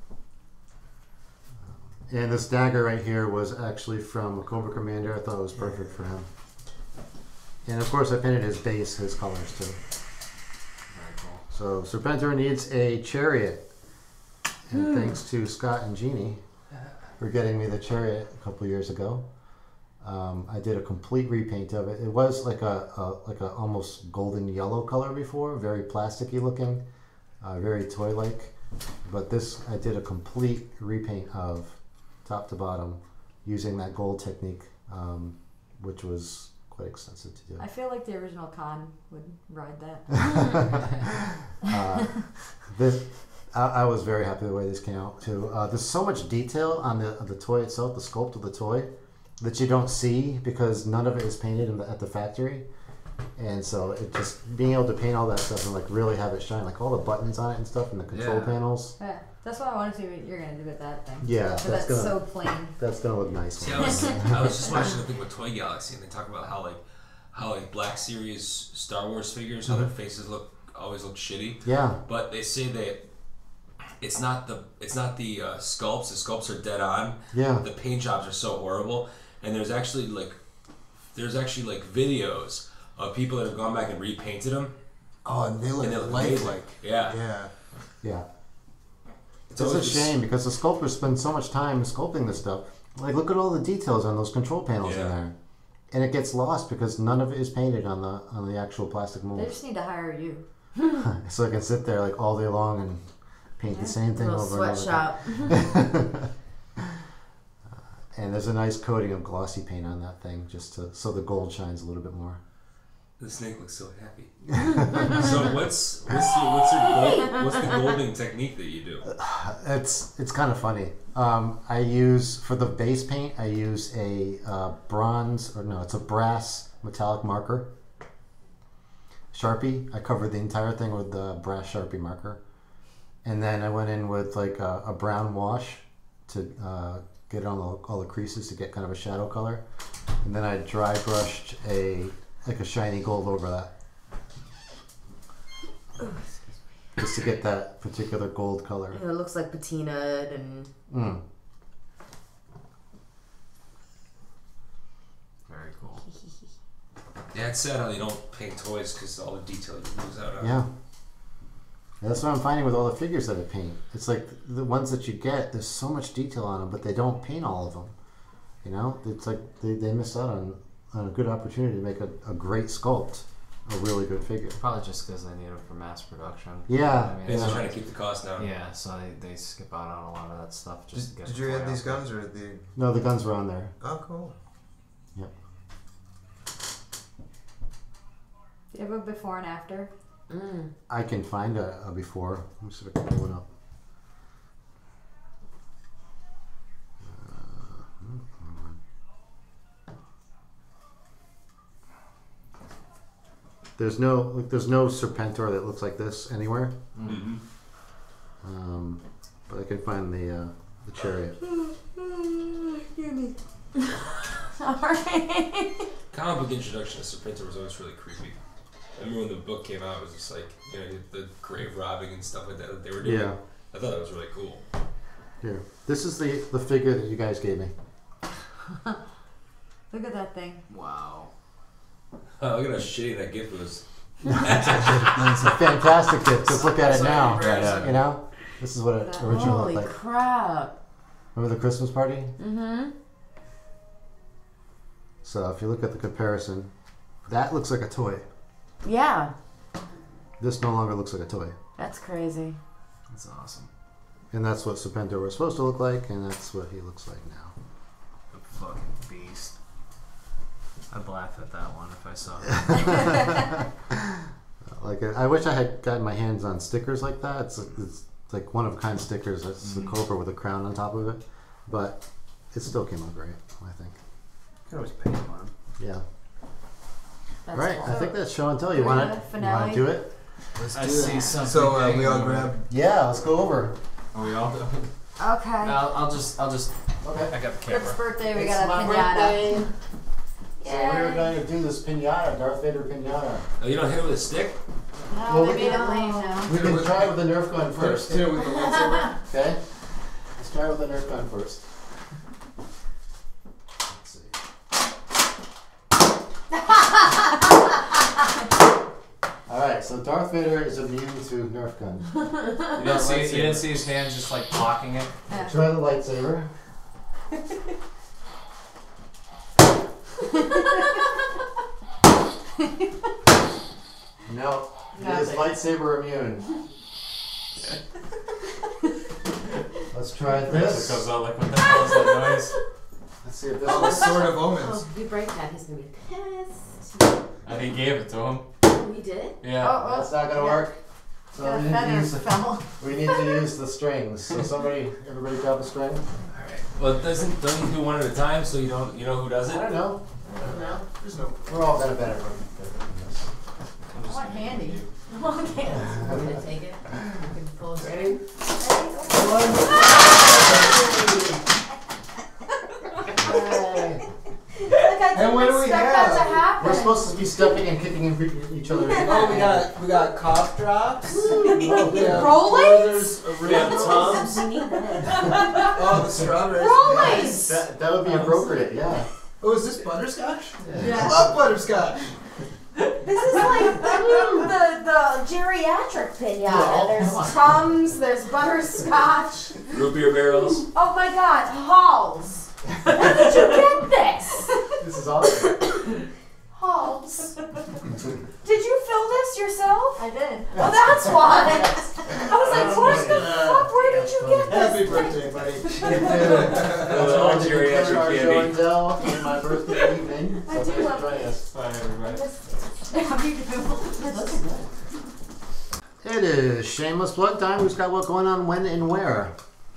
And this dagger right here was actually from Cobra Commander. I thought it was perfect for him. And of course I painted his base, his colors too. Very cool. So Serpentor needs a chariot. And thanks to Scott and Jeannie for getting me the chariot a couple years ago. Um, I did a complete repaint of it. It was like a, a like a almost golden yellow color before, very plasticky looking, uh, very toy-like. But this I did a complete repaint of, top to bottom, using that gold technique, um, which was quite extensive to do. I feel like the original Khan would ride that. uh, this, I, I was very happy the way this came out too. Uh, there's so much detail on the the toy itself, the sculpt of the toy, that you don't see because none of it is painted in the, at the factory. And so it just being able to paint all that stuff and like really have it shine, like all the buttons on it and stuff and the control Yeah. panels. Yeah, that's what I want to see what you're gonna do with that thing. Yeah, But that's that's gonna- so plain. That's gonna look nice. See, I was, I was just watching the thing with Toy Galaxy, and they talk about how like how like Black Series Star Wars figures, how their faces look always look shitty. Yeah. But they say that it's not the it's not the uh, sculpts. The sculpts are dead on. Yeah. The paint jobs are so horrible, and there's actually like there's actually like videos of people that have gone back and repainted them. Oh, and they look, And they look amazing. lifelike. Yeah. Yeah. Yeah. It's It's a always just- shame because the sculptors spend so much time sculpting this stuff. Like, look at all the details on those control panels in Yeah. there, and it gets lost because none of it is painted on the on the actual plastic They mold. just need to hire you. So I can sit there like all day long and paint the same thing Little over and over. sweatshop. And there's a nice coating of glossy paint on that thing, just to so the gold shines a little bit more. The snake looks so happy. So what's what's the what's your gold, what's the golding technique that you do? It's it's kind of funny. Um, I use for the base paint. I use a uh, bronze or no, it's a brass metallic marker. Sharpie. I covered the entire thing with the brass Sharpie marker, and then I went in with like a, a brown wash to uh, get on all, all the creases to get kind of a shadow color, and then I dry brushed a like a shiny gold over that. Just to get that particular gold color. It looks like patinaed and Mm. Very cool. Yeah, it's sad how they don't paint toys because all the detail you lose out on. Yeah. That's what I'm finding with all the figures that I paint. It's like the ones that you get, there's so much detail on them, but they don't paint all of them. You know? It's like they, they miss out on, on a good opportunity to make a, a great sculpt, a really good figure. Probably just because they need them for mass production. Yeah. I mean, They're just it's- trying to keep the cost down. Yeah, so they, they skip out on a lot of that stuff just to Did, get did the you toy add out these there. guns or the? No, the guns were on there. Oh, cool. Yep. Do you have a before and after? mm. I can find a, a before. Let me see if I can pull it up. There's no like, there's no Serpentor that looks like this anywhere. Mm-hmm. Um, but I can find the uh, the chariot. Alright. Comic book introduction to Serpentor was always really creepy. I remember when the book came out, it was just like, you know, the grave robbing and stuff like that that they were doing. Yeah. I thought that was really cool. Here, this is the the figure that you guys gave me. Look at that thing. Wow. Oh, look at how shitty that gift was. It's a fantastic gift. Just look at it now. Yeah, yeah. You know, this is what it originally Holy looked like. crap. Remember the Christmas party? Mm-hmm. So if you look at the comparison, that looks like a toy. Yeah. This no longer looks like a toy. That's crazy. That's awesome. And that's what Serpentor was supposed to look like, and that's what he looks like now. The fucking beast. I'd laugh at that one if I saw it. Like I wish I had gotten my hands on stickers like that. It's, it's like one of a kind stickers. It's the cobra with a crown on top of it, but it still came out great. I think. You can always paint them on. Yeah. That's Right. cool. I think that's show and tell. You Are we want at to? You finale? want to do it? Let's I do see it. something So uh, big we all over grab. Yeah. Let's go over. Are we all done? Okay. I'll, I'll just, I'll just. Okay. I got the camera. Rick's birthday, we It's got a my pinata. birthday. So we're going to do this pinata, Darth Vader pinata. Oh, you don't hit it with a stick? No, Well, they we made it can- lame now. We can try with the Nerf gun first. First two with the lightsaber. Okay? Let's try with the Nerf gun first. Let's see. Alright, so Darth Vader is immune to Nerf gun. You didn't see, you didn't see his hands just like blocking it? Yeah. Try the lightsaber. No, he is lightsaber immune. Let's try It this. goes out like, what the hell is that noise? Let's see if this Oh, the works. Sword of Omens. Oh, if we break that, he's gonna be pissed. I think he gave it to him. We did? Yeah. Oh, That's not gonna Yeah. work. So got we a need, to feather use the, fell. we need to use the strings. So somebody, everybody grab a string. Alright. Well, it doesn't, don't you do one at a time so you don't, you know who does it? I don't know. No, there's no. We're all gonna benefit from this. I want handy. Okay, I'm gonna take it. You can pull it. Ready? And what do we have? We're supposed to be stepping and kicking and each other. Oh, we got we got cough drops. We have Rolling? Werther's original Tums. We need that. Oh, the strawberries. Rollies! That, that would be appropriate, yeah. Oh, is this butterscotch? Yeah. I love butterscotch. This is like the, the, the geriatric pinata. There's Tums, there's butterscotch. Root beer barrels. Oh my god, Halls. Where did you get this? This is awesome. Halls. Did you fill this yourself? I did. Oh, that's why. I was like, what the fuck? Where did you get this? Happy birthday, buddy. That's all all to geriatric conclude our candy. show and tell in my birthday evening. I So do thanks love for joining us. Bye, everybody. How do you do? It is shameless plug time. Who's got what going on, when, and where?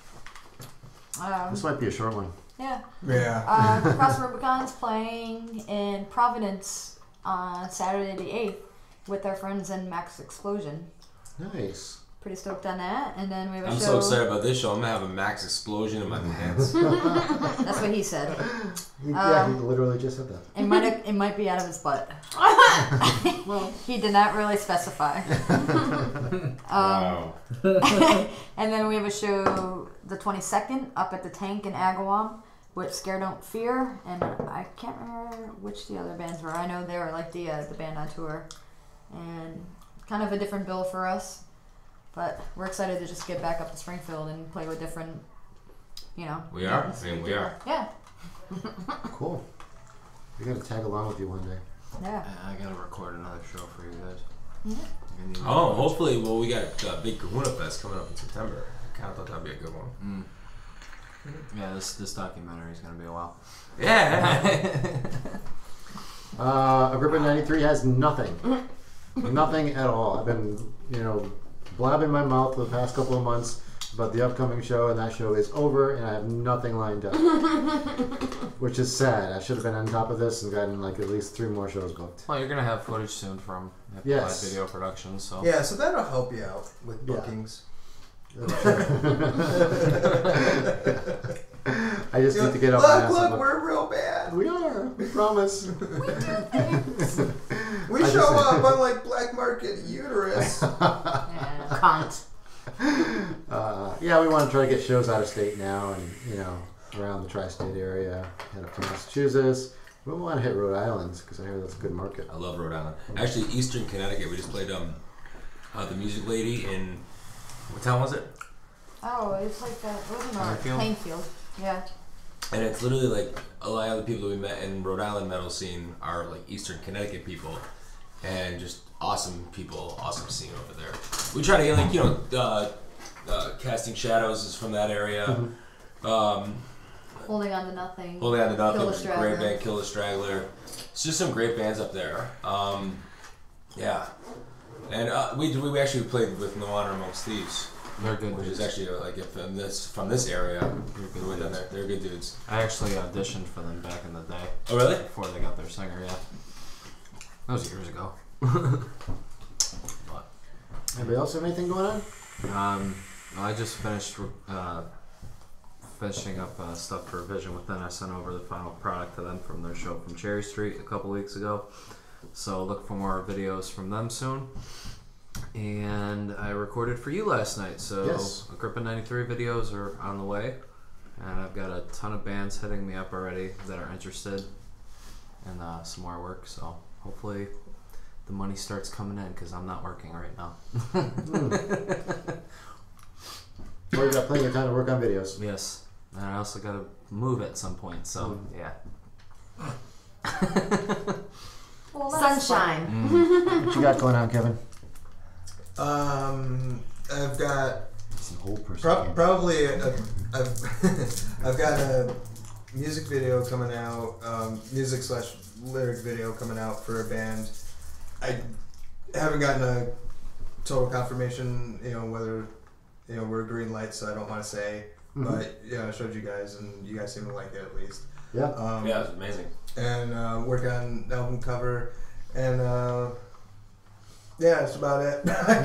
Um, This might be a short one. yeah. Yeah. Uh, Cross Rubicon's playing in Providence on Saturday the eighth with our friends in Max Explosion. Nice. Pretty stoked on that. And then we have a I'm show. so excited about this show. I'm gonna have a max explosion in my pants. That's what he said. He, yeah, he Um, literally just said that. It might it might be out of his butt. Well, He did not really specify. um, Wow. And then we have a show the twenty-second up at the Tank in Agawam with Scare Don't Fear, and I can't remember which the other bands were. I know they were like the uh, the band on tour, and kind of a different bill for us. But we're excited to just get back up to Springfield and play with different, you know. We are. bands. I mean, we are. Yeah. cool. We gotta tag along with you one day. Yeah. I gotta record another show for you guys. Yeah. I need Oh, more. hopefully, well, we got uh, Big Kahuna Fest coming up in September. I kind of thought that'd be a good one. Mm. Yeah, this this documentary is gonna be a while. Yeah. Uh, Agrippa ninety-three has nothing. Nothing at all. I've been, you know, blabbing my mouth the past couple of months about the upcoming show, and that show is over, and I have nothing lined up. Which is sad. I should have been on top of this and gotten like at least three more shows booked. Well, you're gonna have footage soon from Yes. live video production, so Yeah, so that'll help you out with Yeah. bookings. I just need to get up Look, my ass. look, and look. we're real bad. We are. We promise. We I show just- up on like black market uterus. Yeah, cunt. Uh, yeah, we want to try to get shows out of state now, and you know, around the tri-state area, head up to Massachusetts. We want to hit Rhode Island because I hear that's a good market. I love Rhode Island. Actually, Eastern Connecticut. We just played um, uh, the Music Lady in what town was it? Oh, it's like that. It wasn't our Plainfield? Plainfield. Yeah. And it's literally like a lot of the people that we met in Rhode Island metal scene are like Eastern Connecticut people, and just awesome people, awesome scene over there. We try to get like you know, uh, uh, Casting Shadows is from that area. Mm-hmm. Um, Holding on to nothing. Holding on to nothing, Kill the which is a Straggler. great band, Kill the Straggler. It's just some great bands up there. Um, yeah, and uh, we we actually played with No Honor Amongst Thieves. they're good Which dudes. is actually uh, like if from this from this area, good we went down dudes. there. They're good dudes. I actually auditioned for them back in the day. Oh really? Before they got their singer, yeah. That was years ago. But Anybody else have anything going on? um, I just finished uh, finishing up uh, stuff for Vision Within. I sent over the final product to them from their show from Cherry Street a couple weeks ago. So look for more videos from them soon. And I recorded for you last night. So Yes. Agrippa ninety-three videos are on the way. And I've got a ton of bands hitting me up already that are interested in uh, some more work. So hopefully the money starts coming in because I'm not working right now. mm. Well, you got plenty of time to work on videos. Yes. And I also got to move at some point. So, Mm. yeah. Well, sunshine. Mm. What you got going on, Kevin? Um, I've got It's an old person. pro- game. probably a, I've I've got a music video coming out, um, music slash lyric video coming out for a band. I haven't gotten a total confirmation, you know, whether you know we're green light, so I don't want to say. Mhm. But yeah, I showed you guys, and you guys seem to like it at least. Yeah. Um, Yeah, it was amazing. And uh, work on album cover, and uh, yeah, that's about it. I,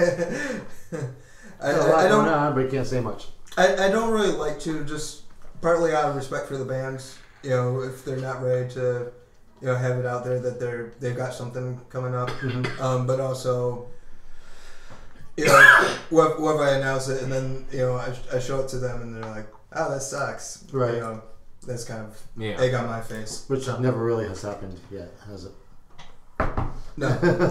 Got a lot I going don't. on, but you can't say much. I, I don't really like to, just partly out of respect for the bands. You know, if they're not ready to, you know, have it out there that they're they've got something coming up. Mhm. Um, but also, you know, what what if I announce it and then you know I, I show it to them and they're like, oh, that sucks. Right. You know, that's kind of Yeah. egg on my face. Which never really has happened yet, has it? No.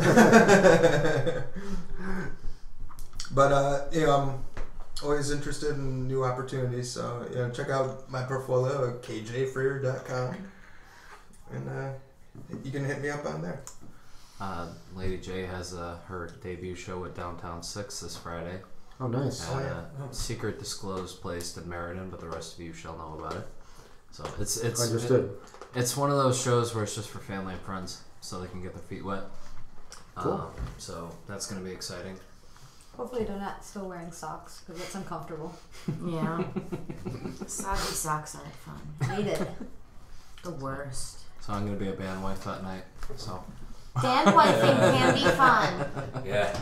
But uh, you know, I'm always interested in new opportunities. So you know, check out my portfolio at k j freer dot com, and uh, you can hit me up on there. Uh, Lady J has uh, her debut show at Downtown Six this Friday. Oh, nice. At Oh, yeah. a secret disclosed place in Meriden, but the rest of you shall know about it. So it's it's Understood. it- it's one of those shows where it's just for family and friends, so they can get their feet wet. Cool. Um, so that's gonna be exciting. Hopefully they're not still wearing socks because it's uncomfortable. Yeah. Soggy socks aren't fun. Hate it. The worst. So I'm gonna be a band wife that night. So Dan wifing can be fun. Yeah.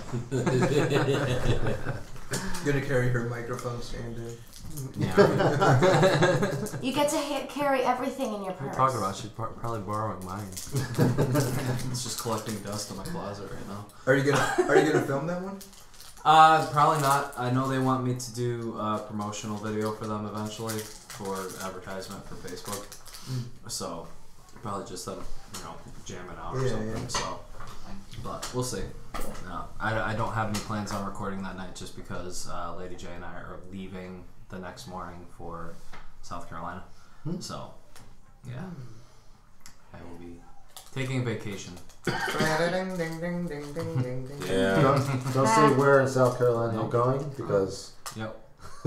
Gonna carry her microphone stand in. yeah, You get to ha- carry everything in your what are you purse. talking about? She's par- probably borrowing mine. It's just collecting dust in my closet right now. Are you gonna Are you gonna film that one? Uh, probably not. I know they want me to do a promotional video for them eventually for advertisement for Facebook. Mm. So probably just them, you know, jamming out or Yeah, something. yeah. So, but we'll see. No, I, I don't have any plans on recording that night just because uh, Lady J and I are leaving the next morning for South Carolina. Hmm. So, yeah, I will be taking a vacation. Ding, ding, ding, ding, ding, ding, ding. Yeah. Don't, don't say where in South Carolina you're going because. Yep.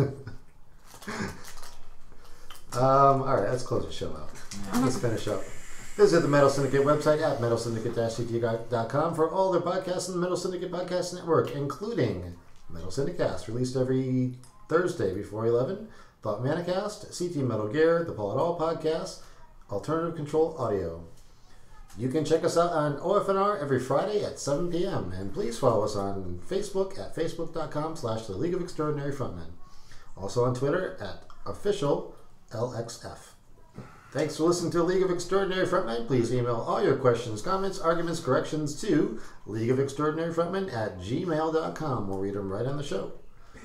Um, all right, let's close the show out. Yeah. Let's finish up. Visit the Metal Syndicate website at metal syndicate dash c t dot com for all their podcasts in the Metal Syndicate Podcast Network, including Metal Syndicast, released every Thursday before eleven, Thought Manicast, C T Metal Gear, the Paul et al. Podcast, Alternative Control Audio. You can check us out on O F N R every Friday at seven p.m. And please follow us on Facebook at facebook.com slash the League of Extraordinary Frontmen. Also on Twitter at official L X F. Thanks for listening to League of Extraordinary Frontmen. Please email all your questions, comments, arguments, corrections to League of Extraordinary Frontmen at gmail dot com. We'll read them right on the show.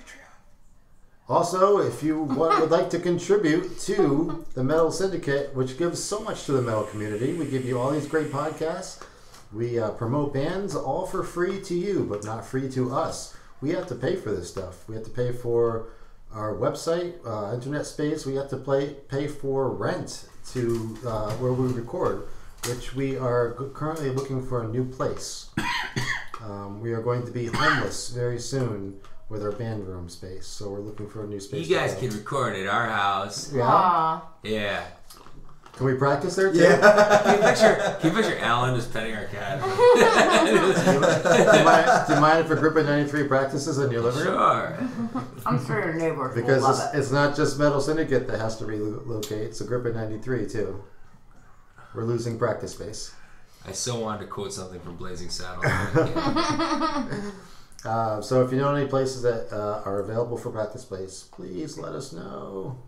Also, if you want, would like to contribute to the Metal Syndicate, which gives so much to the metal community, we give you all these great podcasts. We uh, promote bands all for free to you, but not free to us. We have to pay for this stuff. We have to pay for our website, uh, internet space. We have to play, pay for rent to uh, where we record, which we are g- currently looking for a new place. Um, we are going to be homeless very soon with our band room space, so we're looking for a new space. You guys to go. can record at our house. Yeah. Aw. Yeah. Can we practice there too? Yeah. Can you picture, can you picture Alan just petting our cat? do, you mind, do you mind if Agrippa ninety-tee practices in your living room? Sure. I'm sure your neighbors Because will it's, love it. it's not just Metal Syndicate that has to relocate, it's Agrippa ninety-three too. We're losing practice space. I so wanted to quote something from Blazing Saddles. Uh, so if you know any places that uh, are available for practice space, please let us know.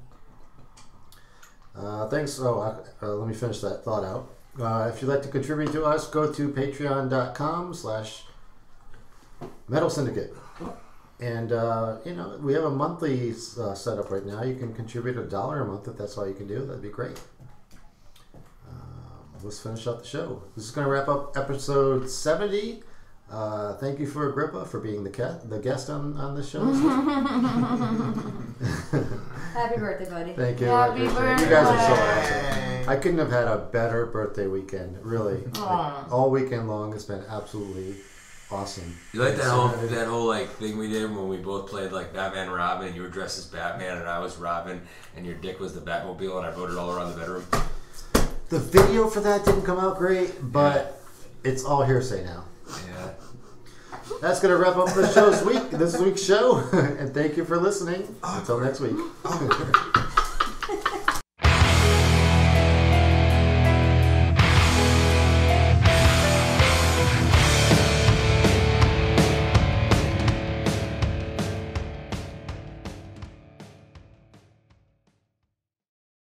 Uh, thanks. Oh, uh, let me finish that thought out. Uh, if you'd like to contribute to us, go to patreon.com slash Metal Syndicate. And, uh, you know, we have a monthly uh, setup right now. You can contribute a dollar a month if that's all you can do. That'd be great. Um, let's finish up the show. This is going to wrap up episode seventy. Uh, thank you for Agrippa for being the cat, the guest on, on this show. Happy birthday, buddy. Thank you. Happy birthday. You guys are so awesome. I couldn't have had a better birthday weekend, really. Like, all weekend long, it's been absolutely awesome. You like that whole that whole like thing we did when we both played like Batman and Robin, and you were dressed as Batman and I was Robin, and your dick was the Batmobile, and I rode it all around the bedroom. The video for that didn't come out great, but yeah. It's all hearsay now. Yeah. That's gonna wrap up the show's week. This week's show, and thank you for listening. Until next week.